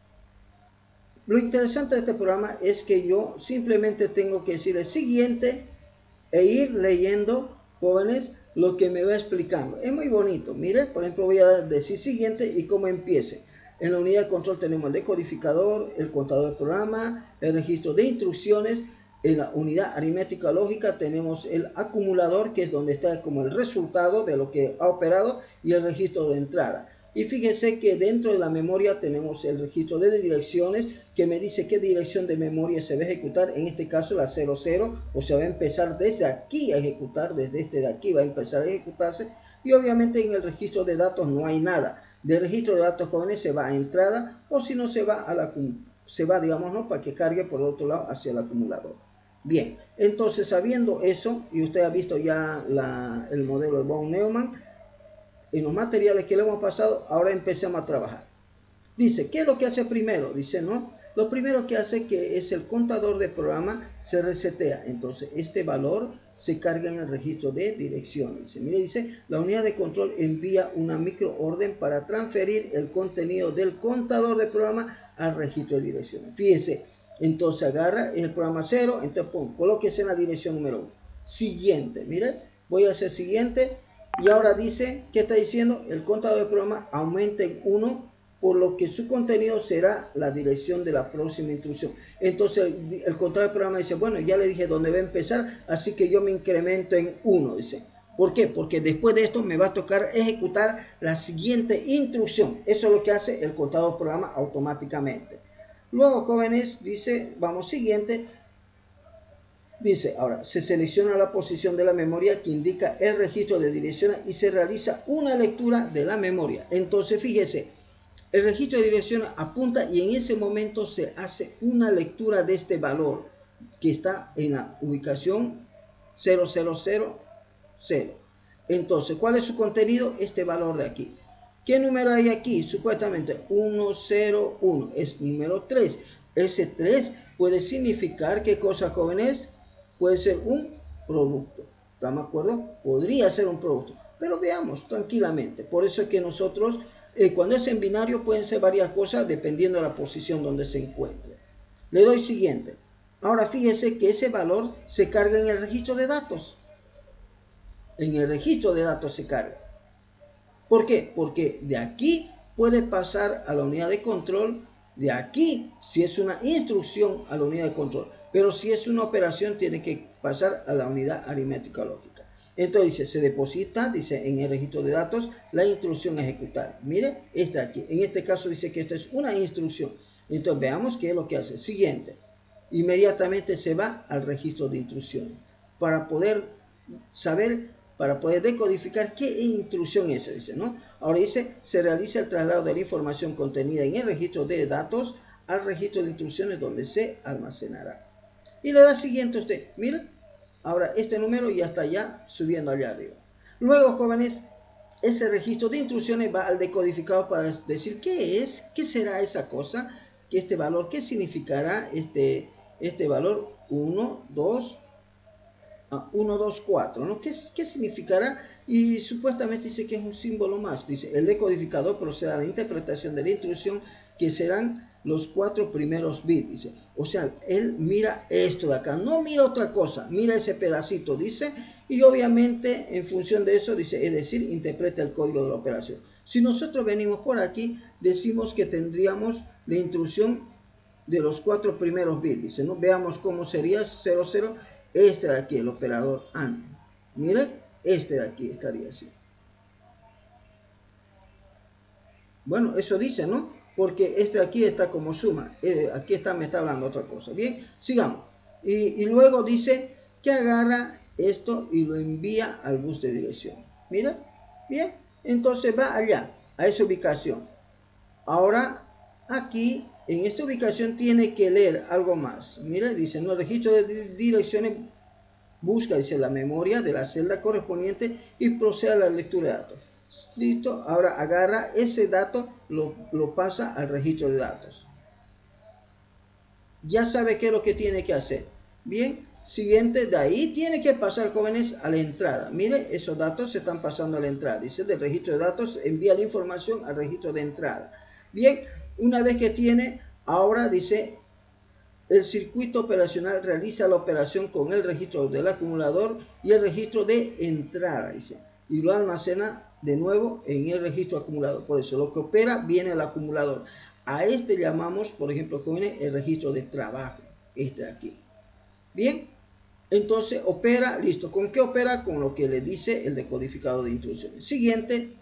Lo interesante de este programa es que yo simplemente tengo que decir el siguiente e ir leyendo, jóvenes, lo que me va explicando. Es muy bonito. Mire, por ejemplo, voy a decir siguiente y cómo empiece. En la unidad de control tenemos el decodificador, el contador de programa, el registro de instrucciones. En la unidad aritmética lógica tenemos el acumulador, que es donde está como el resultado de lo que ha operado, y el registro de entrada. Y fíjense que dentro de la memoria tenemos el registro de direcciones, que me dice qué dirección de memoria se va a ejecutar, en este caso la cero cero, o sea, va a empezar desde aquí a ejecutar, desde este de aquí va a empezar a ejecutarse. Y obviamente en el registro de datos no hay nada. Del registro de datos, jóvenes, se va a entrada, o si no se va a la, se va, digamos, ¿no?, para que cargue por el otro lado hacia el acumulador. Bien, entonces sabiendo eso, y usted ha visto ya la, el modelo de von Neumann, en los materiales que le hemos pasado, ahora empecemos a trabajar. Dice, ¿qué es lo que hace primero? Dice, no, lo primero que hace que es el contador de programa se resetea. Entonces, este valor se carga en el registro de direcciones. Dice, mire, dice, la unidad de control envía una microorden para transferir el contenido del contador de programa al registro de direcciones. Fíjese, entonces agarra el programa cero, entonces pum, colóquese en la dirección número uno. Siguiente, mire, voy a hacer siguiente. Y ahora dice, ¿qué está diciendo? El contador de programa aumenta en uno, por lo que su contenido será la dirección de la próxima instrucción. Entonces el, el contador de programa dice, bueno, ya le dije dónde va a empezar, así que yo me incremento en uno, dice. ¿Por qué? Porque después de esto me va a tocar ejecutar la siguiente instrucción. Eso es lo que hace el contador de programa automáticamente. Luego, jóvenes, dice, vamos siguiente. Dice, ahora, se selecciona la posición de la memoria que indica el registro de direcciones y se realiza una lectura de la memoria. Entonces, fíjese, el registro de direcciones apunta y en ese momento se hace una lectura de este valor que está en la ubicación cero cero cero cero. Entonces, ¿cuál es su contenido? Este valor de aquí. ¿Qué número hay aquí? Supuestamente uno cero uno, es número tres. Ese tres puede significar, ¿qué cosa, jóvenes? Puede ser un producto. ¿Estamos de acuerdo? Podría ser un producto. Pero veamos tranquilamente. Por eso es que nosotros, eh, cuando es en binario, pueden ser varias cosas dependiendo de la posición donde se encuentre. Le doy siguiente. Ahora fíjese que ese valor se carga en el registro de datos. En el registro de datos se carga. ¿Por qué? Porque de aquí puede pasar a la unidad de control. De aquí, si es una instrucción, a la unidad de control. Pero si es una operación, tiene que pasar a la unidad aritmética lógica. Entonces dice, se deposita, dice, en el registro de datos, la instrucción a ejecutar. Mire, esta aquí. En este caso dice que esto es una instrucción. Entonces veamos qué es lo que hace. Siguiente, inmediatamente se va al registro de intrusiones para poder saber, para poder decodificar qué intrusión es eso, dice, ¿no? Ahora dice, se realiza el traslado de la información contenida en el registro de datos al registro de intrusiones donde se almacenará. Y le da siguiente a usted, mira, ahora este número ya está ya subiendo allá arriba. Luego, jóvenes, ese registro de intrusiones va al decodificador para decir qué es, qué será esa cosa, que este valor, qué significará este, este valor uno, dos, uno, dos, cuatro, ¿no? ¿Qué, ¿Qué significará? Y supuestamente dice que es un símbolo más. Dice, el decodificador procede a la interpretación de la intrusión, que serán los cuatro primeros bits, dice. O sea, él mira esto de acá, no mira otra cosa, mira ese pedacito, dice, y obviamente en función de eso, dice, es decir, interpreta el código de la operación. Si nosotros venimos por aquí, decimos que tendríamos la intrusión de los cuatro primeros bits, dice, ¿no? Veamos cómo sería cero cero, este de aquí, el operador AND. Mira, este de aquí estaría así. Bueno, eso dice, ¿no? Porque este de aquí está como suma. Eh, aquí está, me está hablando otra cosa. Bien, sigamos. Y, y luego dice que agarra esto y lo envía al bus de dirección. Mira, bien. Entonces va allá, a esa ubicación. Ahora, aquí, en esta ubicación tiene que leer algo más. Mira, dice, no, el registro de direcciones busca, dice, la memoria de la celda correspondiente y procede a la lectura de datos. Listo, ahora agarra ese dato, lo, lo pasa al registro de datos. Ya sabe qué es lo que tiene que hacer. Bien, siguiente, de ahí tiene que pasar, jóvenes, a la entrada. Mire, esos datos se están pasando a la entrada. Dice, del registro de datos envía la información al registro de entrada. Bien, una vez que tiene, ahora dice, el circuito operacional realiza la operación con el registro del acumulador y el registro de entrada, dice, y lo almacena de nuevo en el registro acumulador. Por eso lo que opera viene al acumulador. A este llamamos, por ejemplo, jóvenes, el registro de trabajo, este de aquí. Bien, entonces opera, listo. ¿Con qué opera? Con lo que le dice el decodificador de instrucciones. Siguiente.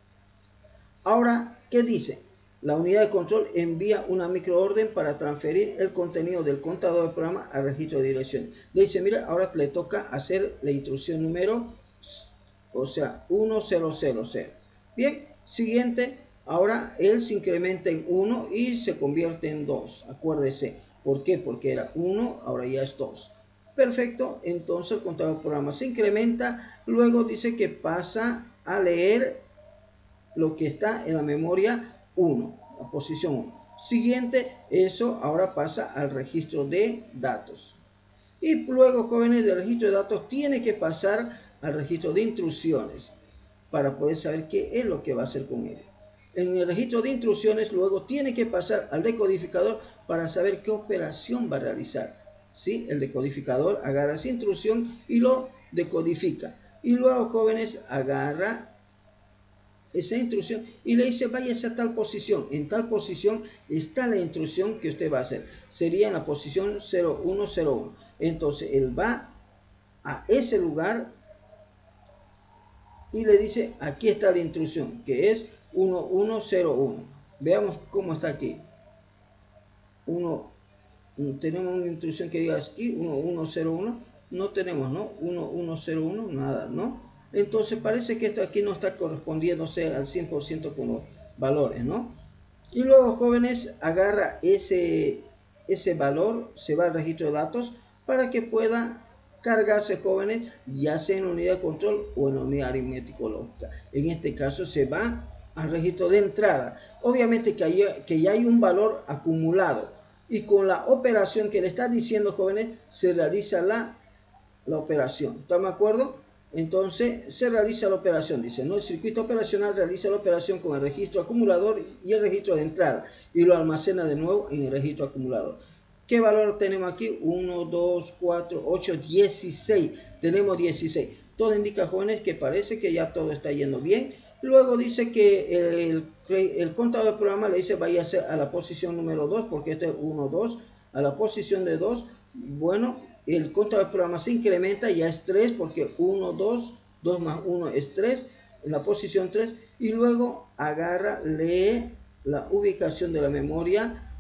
Ahora, ¿qué dice? La unidad de control envía una microorden para transferir el contenido del contador de programa al registro de dirección. Le dice, mira, ahora le toca hacer la instrucción número, o sea, uno cero cero cero. Bien, siguiente, ahora él se incrementa en uno y se convierte en dos. Acuérdese, ¿por qué? Porque era uno, ahora ya es dos. Perfecto, entonces el contador de programa se incrementa, luego dice que pasa a leer lo que está en la memoria uno, la posición uno. Siguiente, eso ahora pasa al registro de datos. Y luego, jóvenes, del registro de datos tiene que pasar al registro de instrucciones para poder saber qué es lo que va a hacer con él. En el registro de instrucciones luego tiene que pasar al decodificador para saber qué operación va a realizar. ¿Sí? El decodificador agarra esa instrucción y lo decodifica. Y luego, jóvenes, agarra esa instrucción y le dice, váyase a tal posición. En tal posición está la instrucción que usted va a hacer. Sería en la posición cero uno cero uno. Entonces él va a ese lugar y le dice, aquí está la instrucción, que es uno uno cero uno. Veamos cómo está aquí. uno, tenemos una instrucción que diga aquí, uno uno cero uno. No tenemos, ¿no? uno uno cero uno, nada, ¿no? Entonces parece que esto aquí no está correspondiéndose al cien por ciento con los valores, ¿no? Y luego, jóvenes, agarra ese, ese valor, se va al registro de datos para que pueda cargarse, jóvenes, ya sea en la unidad de control o en la unidad aritmético-lógica. En este caso se va al registro de entrada. Obviamente que, hay, que ya hay un valor acumulado y con la operación que le está diciendo, jóvenes, se realiza la, la operación. ¿Están de acuerdo? Entonces se realiza la operación, dice, ¿no? El circuito operacional realiza la operación con el registro acumulador y el registro de entrada y lo almacena de nuevo en el registro acumulador. ¿Qué valor tenemos aquí? uno, dos, cuatro, ocho, dieciséis. Tenemos dieciséis. Todo indica, jóvenes, que parece que ya todo está yendo bien. Luego dice que el, el, el contador de programa le dice vaya a la posición número dos, porque este es uno, dos, a la posición de dos. Bueno, el contador de programa se incrementa, ya es tres, porque uno, dos, dos más uno es tres, en la posición tres, y luego agarra, lee la ubicación de la memoria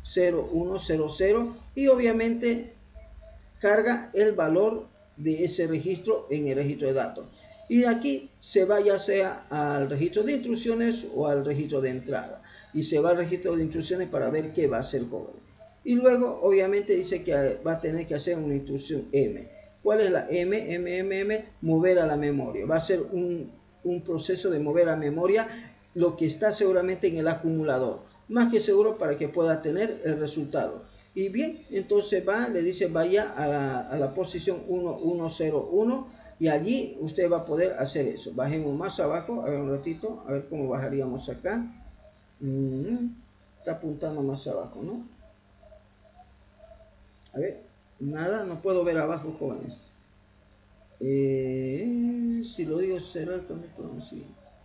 cero uno cero cero y obviamente carga el valor de ese registro en el registro de datos. Y de aquí se va ya sea al registro de instrucciones o al registro de entrada. Y se va al registro de instrucciones para ver qué va a hacer jóvenes. Y luego obviamente dice que va a tener que hacer una instrucción M. ¿Cuál es la M? M, M, M, mover a la memoria. Va a ser un, un proceso de mover a memoria lo que está seguramente en el acumulador. Más que seguro para que pueda tener el resultado. Y bien, entonces va, le dice vaya a la, a la posición uno uno cero uno y allí usted va a poder hacer eso. Bajemos más abajo, a ver un ratito, a ver cómo bajaríamos acá. Mm, está apuntando más abajo, ¿no? A ver, nada, no puedo ver abajo, jóvenes. Eh, si lo digo será el cambio sí.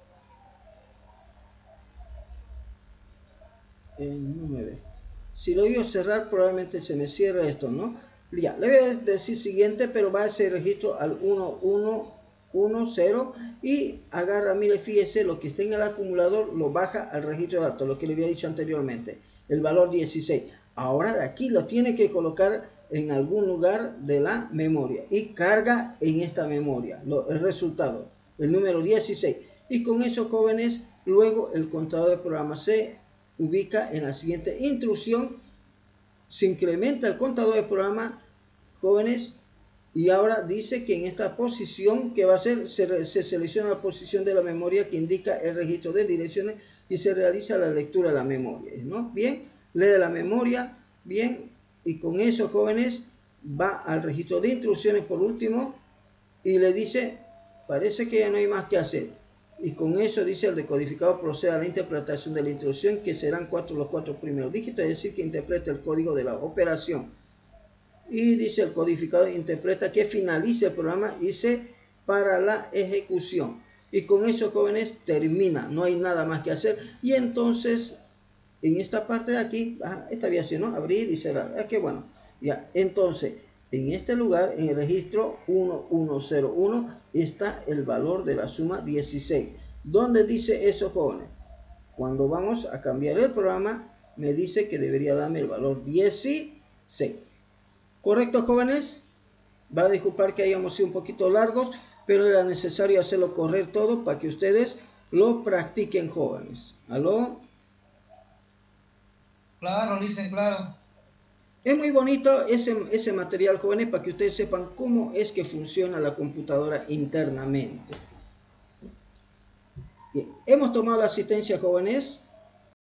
Eh, no me ve. Si lo digo cerrar, probablemente se me cierra esto, ¿no? Ya, le voy a decir siguiente, pero va a ese registro al uno uno uno cero y agarra, mire, fíjese, lo que está en el acumulador lo baja al registro de datos, lo que le había dicho anteriormente, el valor dieciséis. Ahora de aquí lo tiene que colocar en algún lugar de la memoria y carga en esta memoria lo, el resultado, el número dieciséis. Y con eso, jóvenes, luego el contador de programa se ubica en la siguiente instrucción, se incrementa el contador de programa, jóvenes, y ahora dice que en esta posición que va a hacer, se, se selecciona la posición de la memoria que indica el registro de direcciones y se realiza la lectura de la memoria, ¿no? Bien, lee la memoria, bien, y con eso, jóvenes, va al registro de instrucciones por último y le dice, parece que ya no hay más que hacer. Y con eso dice el decodificador procede a la interpretación de la instrucción, que serán cuatro los cuatro primeros dígitos, es decir, que interpreta el código de la operación. Y dice el codificador interpreta que finalice el programa y se para la ejecución. Y con eso, jóvenes, termina, no hay nada más que hacer. Y entonces, en esta parte de aquí, ah, esta vía así, ¿no? Abrir y cerrar. Es que bueno, ya, entonces, en este lugar, en el registro uno uno cero uno, está el valor de la suma dieciséis. ¿Dónde dice eso, jóvenes? Cuando vamos a cambiar el programa, me dice que debería darme el valor dieciséis. ¿Correcto, jóvenes? Va a disculpar que hayamos sido un poquito largos, pero era necesario hacerlo correr todo para que ustedes lo practiquen, jóvenes. ¿Aló? Claro, dicen claro. Es muy bonito ese, ese material, jóvenes, para que ustedes sepan cómo es que funciona la computadora internamente. Bien, hemos tomado la asistencia, jóvenes.